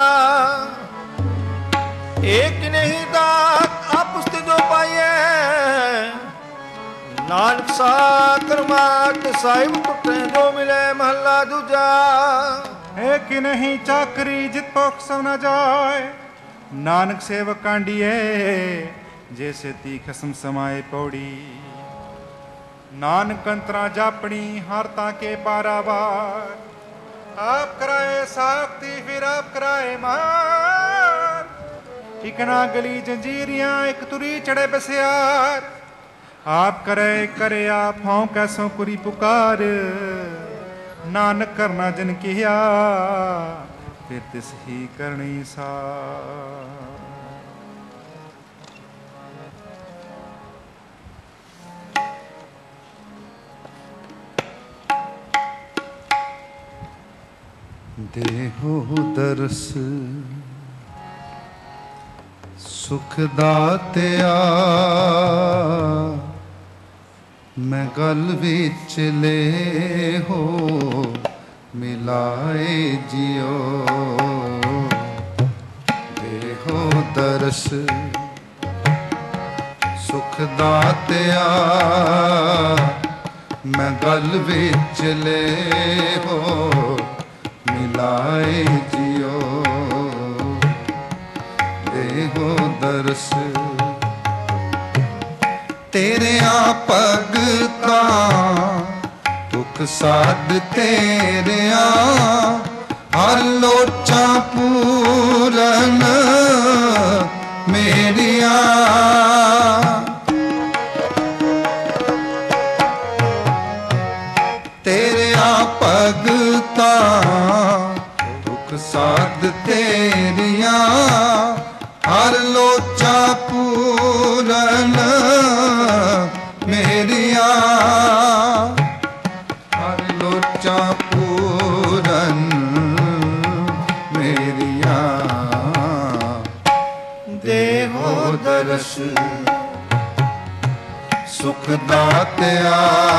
ਏਕ ਨਹੀਂ ਦਾਤ ਆਪੁਸ ਤੇ ਜੋ ਪਾਈਐ। ਨਾਨਕ ਸਾ ਕਰਮਾਤ ਸਾਹਿਬ ਟੁੱਟੇ ਜੋ ਮਿਲੇ। ਮਹਲਾ ਦੂਜਾ। ਏਕ ਨਹੀਂ ਚਾਕਰੀ ਜਿਤ ਭੁਖ ਸਭ ਨਾ ਜਾਏ। ਨਾਨਕ ਸੇਵਕ ਕਾਂਡੀਏ ਜੇ ਸੇਤੀ ਖਸਮ ਸਮਾਏ ਪੌੜੀ। ਨਾਨਕ ਅੰਤਰਾ ਜਾਪਣੀ ਹਰ ਤਾਂ ਕੇ ਪਾਰਾਵਾਰ। ਆਪ ਕਰਾਏ ਸਾਖਤੀ ਫਿਰ ਆਪ ਕਰਾਏ ਮਾਰ। ਇੱਕ ਨਾ ਗਲੀ ਜੰਜੀਰੀਆਂ ਇੱਕ ਤੁਰੀ ਚੜੇ ਬਸਿਆਰ। ਆਪ ਕਰੇ ਕਰੇ ਆਪ ਹੋਂ ਕੈਸੋਂ ਕੁਰੀ ਪੁਕਾਰ। ਨਾਨਕ ਕਰਨਾ ਜਿਨ ਕਿਹਾ ਫਿਰ ਤਿਸ ਹੀ ਕਰਨੀ ਸਾਰ। ਦੇਹੋ ਦਰਸ ਸੁਖ ਦਾਤਿਆ। ਮੈਂ ਗਲ ਵਿੱਚ ਲੈ ਹੋ ਮਿਲਾਏ ਜਿਉ। ਦੇਹੋ ਦਰਸ ਸੁਖ ਦਾਤਿਆ। ਮੈਂ ਗਲ ਵਿੱਚ ਲੈ ਹੋ ਮਿਲਾਏ ਜਿਉ। ਦੇਹੋ ਦਰਸ ਤੇਰਿਆਂ ਭਗਤਾਂ ਤੁਕ ਸਾਧ ਤੇਰਿਆਂ। ਹਰ ਲੋਚਾਂ ਪੂਰਨ ਮੇਰੀਆਂ। ਤੇਰਿਆਂ ਭਗਤਾਂ ਤੁਕ ਸਾਧ ਤੇਰੀਆਂ। ਹਰ ਲੋਚਾਂ ਪੂਰਨ ਮੇਰੀਆਂ। ਹਰ ਲੋਚਾਂ ਪੂਰਨ ਮੇਰੀਆਂ। ਦੇਹੋ ਦਰਸ ਸੁਖ ਦਾਤਿਆ।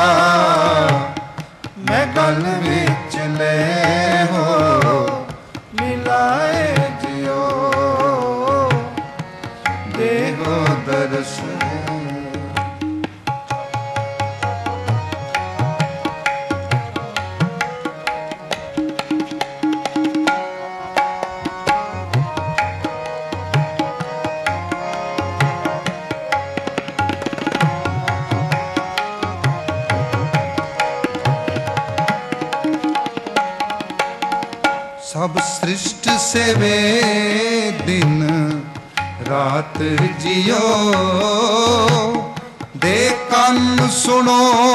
ਮੈਂ ਗਲ ਵਿੱਚ ਲੈ ਹੋ ਮਿਲਾਏ ਜਿਉ। ਦੇਹੋ ਦਰਸ ਸਭ ਸ੍ਰਿਸ਼ਟ ਸੇਵੇ ਦਿਨ ਰਾਤ ਜਿਉ। ਦੇ ਕੰਨ ਸੁਣੋ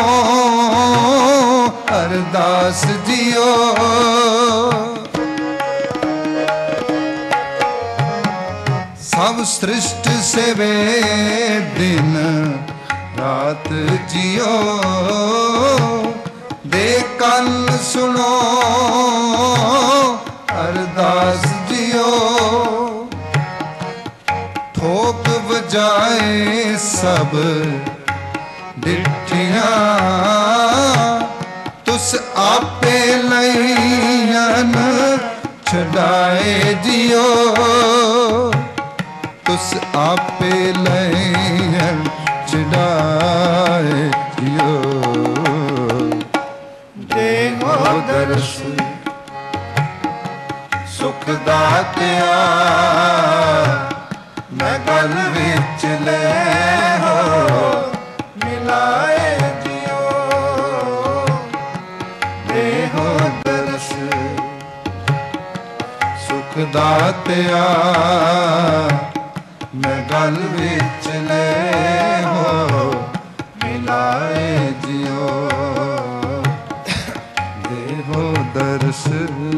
ਅਰਦਾਸ ਜਿਉ। ਸਭ ਸ੍ਰਿਸ਼ਟ ਸੇਵੇ ਦਿਨ ਰਾਤ ਜਿਉ। ਦੇ ਕੰਨ ਸੁਣੋ ਅਰਦਾਸ ਜਿਉ। ਠੋਕ ਵਜਾਏ ਸਭ ਡਿਠੀਆਂ। ਤੁਸ ਆਪੇ ਲਈਨ ਛਡਾਏ ਜਿਉ। ਤੁਸ ਆਪੇ ਲਈਨ ਛਡਾਏ ਜਿਉ। ਦੇਹੋ ਦਰਸ ਸੁਖ ਦਾਤਿਆ। ਮੈਂ ਗਲ ਵਿੱਚ ਲੈ ਹੋ ਮਿਲਾਏ ਜਿਉ। ਦੇਹੋ ਦਰਸ ਸੁਖ ਦਾਤਿਆ ਮੈਂ ਗਲ ਵਿੱਚ ਲੈ ਹੋ ਮਿਲਾਏ ਜਿਉ ਦੇਹੋ ਦਰਸ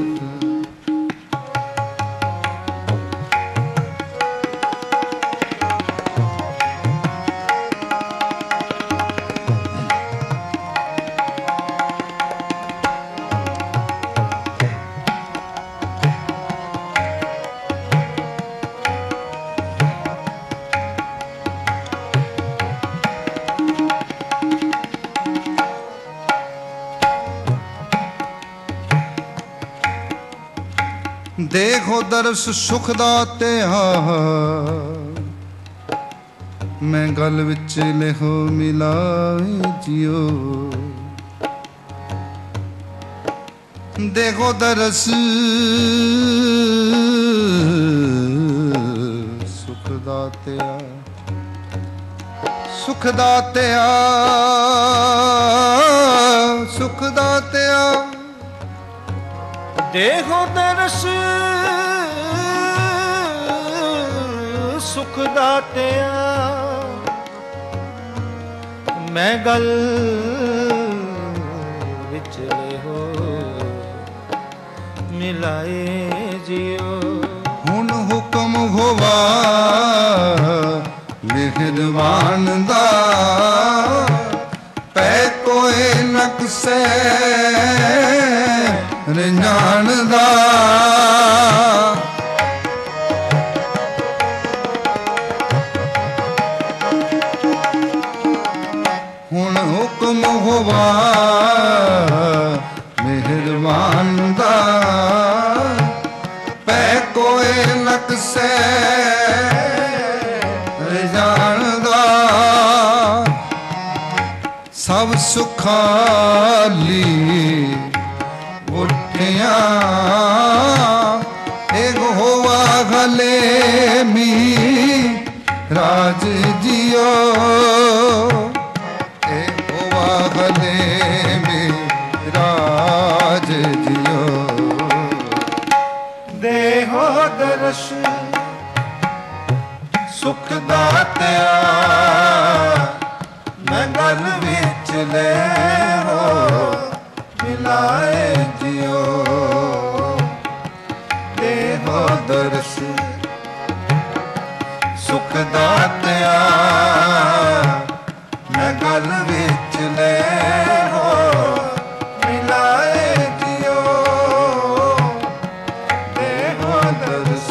ਦੇਖੋ ਦਰਸ ਸੁਖ ਦਾਤਿਆ ਮੈਂ ਗਲ ਵਿੱਚ ਲਿਖੋ ਮਿਲਾਏ ਜਿਉ ਦੇਖੋ ਦਰਸ ਸੁਖ ਦਾਤਿਆ ਸੁਖ ਦਾਤਿਆ ਸੁਖ ਦਾਤਿਆ ਦੇਖੋ ਦਰਸ ਸੁਖ ਦਾਤਿਆ ਮੈਂ ਗਲ ਵਿੱਚ ਲਿਹੋ ਮਿਲਾਏ ਜਿਉ ਹੁਣ ਹੁਕਮ ਹੋਵਾ ਮਿਹਰਬਾਨ ਦਾ ਪੈ ਕੋਏ ਨਕਸੇ ਰੰਜਾਨ ਦਾ ਹੁਣ ਹੁਕਮ ਹੋਵਾ ਮਿਹਰਬਾਨ ਦਾ ਪੈ ਕੋਏ ਨਕਸੇ ਰੰਜਾਨ ਦਾ ਸਭ ਸੁਖਾਲੀ ਉੱਠਿਆ ਏਕ ਹੋਵਾ ਗਲੇ ਮੀ ਰਾਜ ਜਿਉ ਏਕ ਹੋਵਾ ਗਲੇ ਮੀ ਰਾਜ ਜਿਉ ਦੇਹੋ ਦਰਸ ਸੁਖ ਦਾਤਿਆ ਮੈਂ ਗਲ ਵਿੱਚ ਲੈ ਹੋ ਮਿਲਾਏ ਜਿਉ ਦੇਹੋ ਦਰਸ ਸੁਖ ਦਾਤਿਆ ਮੈਂ ਗਲ ਵਿੱਚ ਲੈ ਹੋ ਮਿਲਾਏ ਜਿਉ ਦੇਹੋ ਦਰਸ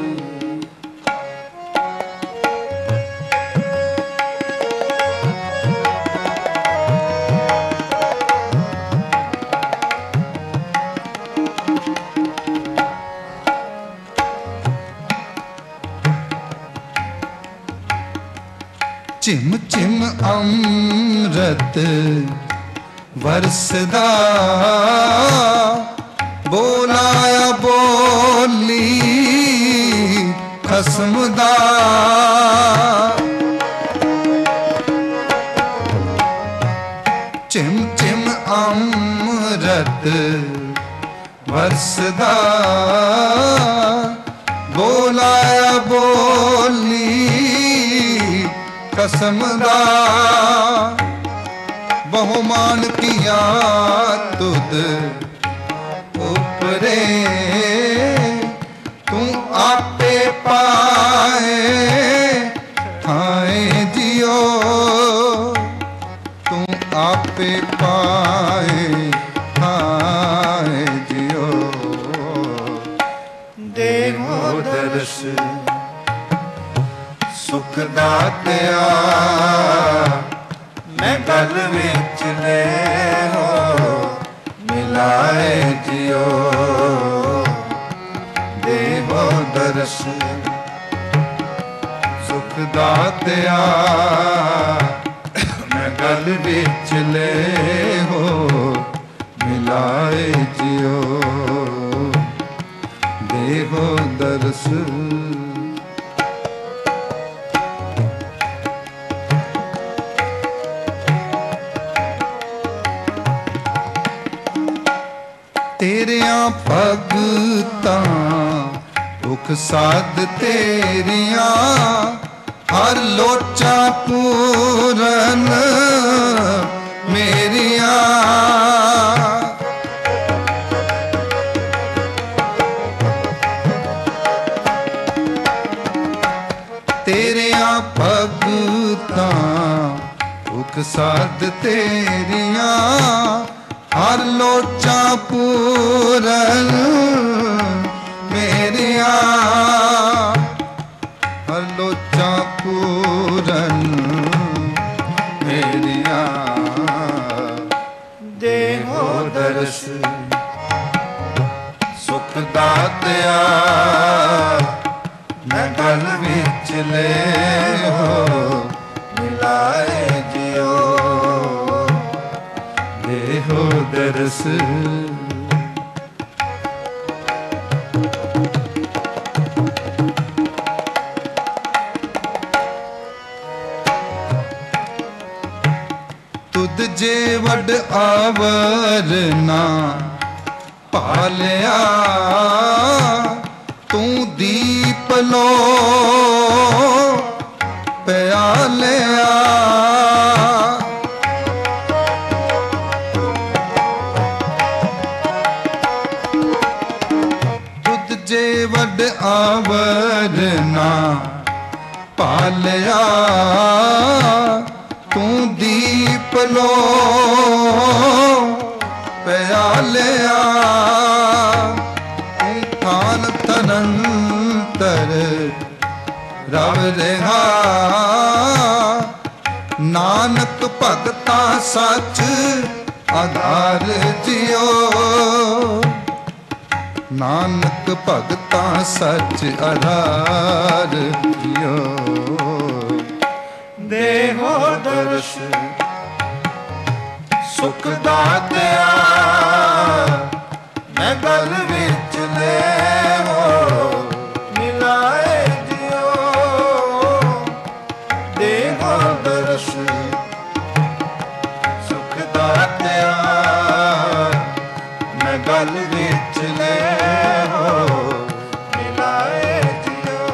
ਚਿਮ ਚਿਮ ਅੰਮ੍ਰਿਤ ਵਰਸਦਾ ਬੋਲਾਇਆ ਬੋਲੀ ਖਸਮ ਦਾ ਚਿਮ ਚਿਮ ਅੰਮ੍ਰਿਤ ਵਰਸਦਾ ਬੋਲਾਇਆ ਬੋਲੀ ਕਸਮ ਦਾ ਬਹੁਮਾਨ ਕੀਆ ਤੁਧ ਉਪਰੇ ਤੂੰ ਆਪੇ ਪਾਏ ਥਾਏ ਜਿਉ ਤੂੰ ਆਪੇ ਪਾਏ ਥਾਏ ਜਿਉ ਦੇਹੋ ਦਰਸ ਸੁਖ ਦਾਤਿਆ ਮੈਂ ਗਲ ਵਿੱਚ ਲੈ ਹੋ ਮਿਲਾਏ ਜਿਉ ਦੇਹੋ ਦਰਸ ਸੁਖ ਦਾਤਿਆ ਮੈਂ ਗਲ ਵਿੱਚ ਲੈ ਹੋ ਮਿਲਾਏ ਜਿਉ ਦੇਹੋ ਦਰਸ ਤੇਰਿਆਂ ਭਗਤਾਂ ਦੁਖ ਸਾਧ ਤੇਰੀਆਂ ਹਰ ਲੋਚਾ ਪੂਰਨ ਮੇਰੀਆਂ। ਤੇਰਿਆਂ ਭਗਤਾਂ ਦੁਖ ਸਾਧ ਤੇਰੀਆਂ ਹਰ ਲੋਚਾ ਪੂਰਨ ਮੇਰੀਆਂ। ਹਰ ਲੋਚਾ ਪੂਰਨ ਮੇਰੀਆਂ। ਦੇਹੋ ਦਰਸ ਸੁਖ ਦਾਤਿਆ ਮੈਂ ਗਲ ਵਿੱਚ ਲੈ ਹੋ ਮਿਲਾਏ ਜਿਉ। ਦੇਹੋ ਦਰਸ ਤੁਧ ਜੇ ਵਡ ਆਵਰ ਨਾ ਪਾਲਿਆ। ਤੂੰ ਦੀਪ ਲੋ ਪਿਆਲਿਆ। ਤੁਧ ਜੇ ਵਡ ਆਵਰ ਨਾ ਪਾਲਿਆ। ਤੂੰ ਦੀਪ ਲੋ ਪਿਆਲਿਆ। ਤੂੰ ਥਾਨ ਤਨੰਤਰ ਰਵ ਰਿਹਾ। ਨਾਨਕ ਭਗਤਾ ਸੱਚ ਆਧਾਰ ਜਿਉ। ਨਾਨਕ ਭਗਤਾ ਸੱਚ ਆਧਾਰ ਜਿਉ। ਦੇਹੋ ਦਰਸ ਸੁਖ ਦਾਤਿਆ ਮੈਂ ਗਲ ਵਿੱਚ ਲੈ ਹੋ ਮਿਲਾਏ ਜਿਉ। ਦੇਹੋ ਦਰਸ ਸੁਖ ਦਾਤਿਆ ਮੈਂ ਗਲ ਵਿੱਚ ਲੈ ਹੋ ਮਿਲਾਏ ਜਿਉ।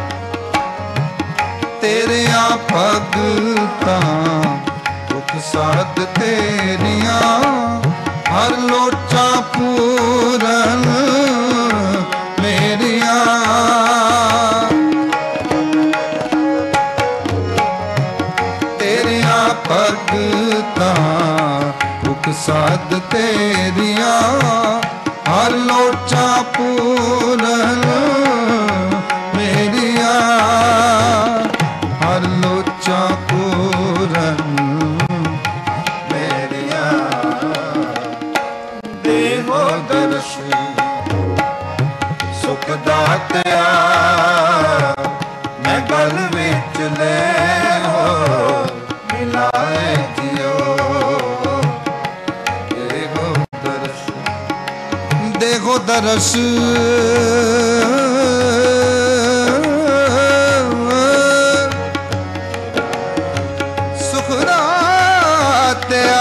ਤੇਰਿਆਂ ਭਗਤਾਂ ਦੁਖ ਸਾਧ ਤੇਰੀਆਂ ਹਰ ਲੋਚਾ ਪੂਰਨ ਮੇਰੀਆਂ। ਤੇਰਿਆਂ ਭਗਤਾਂ ਦੁਖ ਸਾਧ ਤੇਰੀਆਂ ਹਰ ਲੋਚਾ ਪੂਰਨ ਮੇਰੀਆਂ। ਹਰ ਲੋਚਾ ਪੂਰਨ ਮੇਰੀਆਂ। ਦੇਹੋ ਦਰਸ ਸੁਖ ਦਾਤਿਆ ਮੈਂ ਗਲ ਵਿੱਚ ਲੈ ਹੋ ਮਿਲਾਏ ਜਿਉ। ਦੇਹੋ ਦਰਸ ਦੇਹੋ ਦਰਸ ਸੁਖ ਦਾਤਿਆ।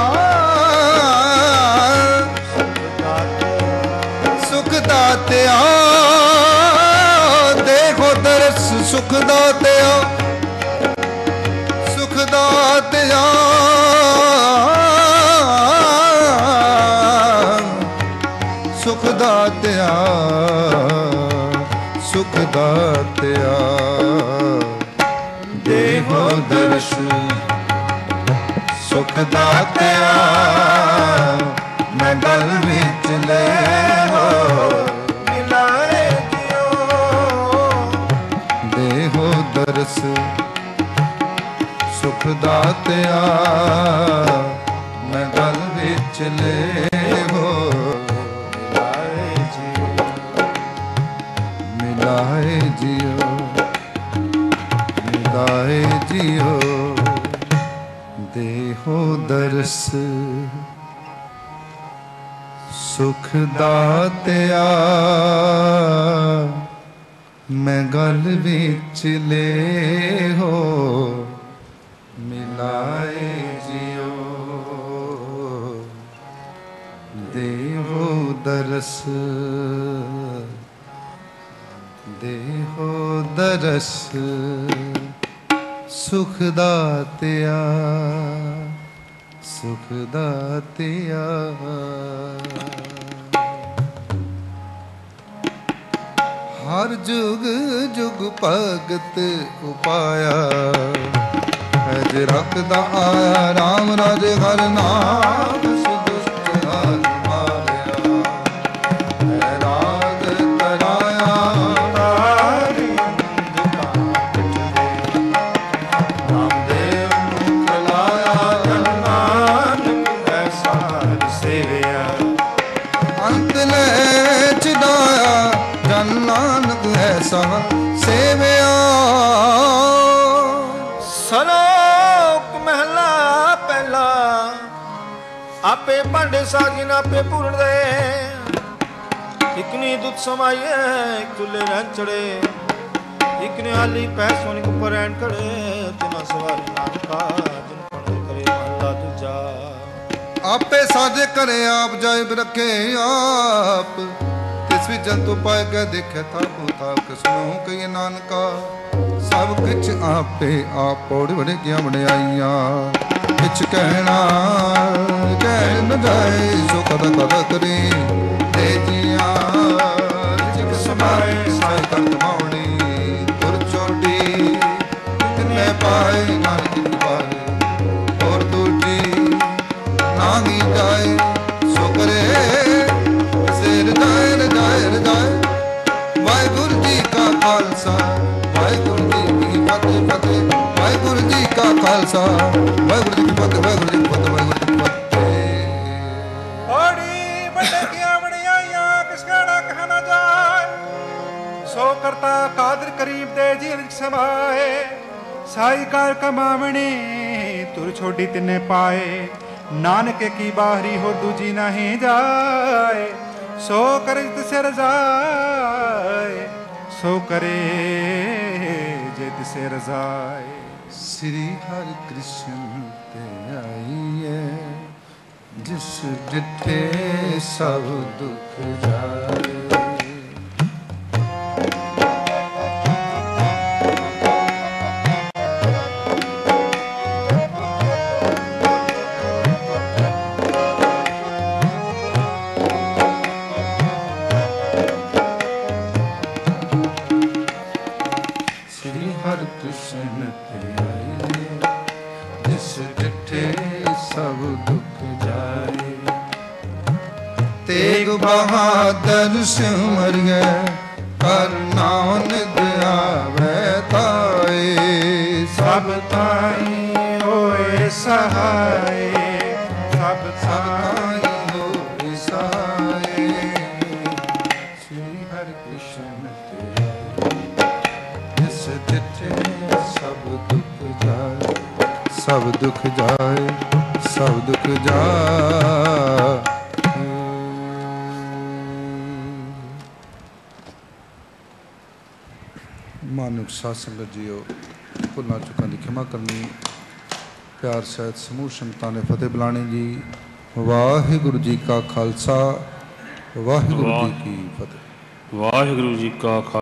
ਸੁਖ ਦਾਤਿਆ ਦੇਹੋ ਦਰਸ ਸੁਖ ਦਾਤਿਆ। ਸੁਖ ਦਾਤਿਆ ਸੁਖ ਦਾਤਿਆ। ਸੁਖ ਦਾਤਿਆ ਦੇਹੋ ਦਰਸ ਸੁਖ ਦਾਤਿਆ ਮੈਂ ਗਲ ਵਿੱਚ ਲੈ ਹੋ ਮਿਲਾਏ ਜਿਉ। ਦੇਹੋ ਦਰਸ ਸੁਖ ਦਾਤਿਆ ਮੈਂ ਗਲ ਵਿੱਚ ਲੈ ਹੋ ਮਿਲਾਏ ਜਿਉ। ਮਿਲਾਏ ਜਿਉ। ਮਿਲਾਏ ਜਿਉ। ਦੇਹੋ ਦਰਸ ਸੁਖ ਦਾਤਿਆ ਮੈਂ ਗਲ ਵਿੱਚ ਲੈ ਹੋ ਮਿਲਾਏ ਜਿਉ। ਦੇਹੋ ਦਰਸ ਦੇਹੋ ਦਰਸ ਸੁਖ ਦਾਤਿਆ ਸੁਖ ਦਾਤਿਆ ਹਰ ਜੁਗ ਜੁਗ ਭਗਤ ਉਪਾਇਆ ਅਜ ਰਖਦਾ ਆਇਆ ਰਾਮ ਰਾਜੇ ਹਰ ਨਾਮ ਸੁਦੁਸ਼ਟ ਹਰ ਮਾਰਿਆ ਹੈ ਰਾਗ ਤਰਾਇਆ ਤਾਰੀ ਨਾਮਦੇਵ ਮੁਖ ਲਾਇਆ ਜਨ ਨਾਨਕ ਐਸਾ ਸੇਵਿਆ ਅੰਤ ਲੈ ਚਿਦਾਇਆ ਜਨ ਨਾਨਕ ਐਸਾ ਸੇਵਿਆ ਸਲੋਕ ਮਹਿਲਾ ਪਹਿਲਾ ਆਪੇ ਭਾਂਡੇ ਸਾਜਨ ਆਪੇ ਪੂਰਨ ਦੇ ਇਕ ਨੇ ਦੁੱਧ ਸਮਾਈਏ ਇਕ ਚੁੱਲੇ ਰਹਿ ਚੜੇ ਇਕ ਨੇ ਆਲੀ ਪੈ ਸੋਨਿਕ ਉੱਪਰ ਰਹਿਣ ਖੜੇ ਤਿਨਾ ਸਵਾਰੀ ਨਾਨਕਾ ਜਿਨ ਪਣ ਕਰੇ ਮਹਲਾ ਦੂਜਾ ਆਪੇ ਸਾਜੇ ਕਰੇ ਆਪ ਜਾਇਬ ਰੱਖੇ ਆਪ ਤਿਸ ਵੀ ਜੰਤੂ ਪਾਏ ਕੇ ਦੇਖੇ ਥਾਪੂ ਥਾਪ ਕਿਸਨੂੰ ਕਹੀ ਨਾਨਕਾ ਸਭ ਕਿਛ ਆਪੇ ਆਪ ਪੌੜੀ ਬੜੇ ਗਿਆ ਵਡਿਆਈਆਂ ਕਿਛ ਕਹਿਣਾ ਕਹਿ ਨ ਜਾਏ ਸੋ ਕਦ ਕਦ ਕਰੇ ਤੇ ਜੀਆਂ ਜਿਕ ਸਮਾਏ ਸਾਈ ਕਰ ਕਮਾਉਣੀ ਤੁਰ ਚੋਟੀ ਕਿੰਨੇ ਪਾਏ ਨਾਨਕ ਕੀ ਪਾਏ ਔਰ ਦੂਜੀ ਨਾਹੀ ਜਾਏ ਸੋ ਕਰੇ ਸੇ ਰਜਾਏ ਰਜਾਏ ਰਜਾਏ ਵਾਹਿਗੁਰੂ ਜੀ ਕਾ ਖਾਲਸਾ ਵਾਹਿਗੁਰੂ ਜੀ ਕੀ ਫਤਿਹ ਫਤਿਹ ਵਾਹਿਗੁਰੂ ਜੀ ਕਾ ਖਾਲਸਾ ਵਾਹਿਗੁਰੂ ਜੀ ਕੀ ਫਤਿਹ ਵਾਹਿਗੁਰੂ ਜੀ ਕੀ ਫਤਿਹ ਵਾਹਿਗੁਰੂ ਜੀ ਕੀ ਫਤਿਹ ਔੜੀ ਵੱਡੇ ਕੀਆਂ ਵਡਿਆਈਆਂ ਕਿਸ ਕਹਿਣਾ ਕਹਾ ਨਾ ਜਾਏ ਸੋ ਕਰਤਾ ਕਾਦਰ ਕਰੀਮ ਦੇ ਜੀਵਨ ਵਿੱਚ ਸਮਾਏ ਸਾਈ ਕਾਰ ਕਮਾਵਣੀ ਤੁਰ ਛੋਡੀ ਤਿੰਨੇ ਪਾਏ ਨਾਨਕ ਕੀ ਬਾਹਰੀ ਹੋਰ ਦੂਜੀ ਨਹੀਂ ਜਾਏ ਸੋ ਕਰੇ ਤਿਸੇ ਰਜ਼ਾਏ ਸੋ ਕਰੇ ਜੇ ਤਿਸੇ ਰਜ਼ਾਏ ਸ੍ਰੀ ਹਰਿ ਕ੍ਰਿਸ਼ਨ ਤੇ ਆਈਏ ਜਿਸ ਡਿਠੇ ਸਭ ਦੁਖ ਜਾਏ ਕ੍ਰਿਸ਼ਨ ਤੇ ਆਈਏ ਜਿਸ ਡਿਠੇ ਸਭ ਦੁਖ ਜਾਏ ਤੇਗ ਬਹਾਦਰ ਸਿਮਰਿਐ ਕਰ ਨਾਨਕ ਆਵੈ ਤਾਏ ਸਭ ਤਾਈ ਹੋਏ ਸਹਾਏ ਸਭ ਤਾਈ ਹੋਏ ਸਹਾਏ ਸ੍ਰੀ ਹਰਿ ਕ੍ਰਿਸ਼ਨ ਤੇ ਜਿਸ ਡਿਠੇ ਸਭ ਦੁਖ ਜਾਏ ਸਭ ਦੁਖ ਜਾਏ ਸਭ ਦੁਖ ਜਾਏ ਮਾਨੁਖ ਸਾਧ ਸੰਗਤ ਜੀਓ ਭੁੱਲਾਂ ਚੁੱਕਾਂ ਦੀ ਖਿਮਾ ਕਰਨੀ ਪਿਆਰ ਸਹਿਤ ਸਮੂਹ ਸੰਗਤਾਂ ਨੇ ਫਤਿਹ ਬੁਲਾਣੀ ਜੀ ਵਾਹਿਗੁਰੂ ਜੀ ਕਾ ਖਾਲਸਾ ਵਾਹਿਗੁਰੂ ਜੀ ਕੀ ਫਤਿਹ ਵਾਹਿਗੁਰੂ ਜੀ ਕਾ